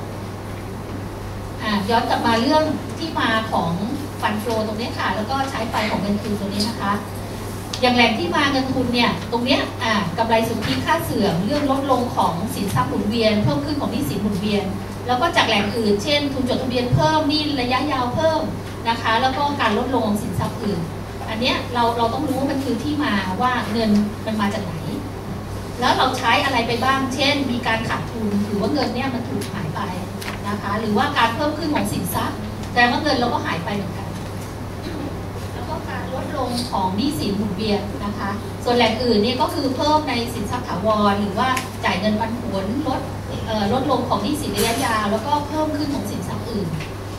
Speaker 1: ย้อนกลับมาเรื่องที่มาของฟันโฟลตรงนี้ค่ะแล้วก็ใช้ไปของเงินทุนตรงนี้นะคะอย่างแหล่งที่มาเงินทุนเนี่ยตรงเนี้ยกำไรสุทธิค่าเสื่อมเรื่องลดลงของสินทรัพย์หมุนเวียนเพิ่มขึ้นของหนี้สินหมุนเวียนแล้วก็จากแหล่งอื่นเช่นทุนจดทะเบียนเพิ่มหนี้ระยะยาวเพิ่มนะคะแล้วก็การลดลงของสินทรัพย์อื่นอันเนี้ยเราเราต้องรู้ว่ามันคือที่มาว่าเงินมันมาจากไหนแล้วเราใช้อะไรไปบ้างเช่นมีการขาดทุนหรือว่าเงินเนี่ยมันถูกหายไปนะคะหรือว่าการเพิ่มขึ้นของสินทรัพย์แต่ว่าเงินเราก็หายไปเหมือนกันแล้วก็การลดลงของหนี้สินหมุนเวียนนะคะส่วนแหล่งอื่นเนี่ยก็คือเพิ่มในสินทรัพย์ถาวรหรือว่าจ่ายเงินปันผลลดลดลงของหนี้สินระยะยาวแล้วก็เพิ่มขึ้นของสินทรัพย์อื่น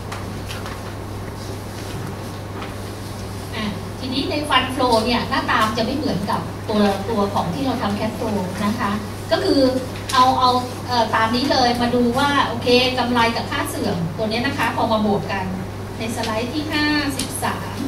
Speaker 1: ทีนี้ในฟันโฟลเนี่ยหน้าตามจะไม่เหมือนกับตัวตัวของที่เราทำแคชโฟลนะคะก็คือเอาเอาเอ่อตามนี้เลยมาดูว่าโอเคกำไรกับค่าเสื่อมตัวนี้นะคะพอมาบวกกันในสไลด์ที่ห้าสิบสาม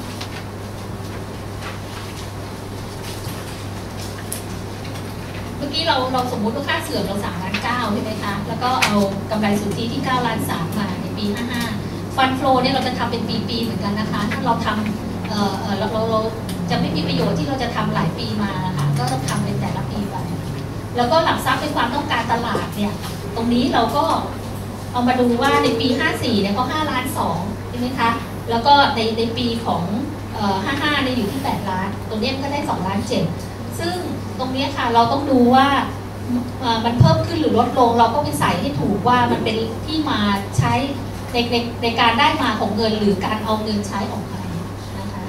Speaker 1: เมื่อกี้เราเราสมมุติว่าค่าเสื่อมเราสามล้านเก้าใช่ไหมคะแล้วก็เอากำไรสุทธิที่เก้าล้านสามมาในปีห้าห้าฟันโฟลเนี่ยเราจะทำเป็นปีๆเหมือนกันนะคะถ้าเราทำเอ่อเอ่อเราเราเราจะไม่มีประโยชน์ที่เราจะทำหลายปีมาค่ะก็ต้องทำเป็นแต่ละปีไปแล้วก็หลักทรัพย์เป็นความต้องการตลาดเนี่ยตรงนี้เราก็เอามาดูว่าในปีห้าสี่เนี่ยเขาห้าล้านสองใช่ไหมคะแล้วก็ในในปีของเอ่อห้าห้าเนี่ยอยู่ที่แปดล้านตรงนี้มันก็ได้สองล้านเจ็ดซึ่งตรงนี้ค่ะเราต้องดูว่ามันเพิ่มขึ้นหรือลดลงเราก็ไปใส่ให้ถูกว่ามันเป็นที่มาใช้ในในในการได้มาของเงินหรือการเอาเงินใช้ของใครนะคะ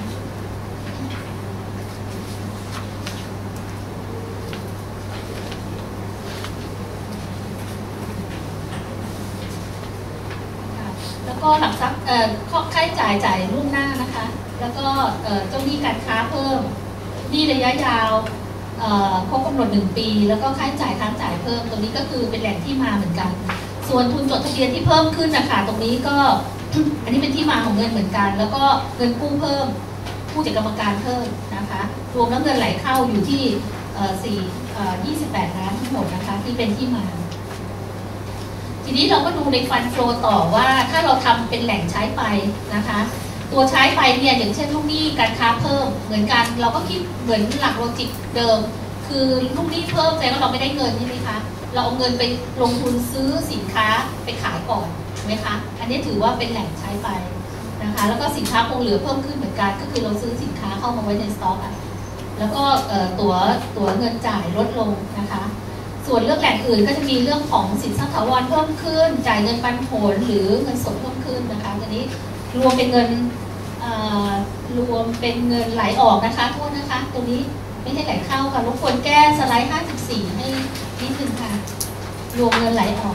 Speaker 1: แล้วก็หลักทรัพย์เอ่อค่าใช้จ่ายจ่ายล่วงหน้านะคะแล้วก็เอ่อเจ้าหนี้การค้าเพิ่มหนี้ระยะยาวครบกำหนดหนึ่งปีแล้วก็ค่าใช้จ่ายค้างจ่ายเพิ่มตรงนี้ก็คือเป็นแหล่งที่มาเหมือนกันส่วนทุนจดทะเบียนที่เพิ่มขึ้นนะคะตรงนี้ก็อันนี้เป็นที่มาของเงินเหมือนกันแล้วก็เงินกู้เพิ่มผู้จัดกรรมการเพิ่มนะคะรวมแล้วเงินไหลเข้าอยู่ที่สี่ยี่สิบแปดล้านทั้งหมดนะคะที่เป็นที่มาทีนี้เราก็ดูในฟันโฟลต่อว่าถ้าเราทำเป็นแหล่งใช้ไปนะคะตัวใช้ไปเนี่ยอย่างเช่นลูกหนี้การค้าเพิ่มเหมือนกันเราก็คิดเหมือนหลักโลจิกเดิมคือลูกหนี้เพิ่มแสดงว่าเราไม่ได้เงินใช่ไหมคะเราเอาเงินไปลงทุนซื้อสินค้าไปขายก่อนถูกไหมคะอันนี้ถือว่าเป็นแหล่งใช้ไปนะคะแล้วก็สินค้าคงเหลือเพิ่มขึ้นเหมือนกันก็คือเราซื้อสินค้าเข้ามาไว้ในสต็อกอ่ะแล้วก็ตัวตัวเงินจ่ายลดลงนะคะส่วนเรื่องแหล่งอื่นก็จะมีเรื่องของสินทรัพย์ถาวรเพิ่มขึ้นจ่ายเงินปันผลหรือเงินสดเพิ่มขึ้นนะคะอันนี้รวมเป็นเงินรวมเป็นเงินไหลออกนะคะโทษนะคะตรงนี้ไม่ใช่ไหลเข้าค่ะรบกวนแก้สไลด์ห้าสิบสี่ให้นิดนึงค่ะรวมเงินไหลออก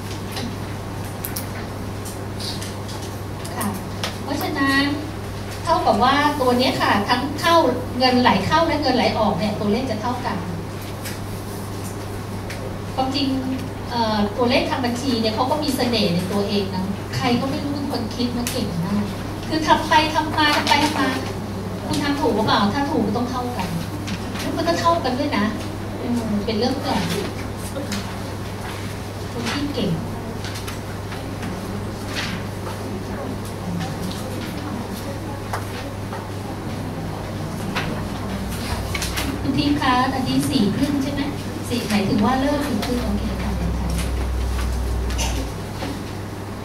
Speaker 1: ค่ะเพราะฉะนั้นเท่ากับว่าตัวนี้ค่ะทั้งเข้าเงินไหลเข้าและเงินไหลออกเนี่ยตัวเลขจะเท่ากันความจริงตัวเลขทางบัญชีเนี่ยเขาก็มีเสน่ห์ในตัวเองนะใครก็ไม่รู้เป็นคนคิดมาเก่งมากคือทำไปทำมาทำไปทำมาคุณทำถูกหรือเปล่าถ้าถูกต้องเท่ากันแล้วมันก็เท่ากันด้วยนะเป็นเรื่องแปลกคนที่เก่งคุณทีมคะอันนี้สี่ครึ่งใช่ไหมสี่หมายถึงว่าเลิกสี่ครึ่งโอเคค่ะ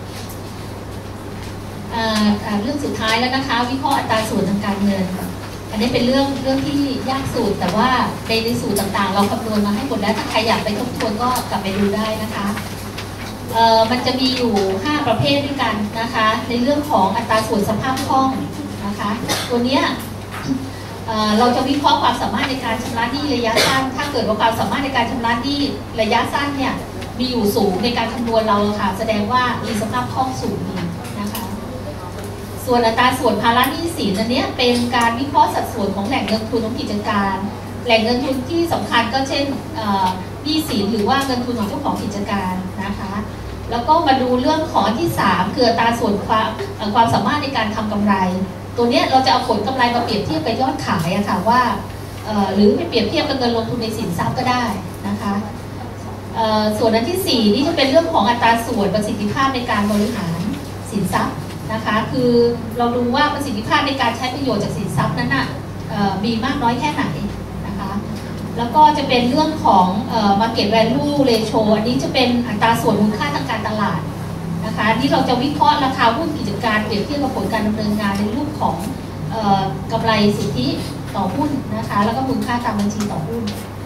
Speaker 1: เรื่องสุดท้ายแล้วนะคะวิเคราะห์อัตราส่วนทางการเงินอันนนี้เป็นเรื่องเรื่องที่ยากสูตรแต่ว่าในในสูตรต่างๆเราคำนวณมาให้หมดแล้วถ้าใครอยากไปทบทวนก็กลับไปดูได้นะคะเอ่อมันจะมีอยู่ห้าประเภทด้วยกันนะคะในเรื่องของอัตราส่วนสภาพคล่องนะคะตัวเนี้ยเอ่อเราจะวิเคราะห์ความสามารถในการชำระหนี้ระยะสั้นถ้าเกิดว่าความสามารถในการชำระหนี้ระยะสั้นเนี่ยมีอยู่สูงในการคำนวณเราค่ะแสดงว่ามีสภาพคล่องสูงดีนะคะส่วนอัตราส่วนภาระหนี้สินอันนี้เป็นการวิเคราะห์สัดส่วนของแหล่งเงินทุนของกิจการแหล่งเงินทุนที่สำคัญก็เช่นหนี้สินหรือว่าเงินทุนของเจ้าของกิจการนะคะแล้วก็มาดูเรื่องของอันที่สามคืออัตราส่วนความความสามารถในการทำกำไรตัวนี้เราจะเอาผลกำไรมาเปรียบเทียบกับยอดขายอะค่ะว่าหรือไปเปรียบเทียบกับเงินลงทุนในสินทรัพย์ก็ได้นะคะส่วนอันที่สี่นี่จะเป็นเรื่องของอัตราส่วนประสิทธิภาพในการบริหารสินทรัพย์นะคะคือเราดูว่าประสิทธิภาพในการใช้ประโยชน์จากสินทรัพย์นั้นน่ะมีมากน้อยแค่ไหนนะคะแล้วก็จะเป็นเรื่องของ market value ratio อันนี้จะเป็นอัตราส่วนมูลค่าทางการตลาดนะคะนี่เราจะวิเคราะห์ราคาหุ้นกิจการเปรียบเทียบกับผลการดำเนินงานในรูปของกำไรสุทธิต่อหุ้นนะคะแล้วก็มูลค่าตามบัญชีต่อหุ้น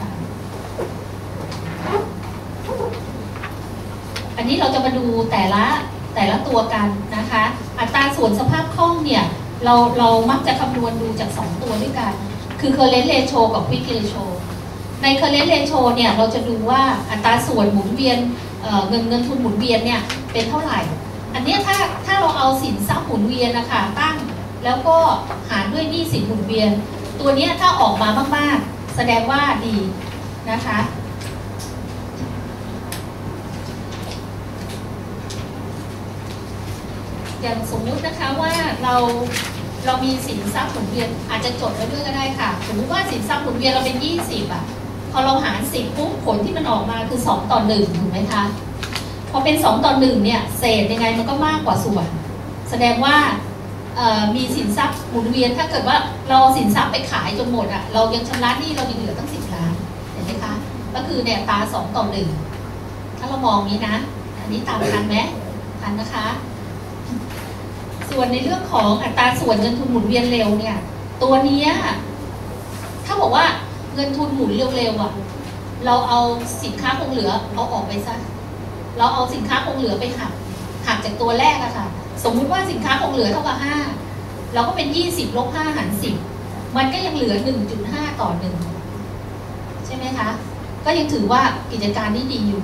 Speaker 1: อันนี้เราจะมาดูแต่ละแต่ละตัวกันนะคะอัตราส่วนสภาพคล่องเนี่ยเราเรามักจะคำนวณดูจากสองตัวด้วยกันคือ current ratio กับ quick ratio ใน current ratio เนี่ยเราจะดูว่าอัตราส่วนหมุนเวียน เ, เงินเงินทุนหมุนเวียนเนี่ยเป็นเท่าไหร่อันนี้ถ้าถ้าเราเอาสินทรัพย์หมุนเวียนนะคะตั้งแล้วก็หารด้วยหนี้สินหมุนเวียนตัวนี้ถ้าออกมามากๆแสดงว่าดีนะคะอย่างสมมุตินะคะว่าเราเรามีสินทรัพย์หมุนเวียนอาจจะจดไว้ด้วยก็ได้ค่ะสมมติว่าสินทรัพย์หมุนเวียนเราเป็นยี่สิบอ่ะพอเราหารสิบปุ๊บผลที่มันออกมาคือสองต่อหนึ่งถูกไหมคะพอเป็นสองต่อหนึ่งเนี่ยเศษยังไงมันก็มากกว่าส่วนแสดงว่ามีสินทรัพย์หมุนเวียนถ้าเกิดว่าเราสินทรัพย์ไปขายจนหมดอ่ะเรายังชำระหนี้เรายังเหลือตั้งสิบล้านเห็นไหมคะก็คือเนี่ยตาสองต่อหนึ่งถ้าเรามองนี้นะอันนี้ตามทันไหมทันนะคะส่วนในเรื่องของอัตราส่วนเงินทุนหมุนเวียนเร็วเนี่ยตัวนี้ถ้าบอกว่าเงินทุนหมุนเร็วๆอ่ะเราเอาสินค้าคงเหลือเอาออกไปซะเราเอาสินค้าคงเหลือไปหักหักจากตัวแรกอะค่ะสมมุติว่าสินค้าคงเหลือเท่ากับห้าเราก็เป็นยี่สิบลบห้าหารสิบมันก็ยังเหลือ หนึ่งจุดห้า ต่อหนึ่งใช่ไหมคะก็ยังถือว่ากิจการนี้ดีอยู่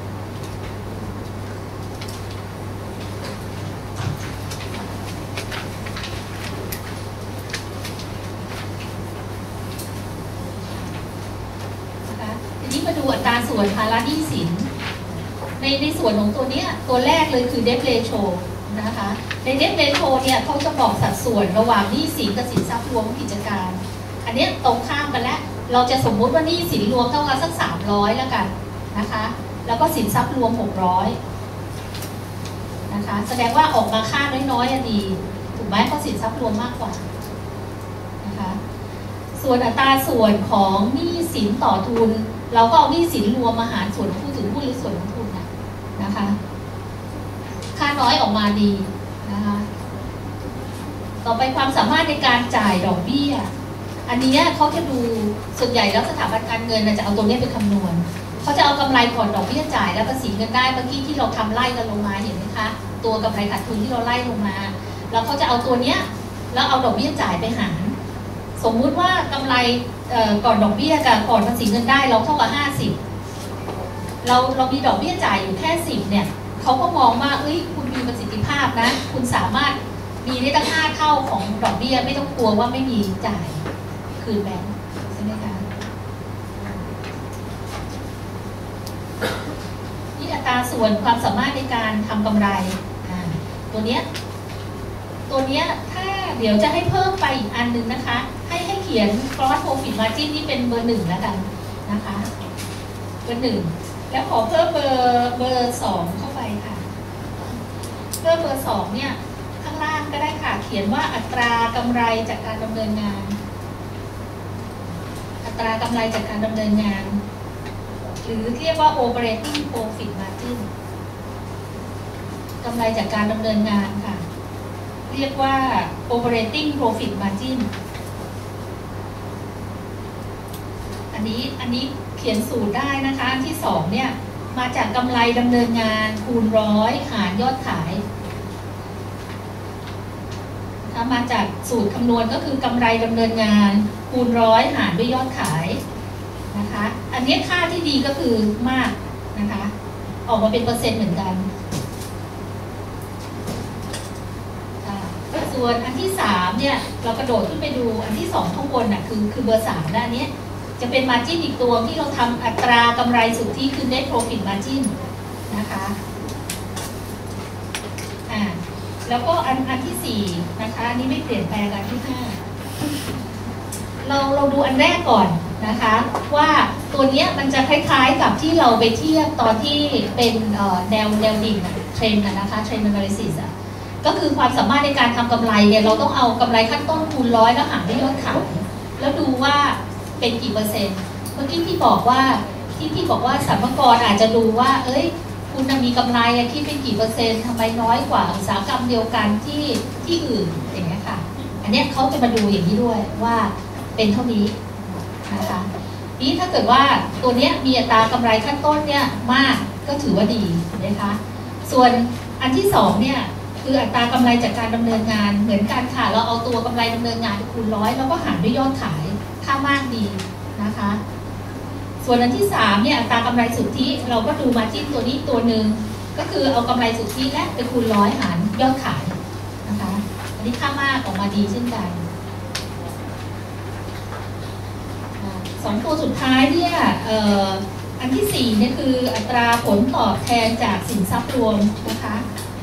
Speaker 1: มาดูอัตราส่วนภาระหนี้สินในในส่วนของตัวนี้ตัวแรกเลยคือ debt ratio นะคะใน debt ratio เนี่ยเขาจะบอกสัดส่วนระหว่างหนี้สินกับสินทรัพย์รวมของกิจการอันนี้ตรงข้ามกันแล้วเราจะสมมุติว่าหนี้สินรวมเท่ากับสักสามร้อยแล้วกันนะคะแล้วก็สินทรัพย์รวมหกร้อยนะคะแสดงว่าออกมาค่าน้อยๆอ่ะดีถูกไหมเพราะสินทรัพย์รวมมากกว่านะคะส่วนอัตราส่วนของหนี้สินต่อทุนเราก็เอาหนี้สินรวมมาหารส่วนของผู้ถือหุ้นหรือส่วนของทุนนะนะคะค่าน้อยออกมาดีนะคะต่อไปความสามารถในการจ่ายดอกเบี้ยอันนี้เขาจะดูส่วนใหญ่แล้วสถาบันการเงินจะเอาตัวนี้ไปคำนวณเขาจะเอากำไรก่อนดอกเบี้ยจ่ายแล้วภาษีเงินได้เมื่อกี้ที่เราทำไล่กันลงมาเห็นไหมคะตัวกำไรขาดทุนที่เราไล่ลงมาแล้วเขาจะเอาตัวเนี้ยแล้วเอาดอกเบี้ยจ่ายไปหารสมมุติว่ากำไรก่อนดอกเบี้ยกับก่อนภาษีเงินได้เราเท่ากับห้าสิบเราเรามีดอกเบี้ยจ่ายอยู่แค่สิบเนี่ยเขาก็มองว่าเอ้ยคุณมีประสิทธิภาพนะคุณสามารถมีได้ตั้งห้าเท่าของดอกเบี้ยไม่ต้องกลัวว่าไม่มีจ่ายคืนแบงค์ใช่ไหมคะนี่อัตราส่วนความสามารถในการทำกำไรตัวเนี้ยตัวเนี้ยถ้าเดี๋ยวจะให้เพิ่มไปอีกอันนึงนะคะให้ให้เขียน gross profit margin นี่เป็นเบอร์หนึ่งแล้วกันนะคะเบอร์หนึ่งแล้วขอเพิ่มเบอร์เบอร์สองเข้าไปค่ะเพิ่มเบอร์สองเนี่ยข้างล่างก็ได้ค่ะเขียนว่าอัตรากำไรจากการดำเนินงานอัตรากำไรจากการดำเนินงานหรือเรียกว่า operating profit margin กำไรจากการดำเนินงานค่ะเรียกว่า operating profit margin นี้อันนี้เขียนสูตรได้นะคะอันที่สองเนี่ยมาจากกำไรดำเนินงานคูณร้อยหารยอดขายมาจากสูตรคำนวณก็คือกำไรดำเนินงานคูณร้อยหารด้วยยอดขายนะคะอันนี้ค่าที่ดีก็คือมากนะคะออกมาเป็นเปอร์เซ็นต์เหมือนกันส่วนอันที่สามเนี่ยเรากระโดดขึ้นไปดูอันที่สองข้างบนน่ะคือคือเบอร์สามด้านนี้จะเป็น margin อีกตัวที่เราทำอัตรากำไรสุทธิคือ net profit margin นะคะอ่าแล้วก็อันอันที่สี่นะคะอันนี้ไม่เปลี่ยนแปลงอันที่ห้าเราเราดูอันแรกก่อนนะคะว่าตัวนี้มันจะคล้ายๆกับที่เราไปเทียบตอนที่เป็นแนวแนวดิ่งเทรนด์นะคะเทรนด์ analysis อ่ะก็คือความสามารถในการทำกำไรเนี่ยเราต้องเอากำไรขั้นต้นคูณร้อยแล้วหารด้วยยอดขายแล้วดูว่าเป็นกี่เปอร์เซ็นต์เมื่อกี้ที่บอกว่าที่ที่บอกว่าสรรพากรอาจจะดูว่าเอ้ยคุณมีกำไรคิดเป็นกี่เปอร์เซ็นต์ทำไมน้อยกว่าอุตสาหกรรมเดียวกันที่ที่อื่นอย่างเงี้ยค่ะอันนี้เขาจะมาดูอย่างนี้ด้วยว่าเป็นเท่านี้นะคะนี้ถ้าเกิดว่าตัวนี้มีอัตรากำไรขั้นต้นเนี่ยมากก็ถือว่าดีนะคะส่วนอันที่สองเนี่ยคืออัตรากำไรจากการดำเนินงานเหมือนกันค่ะเราเอาตัวกำไรดำเนินงานคูณร้อยแล้วก็หารด้วยยอดขายค่ามากดีนะคะส่วนอันที่สามเนี่ยอัตรากำไรสุทธิเราก็ดูมาจิ้นตัวนี้ตัวหนึ่งก็คือเอากำไรสุทธิและไปคูณร้อยหารยอดขายนะคะอันนี้ค่ามากออกมาดีเช่นกันสองตัวสุดท้ายเนี่ยอันที่สี่เนี่ยคืออัตราผลตอบแทนจากสินทรัพย์รวมนะคะ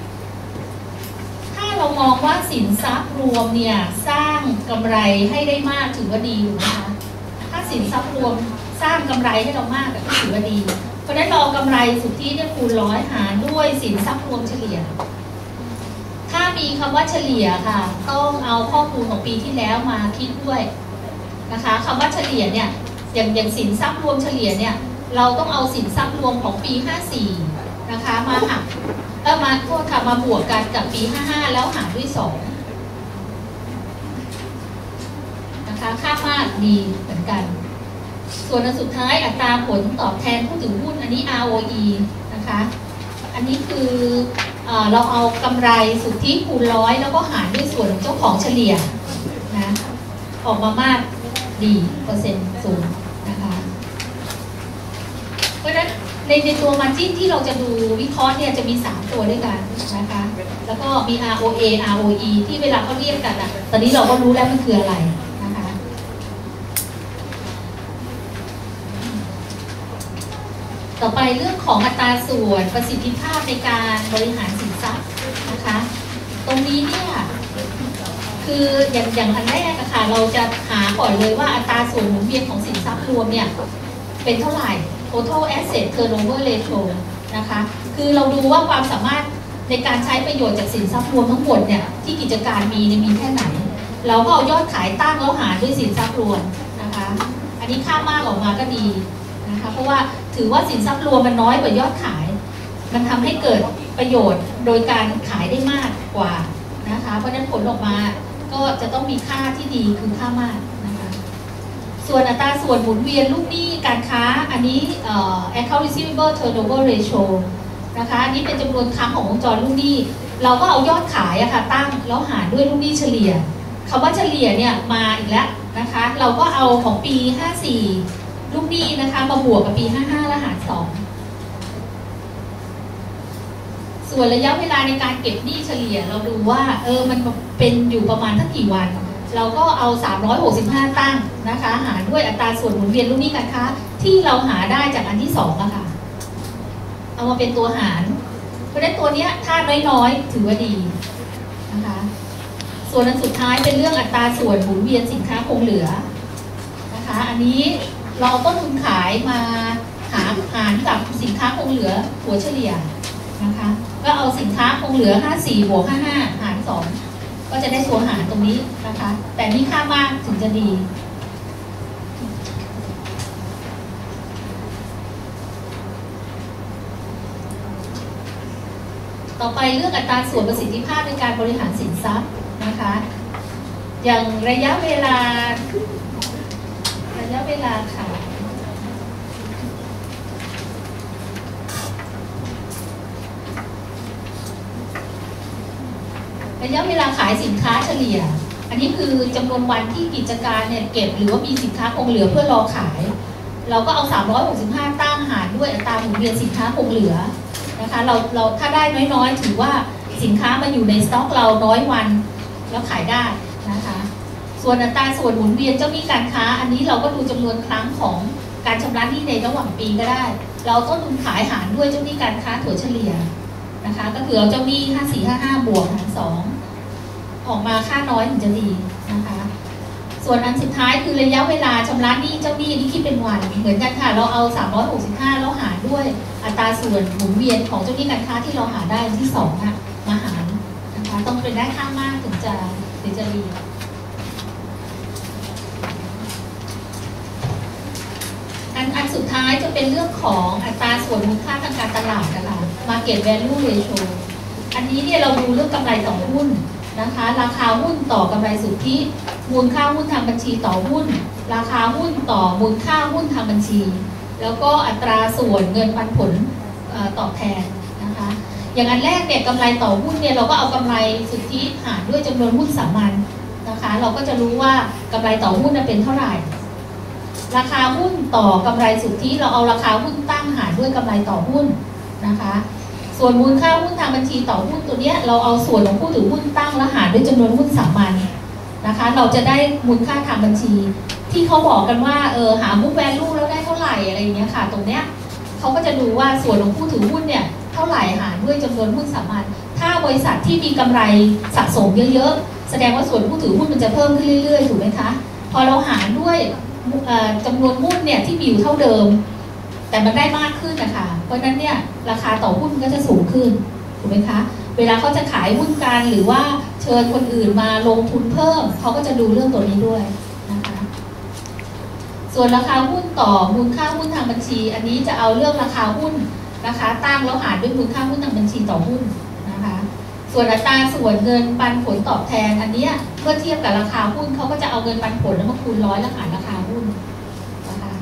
Speaker 1: ถ้าเรามองว่าสินทรัพย์รวมเนี่ยสร้างกำไรให้ได้มากถือว่าดีนะคะถ้าสินทรัพย์รวมสร้างกำไรให้เรามากก็ถือว่าดีเพราะฉะนั้นเรากำไรสุทธิเนี่ยคูณร้อยหารด้วยสินทรัพย์รวมเฉลี่ยถ้ามีคำว่าเฉลี่ยค่ะต้องเอาข้อมูลของปีที่แล้วมาคิดด้วยนะคะคำว่าเฉลี่ยเนี่ยอย่างอย่างสินทรัพย์รวมเฉลี่ยเนี่ยเราต้องเอาสินทรัพย์รวมของปีห้าสี่นะคะมาหักเออมาโทษค่ะมาบวกกันกับปีห้าห้าแล้วหารด้วยสองนะคะค่ามากดีเหมือนกันส่วนอันสุดท้ายอัตราผลตอบแทนผู้ถือหุ้นอันนี้ อาร์ โอ อี นะคะอันนี้คือเอ่อเราเอากำไรสุทธิคูณร้อยแล้วก็หารด้วยส่วนเจ้าของเฉลี่ยนะออกมามากดีเปอร์เซ็นต์สูงนะคะเพราะฉะนั้นในในตัว margin ที่เราจะดูวิเคราะห์เนี่ยจะมีสามตัวด้วยกันนะคะแล้วก็มี อาร์ โอ เอ อาร์ โอ อี ที่เวลาเขาเรียกกันอ่ะตอนนี้เราก็รู้แล้วมันคืออะไรนะคะต่อไปเรื่องของอัตราส่วนประสิทธิภาพในการบริหารสินทรัพย์นะคะตรงนี้เนี่ยคืออย่างอย่างอันแรกอะค่ะเราจะหาก่อนเลยว่าอัตราส่วนหมุนเวียนของสินทรัพย์รวมเนี่ยเป็นเท่าไหร่ total asset turnover ratio นะคะคือเราดูว่าความสามารถในการใช้ประโยชน์จากสินทรัพย์รวมทั้งหมดเนี่ยที่กิจการมีเนี่ยมีแค่ไหนเราก็เอายอดขายตั้งแล้วหารด้วยสินทรัพย์รวมนะคะอันนี้ค่ามากออกมาก็ดีนะคะเพราะว่าถือว่าสินทรัพย์รวมมันน้อยกว่ายอดขายมันทำให้เกิดประโยชน์โดยการขายได้มากกว่านะคะเพราะฉะนั้นผลออกมาก็จะต้องมีค่าที่ดีคือค่ามากนะคะส่วนอัตราส่วนหมุนเวียนลูกหนี้การค้าอันนี้ account receivable turnover ratio นะคะอันนี้เป็นจำนวนครั้งของวงจรลูกหนี้เราก็เอายอดขายอะค่ะตั้งแล้วหารด้วยลูกหนี้เฉลี่ยคำว่าเฉลี่ยเนี่ยมาอีกแล้วนะคะเราก็เอาของปีห้าสี่ลูกหนี้นะคะมาบวกกับปีห้าห้าแล้วหารสองส่วนระยะเวลาในการเก็บหนี้เฉลี่ยเราดูว่าเออมันเป็นอยู่ประมาณสักกี่วันเราก็เอาสามร้อยหกสิบห้าตั้งนะคะหารด้วยอัตราส่วนหมุนเวียนลูกหนี้การค้าที่เราหาได้จากอันที่สองอะค่ะเอามาเป็นตัวหารเพราะฉะนั้นตัวนี้ถ้าน้อยๆถือว่าดีนะคะส่วนอันสุดท้ายเป็นเรื่องอัตราส่วนหมุนเวียนสินค้าคงเหลือนะคะอันนี้เราเอาต้นทุนขายมาหาหารกับสินค้าคงเหลือหัวเฉลี่ยนะคะก็เอาสินค้าคงเหลือห้าสี่บวกห้าห้าหารสองก็จะได้ตัวหารตรงนี้นะคะแต่นี่ค่ามากถึงจะดีต่อไปเรื่องอัตราส่วนประสิทธิภาพในการบริหารสินทรัพย์นะคะอย่างระยะเวลาระยะเวลาขายระยะเวลาขายสินค้าเฉลี่ยอันนี้คือจำนวนวันที่กิจการเนี่ยเก็บหรือว่ามีสินค้าคงเหลือเพื่อรอขายเราก็เอาสามร้อยหกสิบห้าตั้งหารด้วยอัตราหมุนเวียนสินค้าคงเหลือนะคะเราเราถ้าได้น้อยๆถือว่าสินค้ามาอยู่ในสต็อกเราน้อยวันแล้วขายได้นะคะส่วนอัตราส่วนหมุนเวียนเจ้าหนี้การค้าอันนี้เราก็ดูจำนวนครั้งของการชำระหนี้ในระหว่างปีก็ได้เราต้นทุนขายหารด้วยเจ้าหนี้การค้าถั่วเฉลี่ยนะคะก็คือเอาเจ้าหนี้ห้าสี่ห้าห้าบวกหารสองออกมาค่าน้อยถึงจะดีนะคะส่วนอันสุดท้ายคือระยะเวลาชำระหนี้เจ้าหนี้นี่คิดเป็นวันเหมือนกันค่ะเราเอาสามร้อยหกสิบห้าแล้วหารด้วยอัตราส่วนหมุนเวียนของเจ้าหนี้การค้าที่เราหาได้อันที่สองนะมาหารนะคะต้องเป็นได้ข้างมากถึงจะถึงจะดีอันอันสุดท้ายจะเป็นเรื่องของอัตราส่วนมูลค่าทางการตลาดนะคะ Market Value Ratio อันนี้เนี่ยเราดูเรื่องกำไรต่อหุ้นนะคะราคาหุ้นต่อกำไรสุทธิมูลค่าหุ้นทางบัญชีต่อหุ้นราคาหุ้นต่อมูลค่าหุ้นทางบัญชีแล้วก็อัตราส่วนเงินปันผลตอบแทนนะคะอย่างอันแรกเนี่ยกำไรต่อหุ้นเนี่ยเราก็เอากำไรสุทธิหารด้วยจำนวนหุ้นสามัญนะคะเราก็จะรู้ว่ากำไรต่อหุ้นเป็นเท่าไหร่ราคาหุ้นต่อกำไรสุทธิเราเอาราคาหุ้นตั้งหารด้วยกำไรต่อหุ้นนะคะส่วนมูลค่าหุ้นทางบัญชีต่อหุ้นตัวนี้เราเอาส่วนของผู้ถือหุ้นตั้งแล้วหารด้วยจำนวนหุ้นสามัญนะคะเราจะได้มูลค่าทางบัญชีที่เขาบอกกันว่าเออหาบุ๊กแวลูแล้วได้เท่าไหร่อะไรอย่างเงี้ยค่ะตรงเนี้ยเขาก็จะดูว่าส่วนของผู้ถือหุ้นเนี่ยเท่าไหร่หารด้วยจำนวนหุ้นสามัญถ้าบริษัทที่มีกำไรสะสมเยอะๆแสดงว่าส่วนผู้ถือหุ้นมันจะเพิ่มขึ้นเรื่อยๆถูกไหมคะพอเราหารด้วยจำนวนหุ้นเนี่ยที่มีอยู่เท่าเดิมแต่มันได้มากขึ้นนะคะเพราะนั้นเนี่ยราคาต่อหุ้นก็จะสูงขึ้นถูกไหมคะเวลาเขาจะขายหุ้นกันหรือว่าเชิญคนอื่นมาลงทุนเพิ่มเขาก็จะดูเรื่องตัวนี้ด้วยนะคะส่วนราคาหุ้นต่อมูลค่าหุ้นทางบัญชีอันนี้จะเอาเรื่องราคาหุ้นนะคะตั้งแล้วหารด้วยมูลค่าหุ้นทางบัญชีต่อหุ้นนะคะส่วนอัตราส่วนเงินปันผลตอบแทนอันนี้เมื่อเทียบกับราคาหุ้นเขาก็จะเอาเงินปันผลแล้วมาคูณร้อยแล้วหารราคาหุ้นนะคะ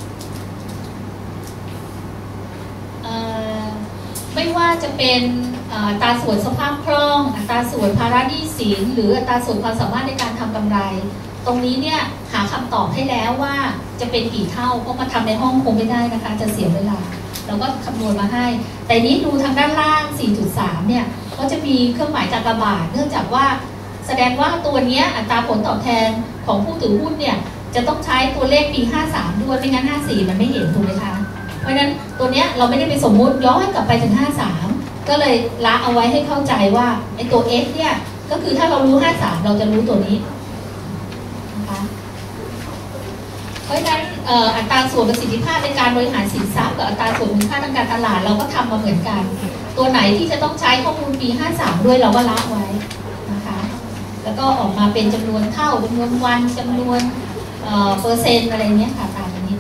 Speaker 1: ไม่ว่าจะเป็นอัตราส่วนสภาพคล่องอัตราส่วนภาระหนี้สินหรืออัตราส่วนความสามารถในการทำกำไรตรงนี้เนี่ยหาคำตอบให้แล้วว่าจะเป็นกี่เท่าเพราะมาทำในห้องคงไม่ได้นะคะจะเสียเวลาเราก็คำนวณมาให้แต่นี้ดูทางด้านล่าง สี่จุดสาม เนี่ยก็จะมีเครื่องหมายกากบาทเนื่องจากว่าแสดงว่าตัวนี้อัตราผลตอบแทนของผู้ถือหุ้นเนี่ยจะต้องใช้ตัวเลขปีห้าสามด้วยไม่งั้นห้าสี่มันไม่เห็นถูกไหมคะเพราะฉะนั้นตัวเนี้ยเราไม่ได้ไปสมมุติย้อนกลับไปถึงห้าสามก็เลยละเอาไว้ให้เข้าใจว่าไอ้ตัว X เนี่ยก็คือถ้าเรารู้ห้าสามเราจะรู้ตัวนี้นะคะเพราะฉะนั้นอัตราส่วนประสิทธิภาพในการบริหารสินทรัพย์กับอัตราส่วนมูลค่าทางการตลาดเราก็ทำมาเหมือนกันตัวไหนที่จะต้องใช้ข้อมูลปีห้าสามด้วยเราก็ละไว้นะคะแล้วก็ออกมาเป็นจำนวนเท่าจำนวนวันจำนวนเอ่อเปอร์เซ็นต์อะไรเนี้ยค่ะตามนี้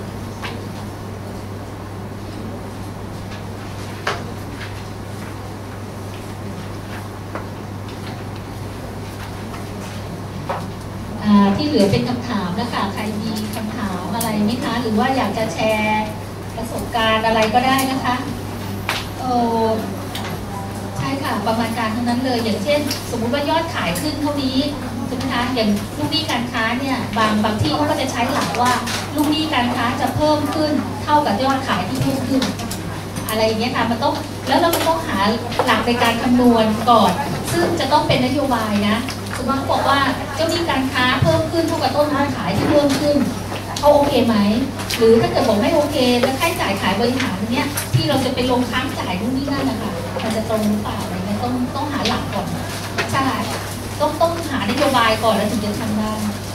Speaker 1: ที่เหลือเป็นคำถามนะคะใครมีคำถามอะไรไหมคะหรือว่าอยากจะแชร์ประสบการณ์อะไรก็ได้นะคะโอ้ใช่ค่ะประมาณการทั้งนั้นเลยอย่างเช่นสมมุติว่ายอดขายขึ้นเท่านี้ใช่ไหมคะอย่างลูกหนี้การค้าเนี่ยบางบางที่เขาก็จะใช้หลักว่าลูกหนี้การค้าจะเพิ่มขึ้นเท่ากับยอดขายที่เพิ่มขึ้นอะไรอย่างเงี้ยค่ะมันต้องแล้วเราต้องหาหลักในการคำนวณก่อนซึ่งจะต้องเป็นนโยบายนะสมมติบอกว่าเจ้าหนี้การค้าเพิ่มขึ้นเท่ากับต้นทุนขายที่เพิ่มขึ้นเขาโอเคไหมหรือถ้าเกิดบอกไม่โอเคแล้วค่าใช้จ่ายขายบริหารเนี้ยที่เราจะไปลงค้างจ่ายนู่นนี่นั่นนะคะมันจะตรงหรือเปล่าอะไรเงี้ยต้องต้องหาหลักก่อนใช่ต้องต้องหานโยบายก่อนแล้วถึงจะทำได้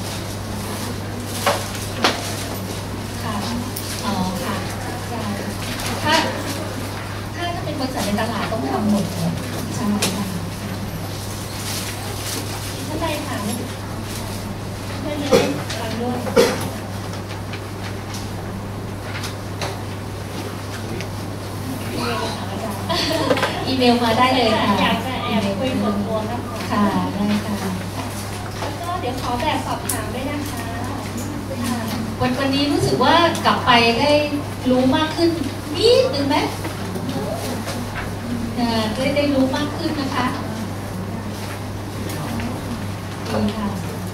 Speaker 1: ค่ะอ๋อค่ะใช่ถ้าถ้าถ้าเป็นบริษัทในตลาดต้องทำหมดเลยใช่ค่ะท่านใดถามเพื่อนเล่นฟังด้วยอีเมลมาได้เลยค่ะอยากจะแอบคุยส่วนตัวนะคะค่ะได้ค่ะแล้วก็เดี๋ยวขอแบบสอบถามด้วยนะคะวันวันนี้รู้สึกว่ากลับไปได้รู้มากขึ้นนิดนึงไหมได้ได้รู้มากขึ้นนะคะดีค่ะ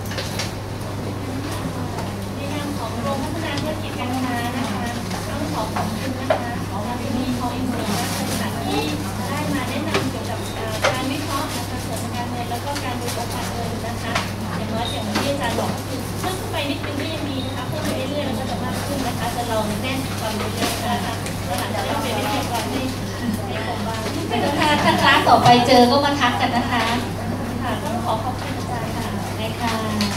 Speaker 2: ในนามของโรงพัฒนาธุรกิจการค้านะคะต้องขอขอบคุณนะคะขอมาเป็นมีของอินโดนีเซียนะคะที่ได้มาแนะนำเกี่ยวกับการวิเคราะห์นะคะส่วนการเงินแล้วก็การดูประวัติเงินนะคะอย่างน้อยอย่างที่อาจารย์บอกก็คือเพิ่มขึ้นไปนิดนึงก็ยังมีนะคะเพิ่มไปเรื่อยๆแล้วก็จะมากขึ้นนะคะจะเราแน่นความรู้เรื่อยๆนะคะแล้วหลังจากนี้เป็นวิทยากรให้ให้ผมบ้าง
Speaker 1: ถ้าถ้าคลาสต่อไปเจอก็มาทักกันนะคะ
Speaker 2: ค่ะต้องขอขอบคุณอาจารย์ค่ะ
Speaker 1: ในค่ะ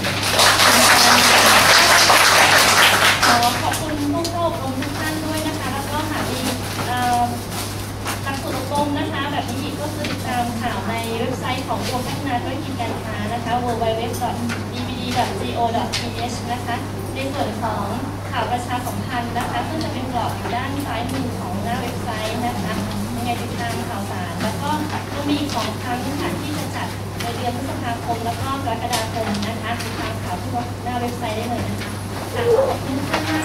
Speaker 2: ขอขอบคุณผู้เข้าอบรมทุกท่านด้วยนะคะแล้วก็หากมีหลักสูตรอบรมนะคะแบบนี้อีกก็คือติดตามข่าวในเว็บไซต์ของกรมพัฒนาธุรกิจการค้านะคะ ดับเบิลยู ดับเบิลยู ดับเบิลยู ดอท ดี บี ดี ดอท ซี โอ ดอท ที เอช นะคะในส่วนของข่าวประชาสัมพันธ์นะคะซึ่งจะเป็นกรอบอยู่ด้านซ้ายมือของหน้าเว็บไซต์นะคะยังไงติดตามข่าวสารแล้วก็จะมีของครั้งค่ะที่จะจัดในเดือนพฤษภาคมแล้วก็กรกฎาคมนะคะติดตามข่าวที่หน้าเว็บไซต์ได้เลยนะคะขอบคุณมาก